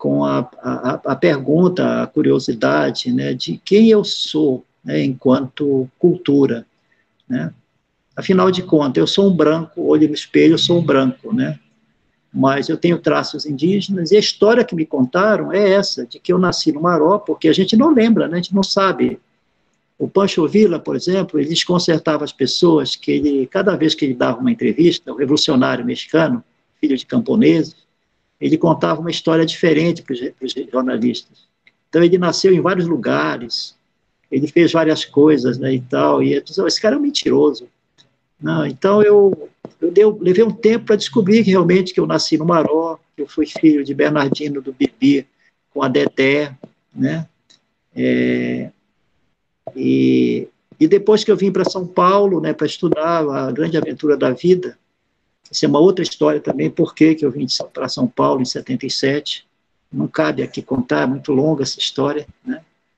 com a, a, a pergunta, a curiosidade, né, de quem eu sou, né, enquanto cultura, né? Afinal de contas, eu sou um branco, olho no espelho, eu sou um branco, né? Mas eu tenho traços indígenas, e a história que me contaram é essa, de que eu nasci no Maró, porque a gente não lembra, né? A gente não sabe. O Pancho Villa, por exemplo, ele desconcertava as pessoas, que ele, cada vez que ele dava uma entrevista, o revolucionário mexicano, filho de camponeses, ele contava uma história diferente para os jornalistas. Então, ele nasceu em vários lugares, ele fez várias coisas, né, e tal, e esse cara é um mentiroso. Não, então, eu, eu dei, levei um tempo para descobrir que realmente que eu nasci no Maró, que eu fui filho de Bernardino do Bibi com a Dedé, né, é, e, e depois que eu vim para São Paulo, né, para estudar a grande aventura da vida, essa é uma outra história também, por que eu vim para São Paulo em setenta e sete, não cabe aqui contar, é muito longa essa história, né?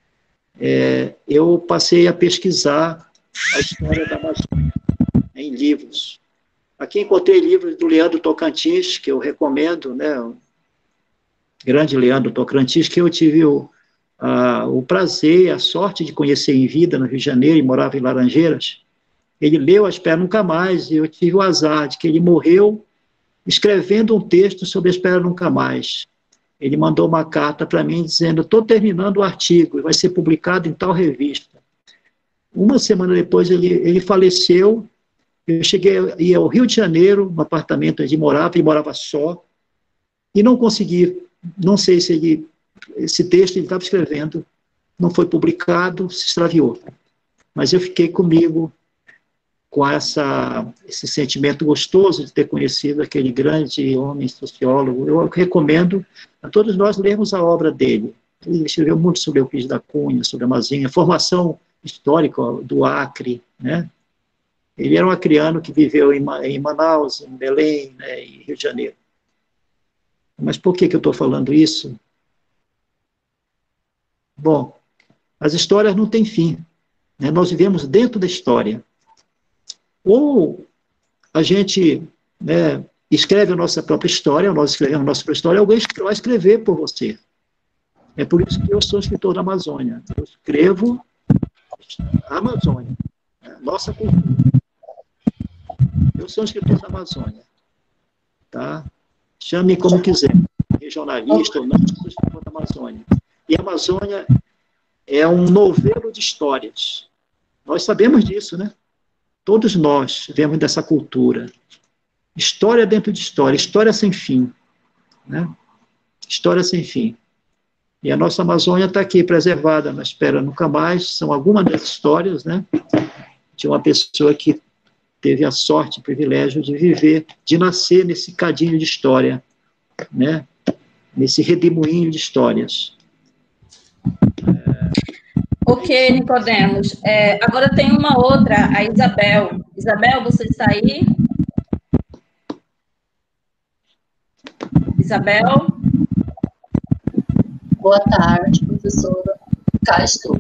É, eu passei a pesquisar a história da Amazônia em livros. Aqui encontrei livros do Leandro Tocantins, que eu recomendo, né, o grande Leandro Tocantins, que eu tive o, a, o prazer, a sorte de conhecer em vida no Rio de Janeiro, e morava em Laranjeiras. Ele leu A Espera Nunca Mais, e eu tive o azar de que ele morreu escrevendo um texto sobre A Espera Nunca Mais. Ele mandou uma carta para mim dizendo: estou terminando o artigo, e vai ser publicado em tal revista. Uma semana depois ele, ele faleceu. Eu cheguei ia ao Rio de Janeiro, no apartamento onde ele morava, ele morava só, e não consegui, não sei se ele, esse texto ele estava escrevendo, não foi publicado, se extraviou. Mas eu fiquei comigo com essa, esse sentimento gostoso de ter conhecido aquele grande homem sociólogo. Eu recomendo a todos nós lermos a obra dele. Ele escreveu muito sobre Euclides da Cunha, sobre a Amazônia, formação histórica do Acre, né? Ele era um acreano que viveu em, em Manaus, em Belém, né, e Rio de Janeiro. Mas por que, que eu estou falando isso? Bom, as histórias não têm fim, né? Nós vivemos dentro da história. Ou a gente, né, escreve a nossa própria história, nós escrevemos a nossa própria história, alguém vai escrever por você. É por isso que eu sou escritor da Amazônia. Eu escrevo a Amazônia, a nossa cultura. Eu sou escritor da Amazônia. Tá? Chame como quiser, regionalista ou não, eu sou escritor da Amazônia. E a Amazônia é um novelo de histórias. Nós sabemos disso, né? Todos nós vemos dessa cultura. História dentro de história, história sem fim. Né? História sem fim. E a nossa Amazônia está aqui, preservada, na Espera Nunca Mais. São algumas das histórias, né, de uma pessoa que teve a sorte, o privilégio de viver, de nascer nesse cadinho de história, né, nesse redemoinho de histórias. Ok, Nicodemos. É, agora tem uma outra, a Isabel. Isabel, você está aí? Isabel? Boa tarde, professora. Cá estou.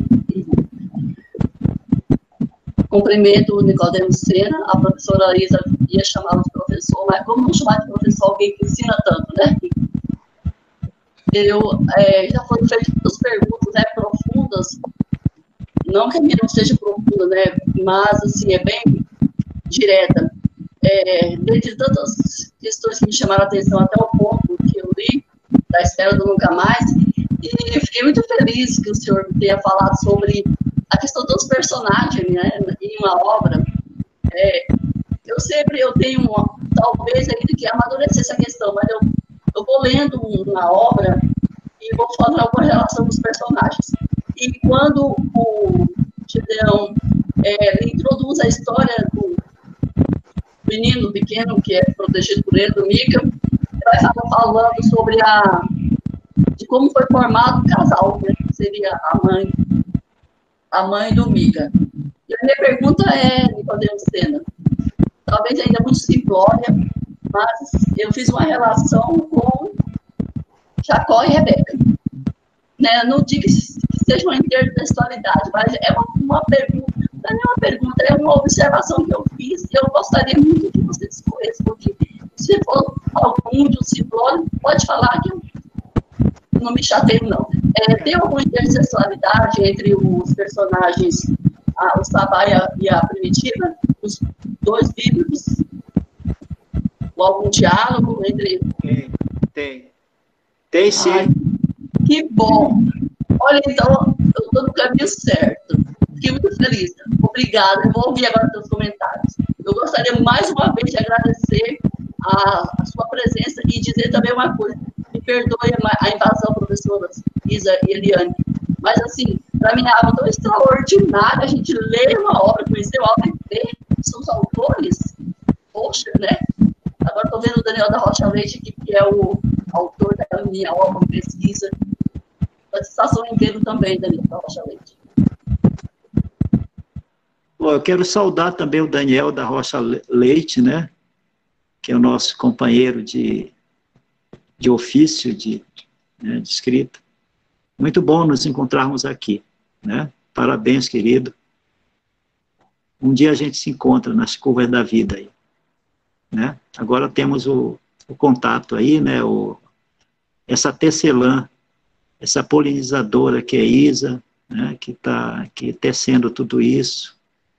Cumprimento o Nicodemos Sena. A professora Isa ia chamá-lo de professor, mas como não chamar de professor alguém que ensina tanto, né? Eu, é, já foram feitas duas perguntas, né, profundas. Não que a minha não seja profunda, né, mas, assim, é bem direta. É, dentre tantas questões que me chamaram a atenção até o ponto que eu li, da Espera do Nunca Mais, e fiquei muito feliz que o senhor tenha falado sobre a questão dos personagens, né, em uma obra. É, eu sempre, eu tenho, uma, talvez, ainda que amadurecer essa questão, mas eu, eu vou lendo uma obra e vou fazendo alguma relação dos personagens. E quando o Gideão é, introduz a história do menino pequeno, que é protegido por ele, do Mica, vai estar falando sobre a, de como foi formado o casal, né, que seria a mãe, a mãe do Mica. E a minha pergunta é, Nicodemos Sena, talvez ainda muito simplória, mas eu fiz uma relação com Jacó e Rebeca. Né, não digo que seja uma intertextualidade, mas é uma, uma pergunta, não é uma pergunta, é uma observação que eu fiz e eu gostaria muito que você discorresse, porque se for algum de um simplório, pode falar que eu não me chateio, não. É, tem alguma intersexualidade entre os personagens, a, o Sabá e a, e a Primitiva, os dois bíblicos? Ou algum diálogo entre... Tem, tem. Tem sim. Ai, que bom. Olha, então, eu estou no caminho certo. Fiquei muito feliz. Obrigada. Eu vou ouvir agora seus comentários. Eu gostaria mais uma vez de agradecer a, a sua presença e dizer também uma coisa. Me perdoe a invasão, professoras Isa e Eliane. Mas, assim, para mim é algo tão extraordinário a gente ler uma obra, conhecer a obra e ver seus autores. Poxa, né? Agora estou vendo o Daniel da Rocha Leite, que, que é o autor da minha obra de pesquisa. Satisfação inteiro também, Daniel da Rocha Leite. Bom, eu quero saudar também o Daniel da Rocha Leite, né? Que é o nosso companheiro de, de ofício, de, né, de escrita. Muito bom nos encontrarmos aqui, né? Parabéns, querido. Um dia a gente se encontra nas curvas da vida aí, né? Agora temos o, o contato aí, né? O, essa tecelã, essa polinizadora que é Isa, né? Que está que tecendo tudo isso,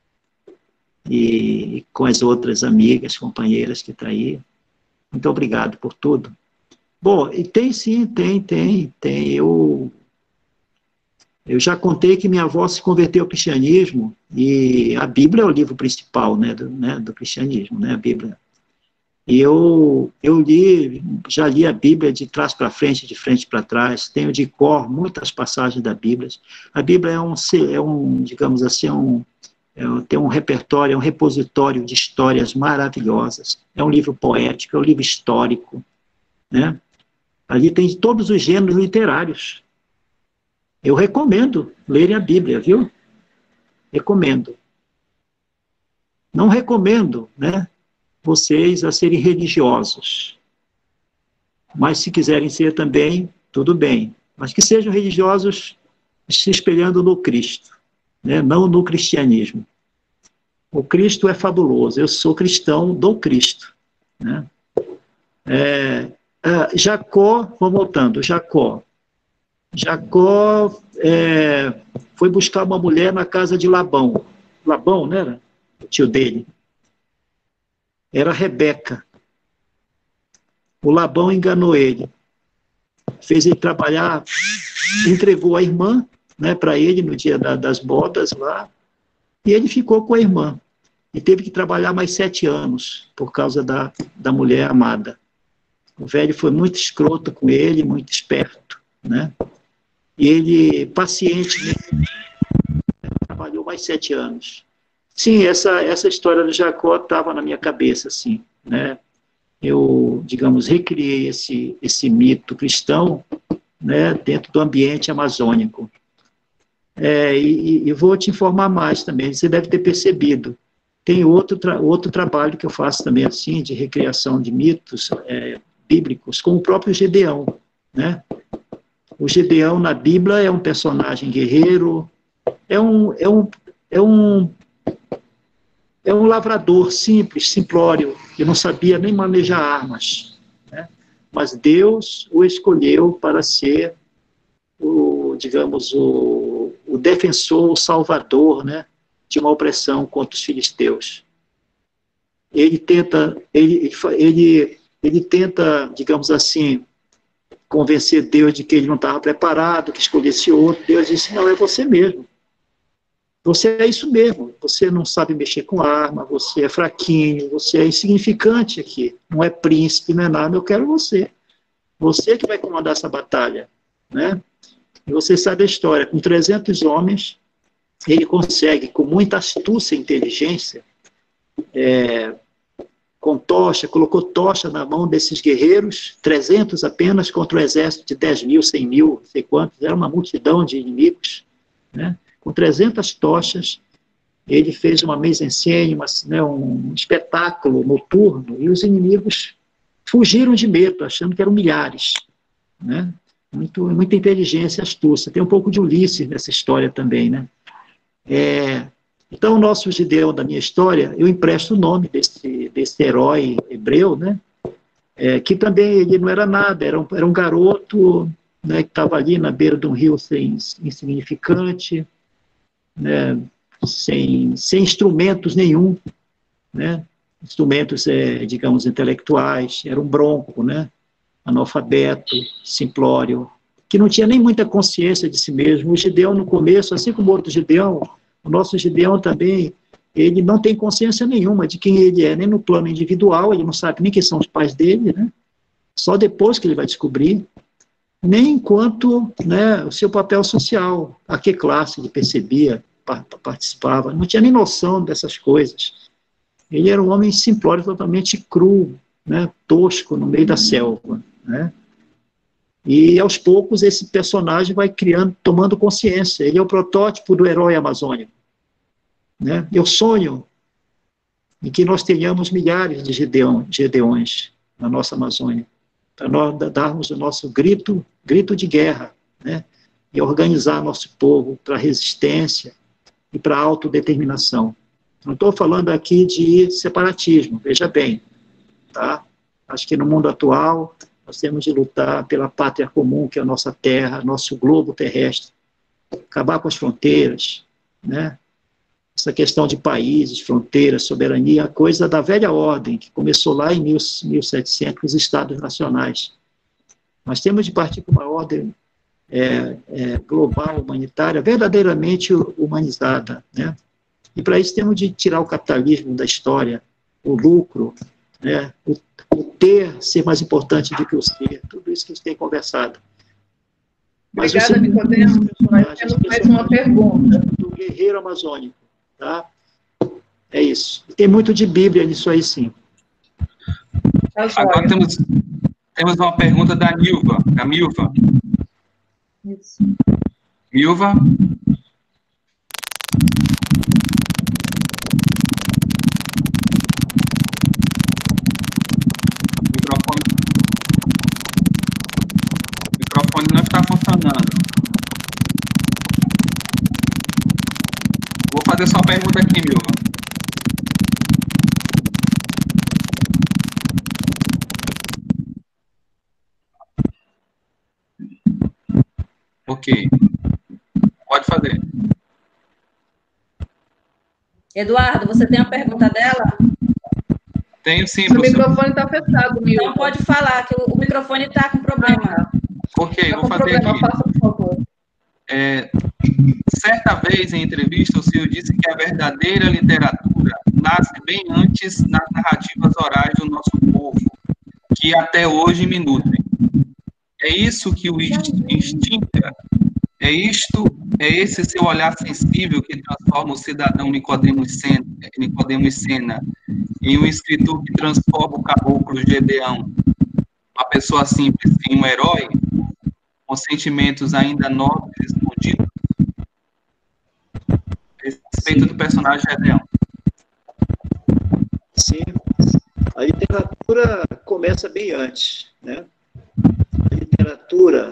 e com as outras amigas, companheiras que estão aí. Muito obrigado por tudo. Bom, e tem sim, tem, tem, tem. Eu, eu já contei que minha avó se converteu ao cristianismo, e a Bíblia é o livro principal, né, do, né, do cristianismo, né, a Bíblia. E eu, eu li, já li a Bíblia de trás para frente, de frente para trás, tenho de cor muitas passagens da Bíblia. A Bíblia é um, é um digamos assim, um, é, tem um repertório, é um repositório de histórias maravilhosas, é um livro poético, é um livro histórico, né? Ali tem todos os gêneros literários. Eu recomendo lerem a Bíblia, viu? Recomendo. Não recomendo, né, vocês a serem religiosos. Mas se quiserem ser também, tudo bem. Mas que sejam religiosos se espelhando no Cristo, né, não no cristianismo. O Cristo é fabuloso. Eu sou cristão do Cristo, né? É, é, Jacó, vamos voltando, Jacó. Jacó é, foi buscar uma mulher na casa de Labão. Labão, não era? O tio dele. Era Rebeca. O Labão enganou ele. Fez ele trabalhar, entregou a irmã, né, para ele no dia da, das bodas lá, e ele ficou com a irmã. E teve que trabalhar mais sete anos por causa da, da mulher amada. O velho foi muito escroto com ele, muito esperto, né? E ele, pacientemente, trabalhou mais sete anos. Sim, essa, essa história do Jacó estava na minha cabeça, assim, né? Eu, digamos, recriei esse, esse mito cristão, né, dentro do ambiente amazônico. É, e, e vou te informar mais também, você deve ter percebido. Tem outro, tra outro trabalho que eu faço também, assim, de recriação de mitos é, bíblicos, com o próprio Gedeão, né? O Gedeão, na Bíblia, é um personagem guerreiro, é um, é um, é um, é um lavrador simples, simplório, que não sabia nem manejar armas, né? Mas Deus o escolheu para ser o, digamos, o, o defensor, o salvador, né, de uma opressão contra os filisteus. Ele tenta, ele, ele, ele tenta, digamos assim, convencer Deus de que ele não estava preparado, que escolhesse outro. Deus disse, não, é você mesmo. Você é isso mesmo. Você não sabe mexer com arma, você é fraquinho, você é insignificante aqui. Não é príncipe, não é nada, eu quero você. Você que vai comandar essa batalha, né? E você sabe a história, com trezentos homens, ele consegue, com muita astúcia e inteligência, é, com tocha, colocou tocha na mão desses guerreiros, trezentos apenas contra um exército de dez mil, cem mil, não sei quantos, era uma multidão de inimigos, né? Com trezentas tochas, ele fez uma mise-en-scène, uma, né, um espetáculo noturno, e os inimigos fugiram de medo, achando que eram milhares, né? Muito, muita inteligência e astúcia. Tem um pouco de Ulisses nessa história também, né? É, então, o nosso Gideão da minha história, eu empresto o nome desse, desse herói hebreu, né? É, que também ele não era nada, era um, era um garoto, né, que estava ali na beira de um rio sem, insignificante, né, sem, sem instrumentos nenhum, né, instrumentos, é, digamos, intelectuais, era um bronco, né, analfabeto, simplório, que não tinha nem muita consciência de si mesmo. O Gideão, no começo, assim como o outro Gideão, o nosso Gideão também, ele não tem consciência nenhuma de quem ele é, nem no plano individual, ele não sabe nem quem são os pais dele, né, só depois que ele vai descobrir, nem enquanto, né, o seu papel social, a que classe ele percebia, participava, não tinha nem noção dessas coisas. Ele era um homem simplório, totalmente cru, né, tosco, no meio da selva, né, e aos poucos esse personagem vai criando, tomando consciência, ele é o protótipo do herói amazônico, né, eu sonho em que nós tenhamos milhares de Gideão, Gideões na nossa Amazônia, para nós darmos o nosso grito, grito de guerra, né, e organizar nosso povo para a resistência e para a autodeterminação. Não estou falando aqui de separatismo, veja bem, tá? Acho que no mundo atual nós temos de lutar pela pátria comum, que é a nossa terra, nosso globo terrestre, acabar com as fronteiras, né? Essa questão de países, fronteiras, soberania, coisa da velha ordem, que começou lá em mil e setecentos, os estados nacionais. Nós temos de partir para uma ordem é, é, global, humanitária, verdadeiramente humanizada, né? E para isso temos de tirar o capitalismo da história, o lucro, né? o, o ter ser mais importante do que o ser, tudo isso que a gente tem conversado. Mas obrigada, Nicodemo. Nós temos mais uma pergunta. Do guerreiro amazônico, tá? É isso. Tem muito de Bíblia nisso aí, sim. Agora temos, temos uma pergunta da Milva. Da Milva. Isso. Milva. Microfone. O microfone não está funcionando. Vou fazer só a pergunta aqui, Milva. Ok. Pode fazer. Eduardo, você tem a pergunta dela? Tenho sim, o microfone está fechado, Milva. Não pode falar, que o, o microfone está com problema. Ok, tá vou fazer problema. aqui. Faça, por favor. É, certa vez, em entrevista, o senhor disse que a verdadeira literatura nasce bem antes nas narrativas orais do nosso povo, que até hoje me nutrem. É isso que o instinta? É isto, é esse seu olhar sensível que transforma o cidadão Nicodemos Sena, Nicodemos Sena em um escritor que transforma o caboclo Gedeão, uma pessoa simples, em um herói, com sentimentos ainda nobres e escondidos? A respeito do personagem Gedeão. Sim. A literatura começa bem antes, né? A literatura...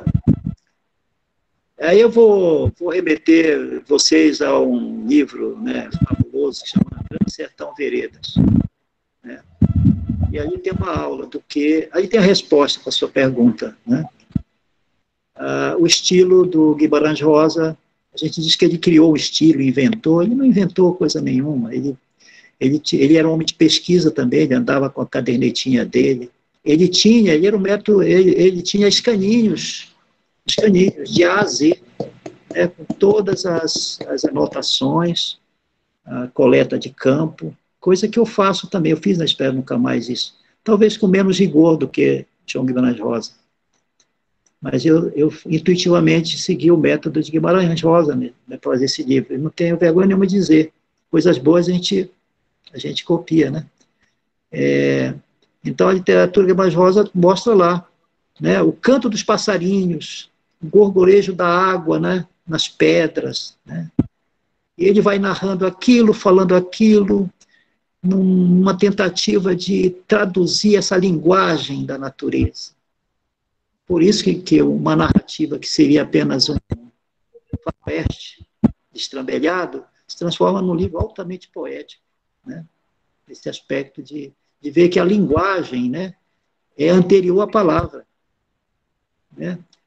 Aí eu vou, vou remeter vocês a um livro, né, fabuloso, que chama Grande Sertão Veredas, né? E ali tem uma aula do que... Aí tem a resposta para a sua pergunta, né? Ah, o estilo do Guimarães Rosa, a gente diz que ele criou o estilo, inventou, ele não inventou coisa nenhuma, ele, ele, ele era um homem de pesquisa também, ele andava com a cadernetinha dele, ele tinha, ele era um método, ele, ele tinha escaninhos, escaninhos, de A a Z, né, com todas as, as anotações, a coleta de campo, coisa que eu faço também, eu fiz na Espera Nunca Mais isso, talvez com menos rigor do que João Guimarães Rosa, mas eu, eu intuitivamente segui o método de Guimarães Rosa, né, para fazer esse livro, eu não tenho vergonha nenhuma de dizer, coisas boas a gente, a gente copia, né? É, então a literatura de Guimarães Rosa mostra lá, né, o canto dos passarinhos, o gorgorejo da água, né, nas pedras, né? E ele vai narrando aquilo, falando aquilo, numa tentativa de traduzir essa linguagem da natureza. Por isso que, que uma narrativa que seria apenas um faroeste destrambelhado se transforma num livro altamente poético, né? Esse aspecto de, de ver que a linguagem, né, é anterior à palavra, né?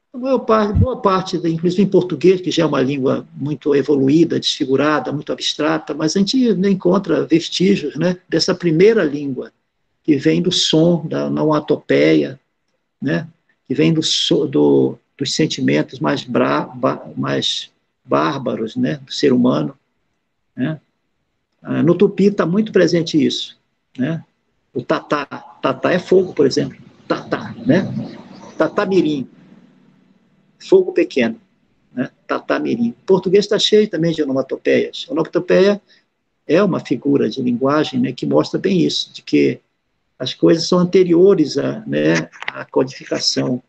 A maior parte, boa parte, inclusive em português, que já é uma língua muito evoluída, desfigurada, muito abstrata, mas a gente não encontra vestígios, né, dessa primeira língua, que vem do som, da onomatopeia, né, que vem do, do, dos sentimentos mais, bra, mais bárbaros, né, do ser humano. Né. No Tupi está muito presente isso. Né. O tatá, tatá é fogo, por exemplo, tatá, né, tatá-mirim, fogo pequeno, né? Tatá-mirim. O português está cheio também de onomatopeias. A onomatopeia é uma figura de linguagem, né, que mostra bem isso, de que as coisas são anteriores à, né, à codificação.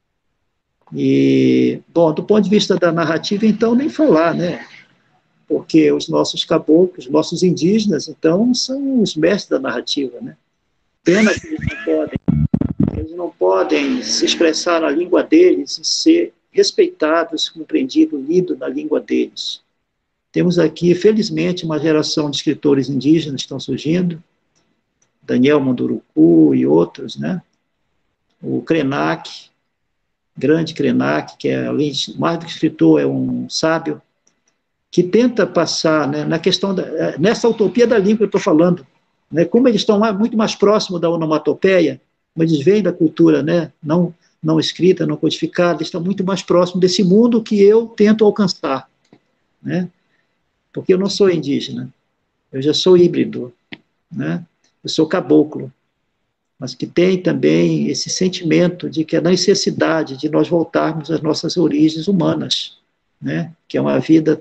E, bom, do ponto de vista da narrativa, então, nem falar, né? Porque os nossos caboclos, os nossos indígenas, então, são os mestres da narrativa, né? Pena que eles não podem, eles não podem se expressar na língua deles e ser respeitados, compreendidos, lidos na língua deles. Temos aqui, felizmente, uma geração de escritores indígenas que estão surgindo, Daniel Munduruku e outros, né? O Krenak, grande Krenak, que é, além de mais do que escritor, é um sábio, que tenta passar, né, na questão, da, nessa utopia da língua que eu estou falando, né, como eles estão muito mais próximos da onomatopeia, como eles vêm da cultura, né, não, não escrita, não codificada, estão muito mais próximos desse mundo que eu tento alcançar, né, porque eu não sou indígena, eu já sou híbrido, né, eu sou caboclo, mas que tem também esse sentimento de que a necessidade de nós voltarmos às nossas origens humanas, né, que é uma vida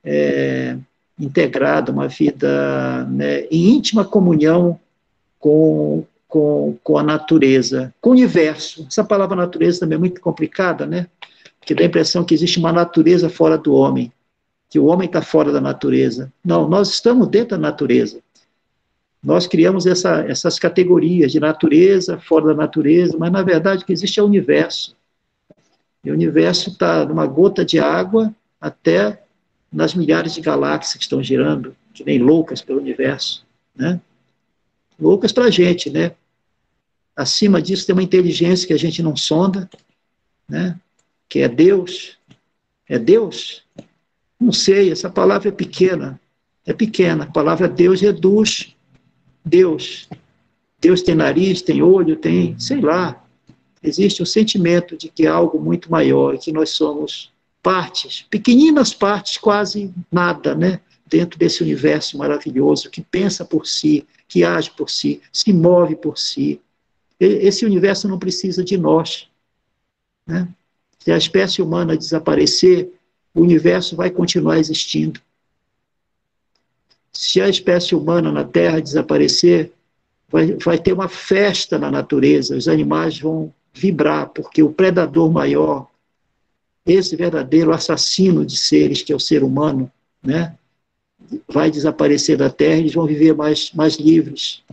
é, integrada, uma vida, né, em íntima comunhão com, com, com a natureza, com o universo. Essa palavra natureza também é muito complicada, né, porque dá a impressão que existe uma natureza fora do homem, que o homem está fora da natureza. Não, nós estamos dentro da natureza. Nós criamos essa, essas categorias de natureza, fora da natureza, mas, na verdade, o que existe é o universo. E o universo está numa gota de água até nas milhares de galáxias que estão girando, que nem loucas pelo universo, né? Loucas para a gente, né? Acima disso tem uma inteligência que a gente não sonda, né? Que é Deus. É Deus? Não sei, essa palavra é pequena. É pequena. A palavra Deus reduz Deus. Deus tem nariz, tem olho, tem, sei lá. Existe um sentimento de que é algo muito maior e que nós somos partes, pequeninas partes, quase nada, né? Dentro desse universo maravilhoso que pensa por si, que age por si, se move por si. Esse universo não precisa de nós, né? Se a espécie humana desaparecer, o universo vai continuar existindo. Se a espécie humana na Terra desaparecer, vai, vai ter uma festa na natureza, os animais vão vibrar, porque o predador maior, esse verdadeiro assassino de seres, que é o ser humano, né, vai desaparecer da Terra, eles vão viver mais, mais livres.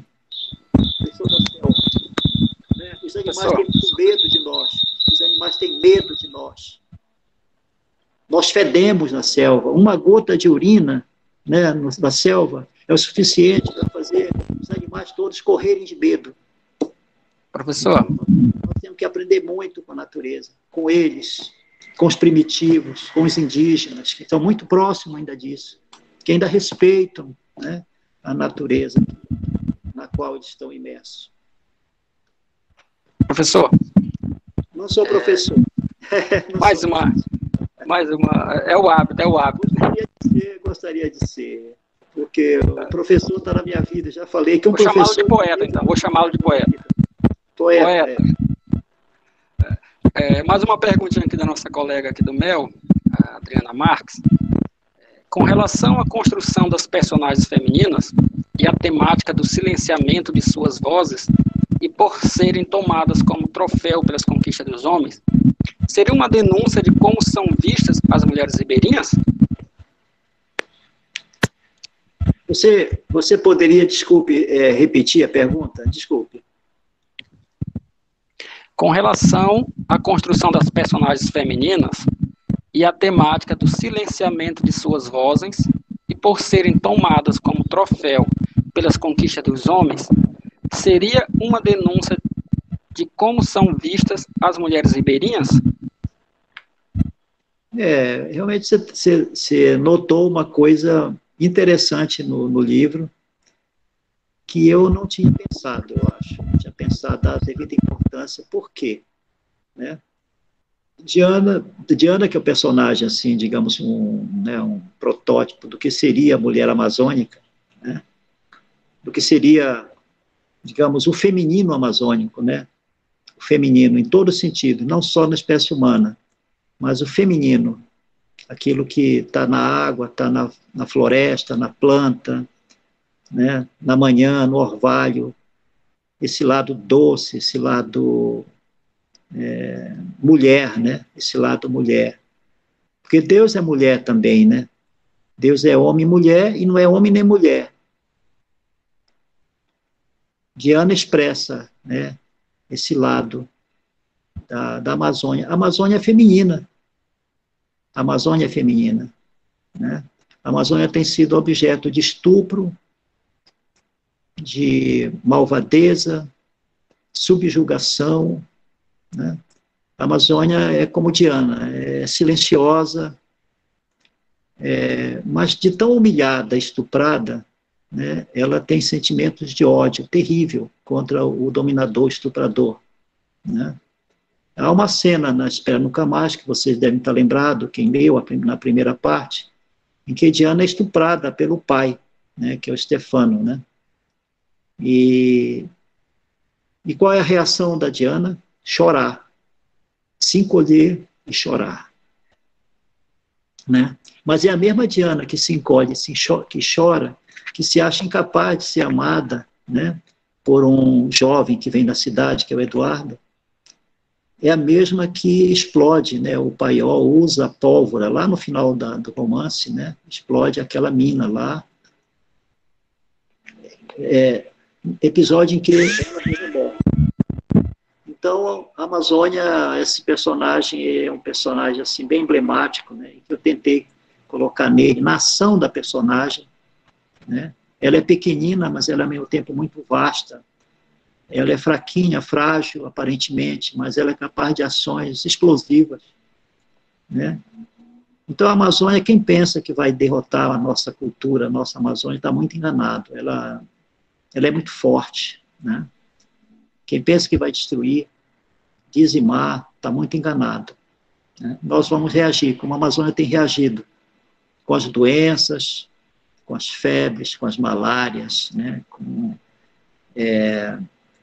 Os animais têm muito medo de nós, os animais têm medo de nós. Nós fedemos na selva, uma gota de urina, né, na selva, é o suficiente para fazer os animais todos correrem de medo. Professor? Nós temos que aprender muito com a natureza, com eles, com os primitivos, com os indígenas, que estão muito próximos ainda disso, que ainda respeitam, né, a natureza na qual eles estão imersos. Professor? Não sou professor. É... Não mais sou uma... Mais uma, é o hábito, é o hábito. Gostaria de ser, gostaria de ser, porque o professor está na minha vida, já falei que um vou professor... Vou chamá-lo de poeta, então, vou chamá-lo de poeta. Poeta, poeta. É. É, mais uma perguntinha aqui da nossa colega aqui do Mel, a Adriana Marques. Com relação à construção das personagens femininas e a temática do silenciamento de suas vozes, e por serem tomadas como troféu pelas conquistas dos homens, seria uma denúncia de como são vistas as mulheres ribeirinhas? Você, você poderia, desculpe, é, repetir a pergunta? Desculpe. Com relação à construção das personagens femininas e a temática do silenciamento de suas vozes, e por serem tomadas como troféu pelas conquistas dos homens, seria uma denúncia de como são vistas as mulheres ribeirinhas? É, realmente você, você, você notou uma coisa interessante no, no livro, que eu não tinha pensado, eu acho. Não tinha pensado a devida importância. Por quê? Né? Diana, Diana, que é o personagem, assim, digamos, um, né, um protótipo do que seria a mulher amazônica, né? Do que seria, digamos, o feminino amazônico, né? O feminino em todo sentido, não só na espécie humana, mas o feminino, aquilo que está na água, está na, na floresta, na planta, né, na manhã, no orvalho, esse lado doce, esse lado é, mulher, né, esse lado mulher. Porque Deus é mulher também, né? Deus é homem e mulher, e não é homem nem mulher. Diana expressa, né, esse lado da, da Amazônia. A Amazônia é feminina. A Amazônia é feminina, né? A Amazônia tem sido objeto de estupro, de malvadeza, subjugação, né? A Amazônia é como Diana, é silenciosa, é, mas de tão humilhada, estuprada, né, ela tem sentimentos de ódio terrível contra o dominador, estuprador, né? Há uma cena na Espera Nunca Mais, que vocês devem estar lembrados, quem leu na primeira parte, em que Diana é estuprada pelo pai, né, que é o Stefano, né? E, e qual é a reação da Diana? Chorar. Se encolher e chorar. Né? Mas é a mesma Diana que se encolhe, que chora, que se acha incapaz de ser amada, né, por um jovem que vem da cidade, que é o Eduardo. É a mesma que explode, né, o Paiol usa a pólvora, lá no final da, do romance, né, explode aquela mina lá. É, episódio em que ela mesma morre. Então, a Amazônia, esse personagem é um personagem assim, bem emblemático, né, que eu tentei colocar nele, na ação da personagem, né. Ela é pequenina, mas ela é, ao mesmo tempo, muito vasta. Ela é fraquinha, frágil, aparentemente, mas ela é capaz de ações explosivas, né. Então, a Amazônia, quem pensa que vai derrotar a nossa cultura, a nossa Amazônia, está muito enganado. Ela, ela é muito forte, né. Quem pensa que vai destruir, dizimar, está muito enganado, né? Nós vamos reagir, como a Amazônia tem reagido, com as doenças, com as febres, com as malárias, né? Com é,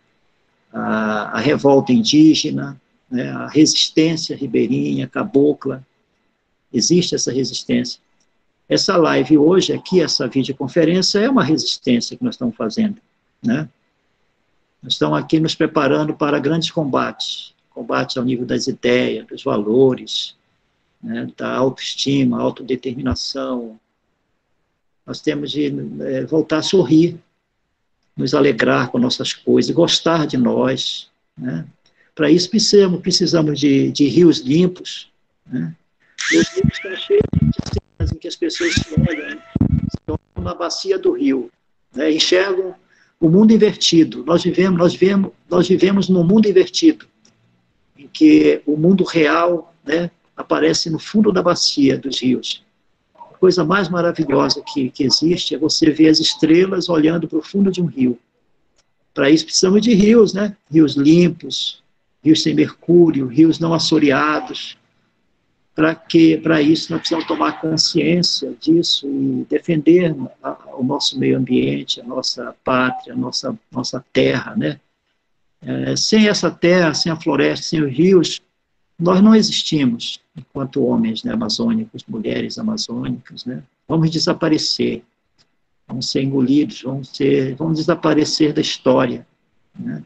a, a revolta indígena, né? A resistência ribeirinha, cabocla. Existe essa resistência. Essa live hoje aqui, essa videoconferência, é uma resistência que nós estamos fazendo, né? Nós estamos aqui nos preparando para grandes combates, combates ao nível das ideias, dos valores, né, da autoestima, autodeterminação. Nós temos de é, voltar a sorrir, nos alegrar com nossas coisas, gostar de nós, né? Para isso precisamos, precisamos de, de rios limpos, né? Rios limpos estão cheios de cenas em que as pessoas se olham, se olham na bacia do rio, né, enxergam o mundo invertido. Nós vivemos, nós vivemos, nós vivemos num mundo invertido, em que o mundo real, né, aparece no fundo da bacia dos rios. A coisa mais maravilhosa que, que existe é você ver as estrelas olhando para o fundo de um rio. Para isso precisamos de rios, né? Rios limpos, rios sem mercúrio, rios não assoreados. Para que, para isso, nós precisamos tomar consciência disso e defender a, o nosso meio ambiente, a nossa pátria, a nossa, nossa terra, né? É, sem essa terra, sem a floresta, sem os rios, nós não existimos enquanto homens, né, amazônicos, mulheres amazônicas, né? Vamos desaparecer, vamos ser engolidos, vamos, ser, vamos desaparecer da história, né?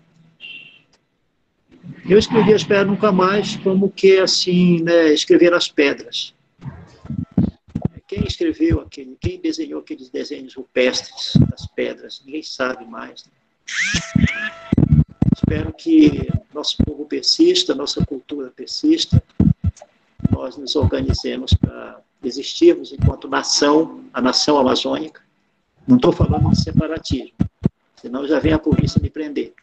Eu escrevi As Pedras Nunca Mais como que, assim, né, escrever as pedras. Quem escreveu aquele, quem desenhou aqueles desenhos rupestres das pedras, ninguém sabe mais, né? Espero que nosso povo persista, nossa cultura persista, nós nos organizemos para existirmos enquanto nação, a nação amazônica. Não estou falando de separatismo, senão já vem a polícia me prender.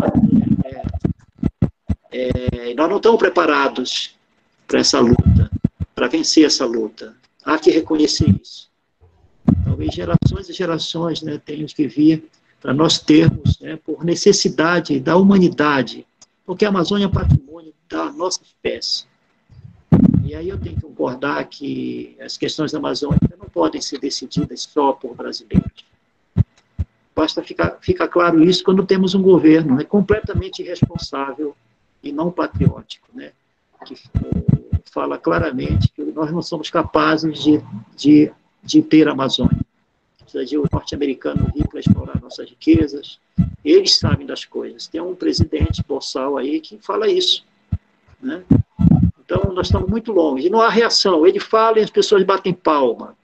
Mas, é, é, nós não estamos preparados para essa luta, para vencer essa luta. Há que reconhecer isso. Talvez gerações e gerações, né, tenham que vir para nós termos, né, por necessidade da humanidade, porque a Amazônia é patrimônio da nossa espécie. E aí eu tenho que concordar que as questões da Amazônia não podem ser decididas só por brasileiros. Basta ficar, fica claro isso quando temos um governo, né, completamente irresponsável e não patriótico, né, que uh, fala claramente que nós não somos capazes de, de, de ter a Amazônia. Precisa de um norte-americano vir para explorar nossas riquezas. Eles sabem das coisas. Tem um presidente boçal aí que fala isso, né? Então, nós estamos muito longe. E não há reação. Ele fala e as pessoas batem palma.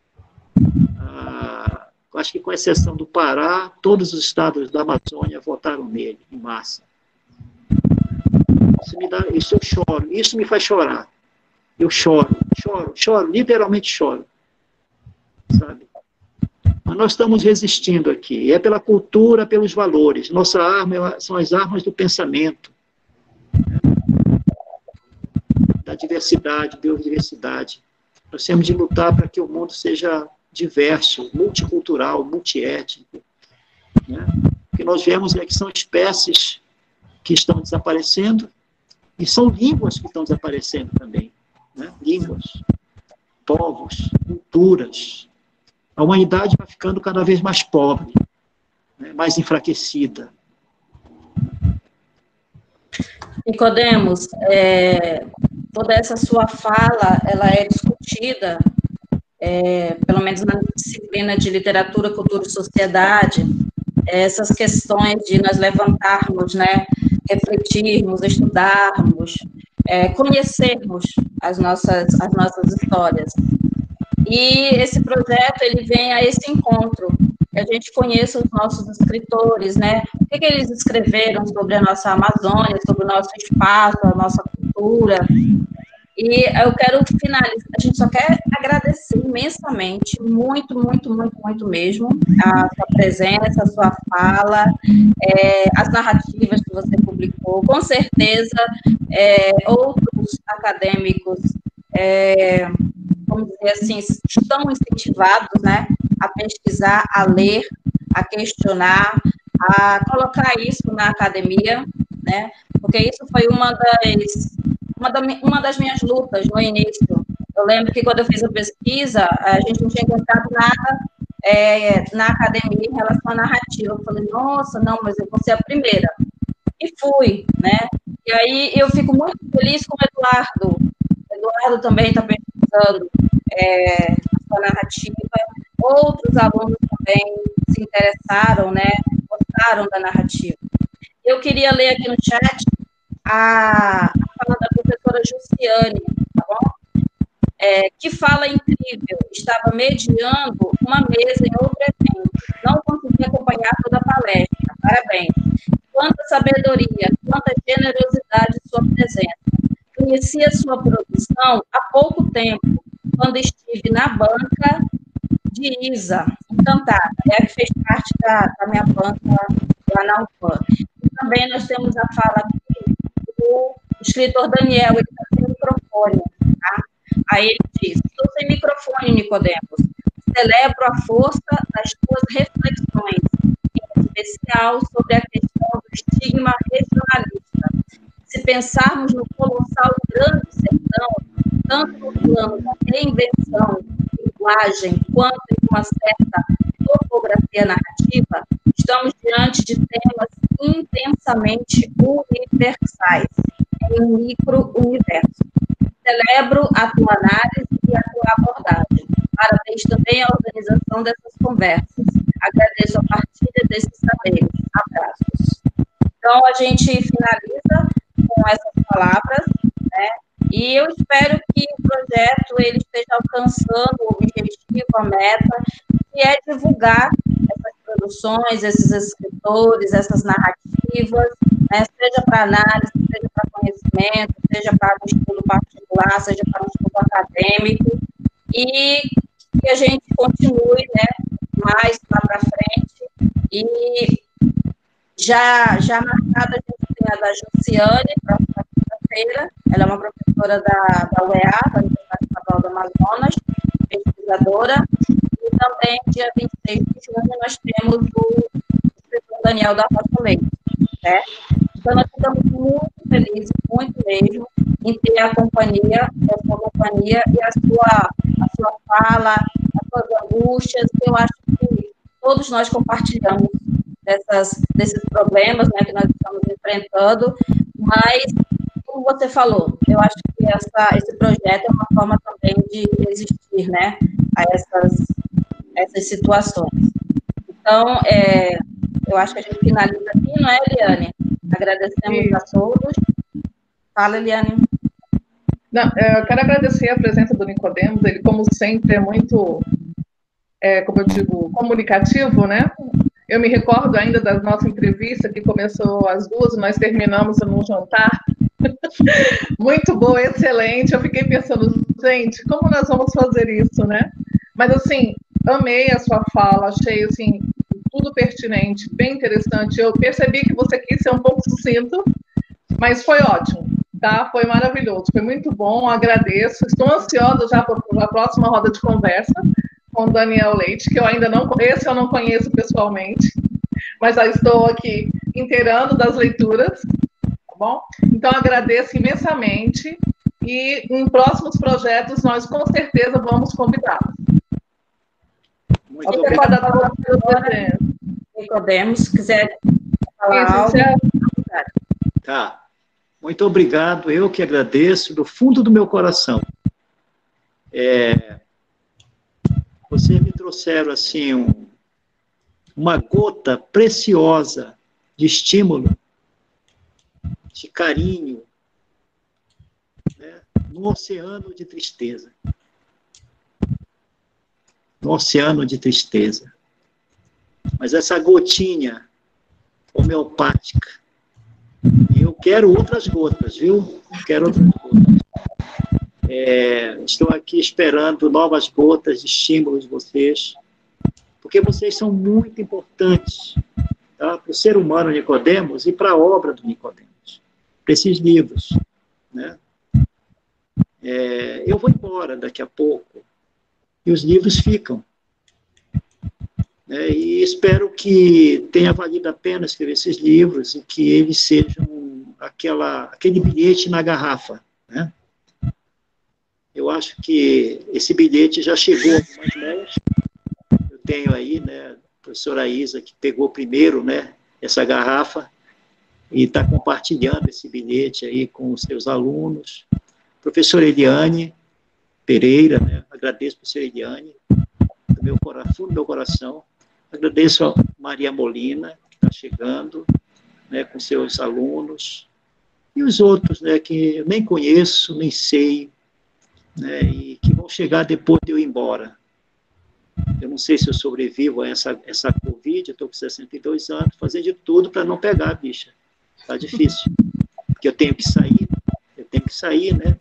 Ah, acho que, com exceção do Pará, todos os estados da Amazônia votaram nele, em massa. Isso, me dá, isso eu choro. Isso me faz chorar. Eu choro, choro, choro, literalmente choro. Sabe? Mas nós estamos resistindo aqui. E é pela cultura, pelos valores. Nossa arma são as armas do pensamento. Da diversidade, biodiversidade. Nós temos de lutar para que o mundo seja diverso, multicultural, multiétnico. Né? O que nós vemos é que são espécies que estão desaparecendo e são línguas que estão desaparecendo também. Né? Línguas, povos, culturas. A humanidade vai ficando cada vez mais pobre, né? Mais enfraquecida. Nicodemos, é, toda essa sua fala, ela é discutida, é, pelo menos na disciplina de literatura, cultura e sociedade, essas questões de nós levantarmos, né, refletirmos, estudarmos, é, conhecermos as nossas, as nossas histórias. E esse projeto, ele vem a esse encontro, que a gente conheça os nossos escritores, né? O que, que eles escreveram sobre a nossa Amazônia, sobre o nosso espaço, a nossa cultura. E eu quero finalizar, a gente só quer agradecer imensamente, muito, muito, muito, muito mesmo, a sua presença, a sua fala, é, as narrativas que você publicou. Com certeza, é, outros acadêmicos, é, vamos dizer assim, estão incentivados, né, a pesquisar, a ler, a questionar, a colocar isso na academia, né, porque isso foi uma das, uma, da, uma das minhas lutas no início. Eu lembro que quando eu fiz a pesquisa, a gente não tinha encontrado nada é, na academia em relação à narrativa. Eu falei, nossa, não, mas eu vou ser a primeira. E fui, né, e aí eu fico muito feliz com o Eduardo. O Eduardo também está pesquisando é, a sua narrativa. Outros alunos também se interessaram, né, gostaram da narrativa. Eu queria ler aqui no chat a, a fala da professora Jussiane, tá bom? É, que fala incrível, estava mediando uma mesa em outro evento, não consegui acompanhar toda a palestra, parabéns. Quanta sabedoria, quanta generosidade sua presença. Conheci a sua produção há pouco tempo, quando estive na banca de Isa, encantada, é a que fez parte da, da minha banca lá na U F A M. E também nós temos a fala aqui do escritor Daniel, ele está sem microfone, tá? Aí ele diz, estou sem microfone, Nicodemos, celebro a força das tuas reflexões, em especial sobre a questão do estigma regionalista. Se pensarmos no colossal grande sertão, tanto no plano da reinvenção, linguagem, quanto em uma certa topografia narrativa, estamos diante de temas intensamente universais, em um micro-universo. Celebro a tua análise e a tua abordagem. Parabéns também à organização dessas conversas. Agradeço a partilha desses saberes. Abraços. Então, a gente finaliza com essas palavras, né? E eu espero que o projeto ele esteja alcançando o objetivo, a meta, que é divulgar essas produções, esses escritores, essas narrativas, né? Seja para análise, seja para conhecimento, seja para um estudo particular, seja para um estudo acadêmico, e que a gente continue, né, mais lá para frente. E já, já marcada a gente tem a da Jussiane, próxima quinta-feira, ela é uma professora da, da U E A, da Universidade Estadual do Amazonas, pesquisadora, e também, dia vinte e seis de junho, nós temos o professor Daniel da Rocha Leite, né? Então, nós ficamos muito felizes, muito mesmo, em ter a companhia, a sua companhia e a sua, a sua fala, as suas angústias, que eu acho que todos nós compartilhamos dessas, desses problemas, né, que nós estamos enfrentando, mas, como você falou, eu acho que essa, esse projeto é uma forma também de resistir, né, a essas, essas situações. Então, é, eu acho que a gente finaliza aqui, não é, Eliane? Agradecemos Sim. a todos. Fala, Eliane. Não, eu quero agradecer a presença do Nicodemos, ele, como sempre, é muito, é, como eu digo, comunicativo, né? Eu me recordo ainda da nossa entrevista, que começou às duas, nós terminamos num jantar. Muito bom, excelente. Eu fiquei pensando, gente, como nós vamos fazer isso, né? Mas, assim, amei a sua fala, achei, assim, tudo pertinente, bem interessante. Eu percebi que você quis ser um pouco sucinto, mas foi ótimo, tá? Foi maravilhoso, foi muito bom, agradeço. Estou ansiosa já para a próxima roda de conversa com o Daniel Leite, que eu ainda não, esse eu não conheço pessoalmente, mas já estou aqui inteirando das leituras, tá bom? Então, agradeço imensamente e em próximos projetos nós com certeza vamos convidá-los. Muito obrigada. Nicodemos, se quiser falar Isso, algo. é... Tá. Muito obrigado. Eu que agradeço do fundo do meu coração. É... Vocês me trouxeram, assim, um... uma gota preciosa de estímulo, de carinho, né? No oceano de tristeza. No oceano de tristeza. Mas essa gotinha homeopática, e eu quero outras gotas, viu? Quero outras gotas. É, estou aqui esperando novas gotas de estímulo de vocês, porque vocês são muito importantes, tá? Para o ser humano Nicodemos e para a obra do Nicodemos, para esses livros, né? É, eu vou embora daqui a pouco, e os livros ficam. É, e espero que tenha valido a pena escrever esses livros e que eles sejam aquela, aquele bilhete na garrafa, né? Eu acho que esse bilhete já chegou a algumas mãos. Eu tenho aí, né, a professora Isa, que pegou primeiro, né, essa garrafa e está compartilhando esse bilhete aí com os seus alunos. Professora Eliane Pereira, né, agradeço por ser Eliane, do meu coração, do meu coração. Agradeço a Maria Molina, que está chegando, né, com seus alunos, e os outros, né, que eu nem conheço, nem sei, né, e que vão chegar depois de eu ir embora. Eu não sei se eu sobrevivo a essa, essa Covid, eu estou com sessenta e dois anos, fazendo de tudo para não pegar a bicha. Está difícil, porque eu tenho que sair, eu tenho que sair, né?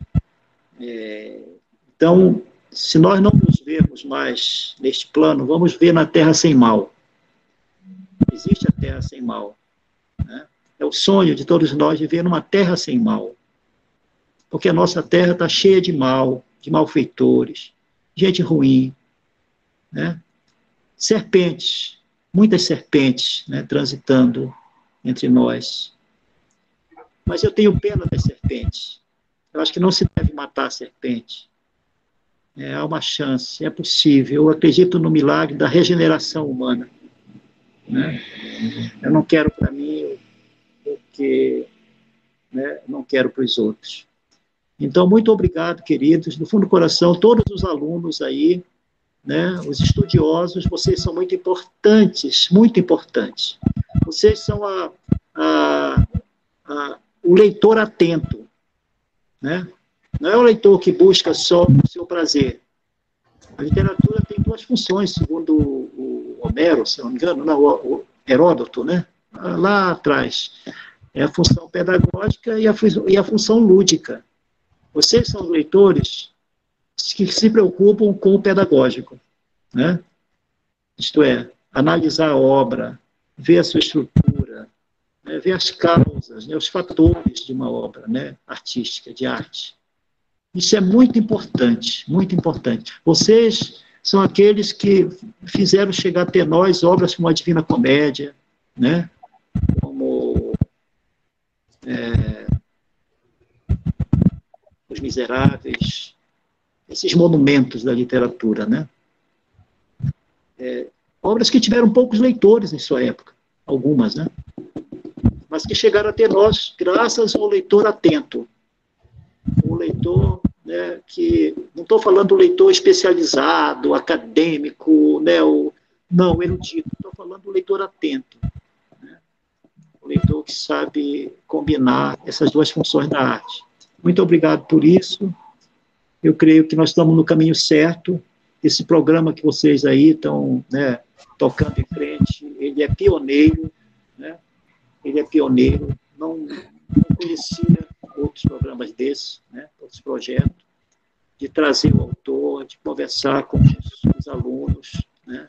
É, então, se nós não nos vermos mais neste plano, vamos ver na Terra sem mal. Existe a Terra sem mal, né? É o sonho de todos nós viver numa Terra sem mal. Porque a nossa Terra está cheia de mal, de malfeitores, gente ruim, né? Serpentes, muitas serpentes, né, transitando entre nós. Mas eu tenho pena das serpentes. Eu acho que não se deve matar a serpente. É, há uma chance, é possível. Eu acredito no milagre da regeneração humana, né? Eu não quero para mim porque, né, não quero para os outros. Então, muito obrigado, queridos, do fundo do coração, todos os alunos aí, né, os estudiosos, vocês são muito importantes, muito importantes. Vocês são a, a, a, o leitor atento, né? Não é o leitor que busca só o seu prazer. A literatura tem duas funções, segundo o Homero, se não me engano, não, o Heródoto, né? Lá atrás. É a função pedagógica e a, e a função lúdica. Vocês são leitores que se preocupam com o pedagógico, né? Isto é, analisar a obra, ver a sua estrutura, né? Ver as causas, né? Os fatores de uma obra, né, artística, de arte. Isso é muito importante, muito importante. Vocês são aqueles que fizeram chegar até nós obras como a Divina Comédia, né? Como é, Os Miseráveis, esses monumentos da literatura, né? É, obras que tiveram poucos leitores em sua época, algumas, né? Mas que chegaram até nós graças ao leitor atento. O leitor, né, que... Não estou falando do leitor especializado, acadêmico, né, o, não, erudito. Estou falando do leitor atento. Né? O leitor que sabe combinar essas duas funções da arte. Muito obrigado por isso. Eu creio que nós estamos no caminho certo. Esse programa que vocês aí estão, né, tocando em frente, ele é pioneiro, né? Ele é pioneiro. Não, não conhecia outros programas desses, né, outros projetos, de trazer o autor, de conversar com os, os alunos. Né?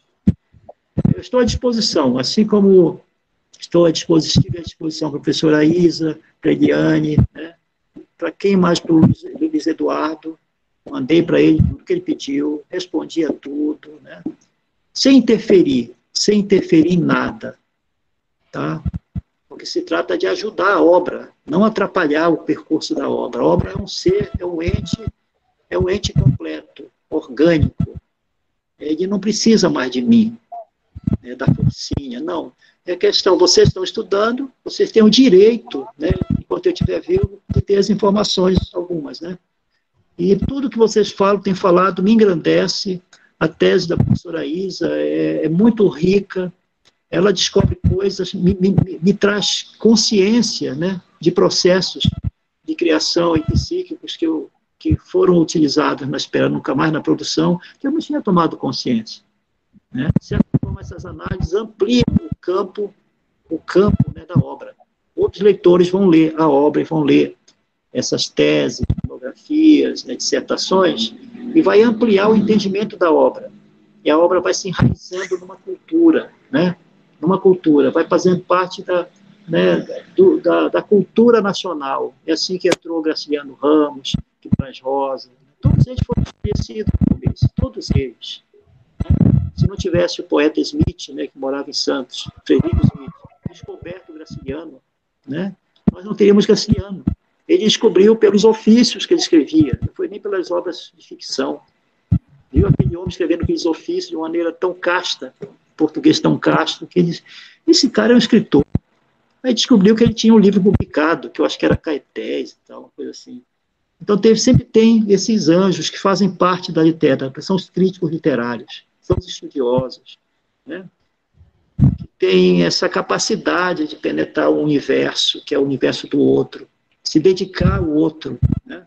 Eu estou à disposição, assim como estou à disposição, estive à disposição para a professora Isa, para a Eliane, né? Para quem mais, para o Luiz, Luiz Eduardo, mandei para ele tudo que ele pediu, respondi a tudo, né? Sem interferir, sem interferir em nada, tá? Porque se trata de ajudar a obra, não atrapalhar o percurso da obra. A obra é um ser, é um ente, é um ente completo, orgânico. Ele não precisa mais de mim, né, da forcinha, não. É questão, vocês estão estudando, vocês têm o direito, né, enquanto eu estiver vivo, de ter as informações, algumas, né? E tudo que vocês falam, têm falado, me engrandece. A tese da professora Isa é, é muito rica. Ela descobre coisas, me, me, me traz consciência, né, de processos de criação e psíquicos que, eu, que foram utilizados na Espera Nunca Mais, na produção, que eu não tinha tomado consciência. Né? De certa forma, essas análises ampliam o campo, o campo, né, da obra. Outros leitores vão ler a obra e vão ler essas teses, monografias, né, dissertações, e vai ampliar o entendimento da obra. E a obra vai se enraizando numa cultura, né? numa cultura, vai fazendo parte da, né, do, da, da cultura nacional. É assim que entrou Graciliano Ramos, Guimarães Rosa, todos eles foram conhecidos no começo, todos eles. Se não tivesse o poeta Smith, né, que morava em Santos, Frederico Smith, descoberto o Graciliano, né, nós não teríamos Graciliano. Ele descobriu pelos ofícios que ele escrevia, não foi nem pelas obras de ficção. Viu aquele homem escrevendo aqueles ofícios de uma maneira tão casta, português tão casto, que ele, esse cara é um escritor. Aí descobriu que ele tinha um livro publicado, que eu acho que era Caetés e tal, uma coisa assim. Então teve, sempre tem esses anjos que fazem parte da literatura, são os críticos literários, são os estudiosos, né? Que têm essa capacidade de penetrar o universo, que é o universo do outro, se dedicar ao outro, né?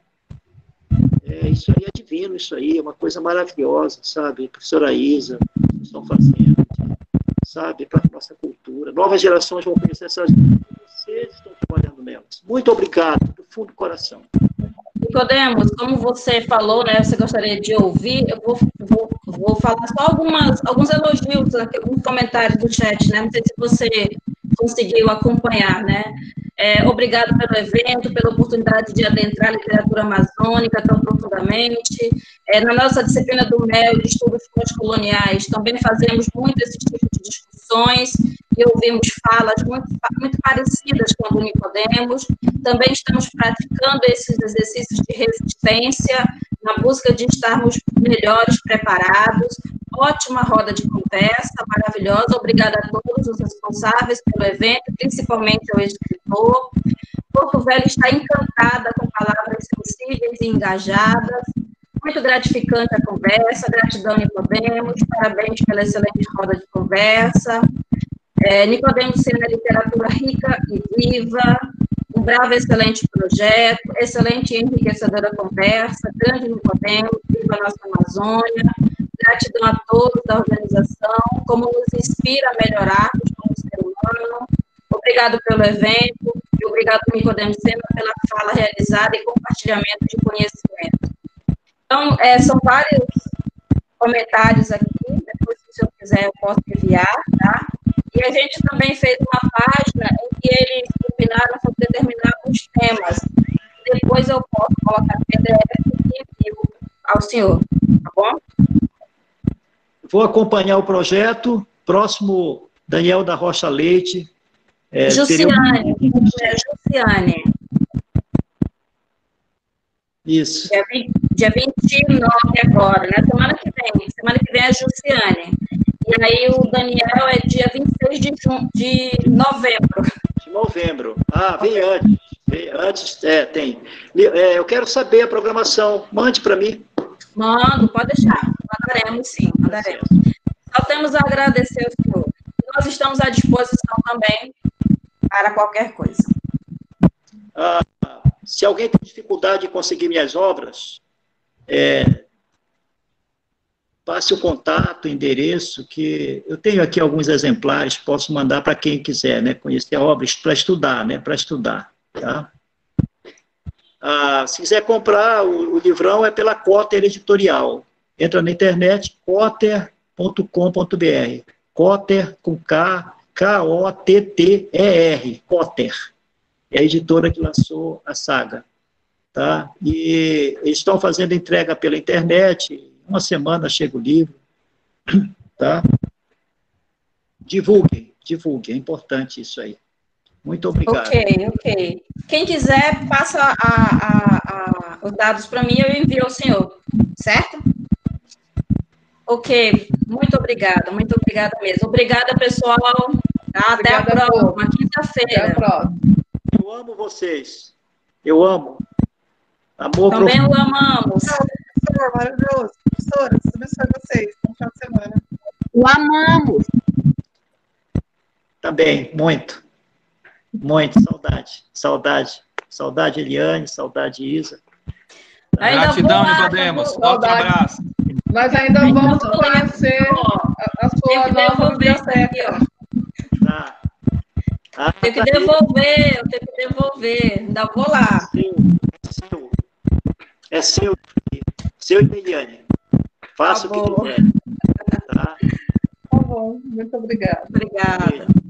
É, isso aí é divino, isso aí é uma coisa maravilhosa, sabe? Professora Isa, estão fazendo, sabe, para a nossa cultura. Novas gerações vão conhecer essas coisas, vocês estão trabalhando nelas. Muito obrigado, do fundo do coração. Nicodemos, como você falou, né, você gostaria de ouvir, eu vou, vou, vou falar só algumas, alguns elogios, alguns comentários do chat, né, não sei se você conseguiu acompanhar, né. É, obrigado pelo evento, pela oportunidade de adentrar a literatura amazônica tão profundamente. É, na nossa disciplina do M E L, de Estudos Pós-Coloniais, também fazemos muito esse tipo de discussões e ouvimos falas muito, muito parecidas com a do Nicodemos. Também estamos praticando esses exercícios de resistência na busca de estarmos melhores preparados. Ótima roda de conversa, maravilhosa. Obrigada a todos os responsáveis pelo evento, principalmente ao escritor. Porto Velho está encantada com palavras sensíveis e engajadas. Muito gratificante a conversa. Gratidão, Nicodemos. Parabéns pela excelente roda de conversa. É, Nicodemos Sena, literatura rica e viva. Um bravo, excelente projeto. Excelente e enriquecedora conversa. Grande Nicodemos. Viva a nossa Amazônia. Gratidão a todos da organização, como nos inspira a melhorarmos como ser humano. Obrigado pelo evento e obrigado, Nicodemos Sena, pela fala realizada e compartilhamento de conhecimento. Então, é, são vários comentários aqui, depois, se eu quiser, eu posso enviar, tá? E a gente também fez uma página em que eles combinaram sobre determinados temas. depois eu posso colocar P D F e envio ao senhor, tá bom? Vou acompanhar o projeto. Próximo, Daniel da Rocha Leite. É, Jussiane, um... é Jussiane. Isso. Dia, vinte, dia vinte e nove agora, né? Semana que vem. Semana que vem é a Jussiane. E aí o Daniel é dia vinte e seis de, jun... de novembro. De novembro. Ah, vem antes. Vem antes, é, tem. É, eu quero saber a programação. Mande para mim. Mando, pode deixar. Mandaremos sim, mandaremos. Só temos a agradecer ao senhor. Nós estamos à disposição também para qualquer coisa. Ah, se alguém tem dificuldade de conseguir minhas obras, é, passe o contato, o endereço, que eu tenho aqui alguns exemplares, posso mandar para quem quiser, né, conhecer a obra, para estudar, né, para estudar, tá? Ah, se quiser comprar o, o livrão, é pela Cotter Editorial. Entra na internet, cotter ponto com ponto br. Cotter com K, K O T T E R, Cotter. É a editora que lançou a saga. Tá? E eles estão fazendo entrega pela internet, uma semana chega o livro. Tá? Divulguem, divulguem, é importante isso aí. Muito obrigado. Ok, ok. Quem quiser, passa a, a, a, os dados para mim, eu envio ao senhor, certo? Ok, muito obrigada, muito obrigada mesmo. Obrigada, pessoal. Tá? Até a próxima, quinta-feira. Até a próxima. Eu amo vocês. Eu amo. Amor Também profundo. o amamos. Professor, maravilhoso. Professora, Deus abençoe vocês. Bom final de semana. O amamos. Também, muito. Muito, saudade. Saudade. Saudade, Eliane, saudade, Isa. Ainda Gratidão, vou lá, Nicodemos. vou- Forte Saudade. abraço. Nós ainda Ainda vamos vou lá, conhecer ó. a, a Tem sua que nova devolver isso aqui, biblioteca. ó. Tá. Ah, Tem que tá aí. devolver, eu tenho que devolver. Ainda vou lá. É seu. É seu. Seu e Eliane. Faça Tá o que bom. quiser. Tá? Tá bom, muito obrigada. Obrigada. Beijo.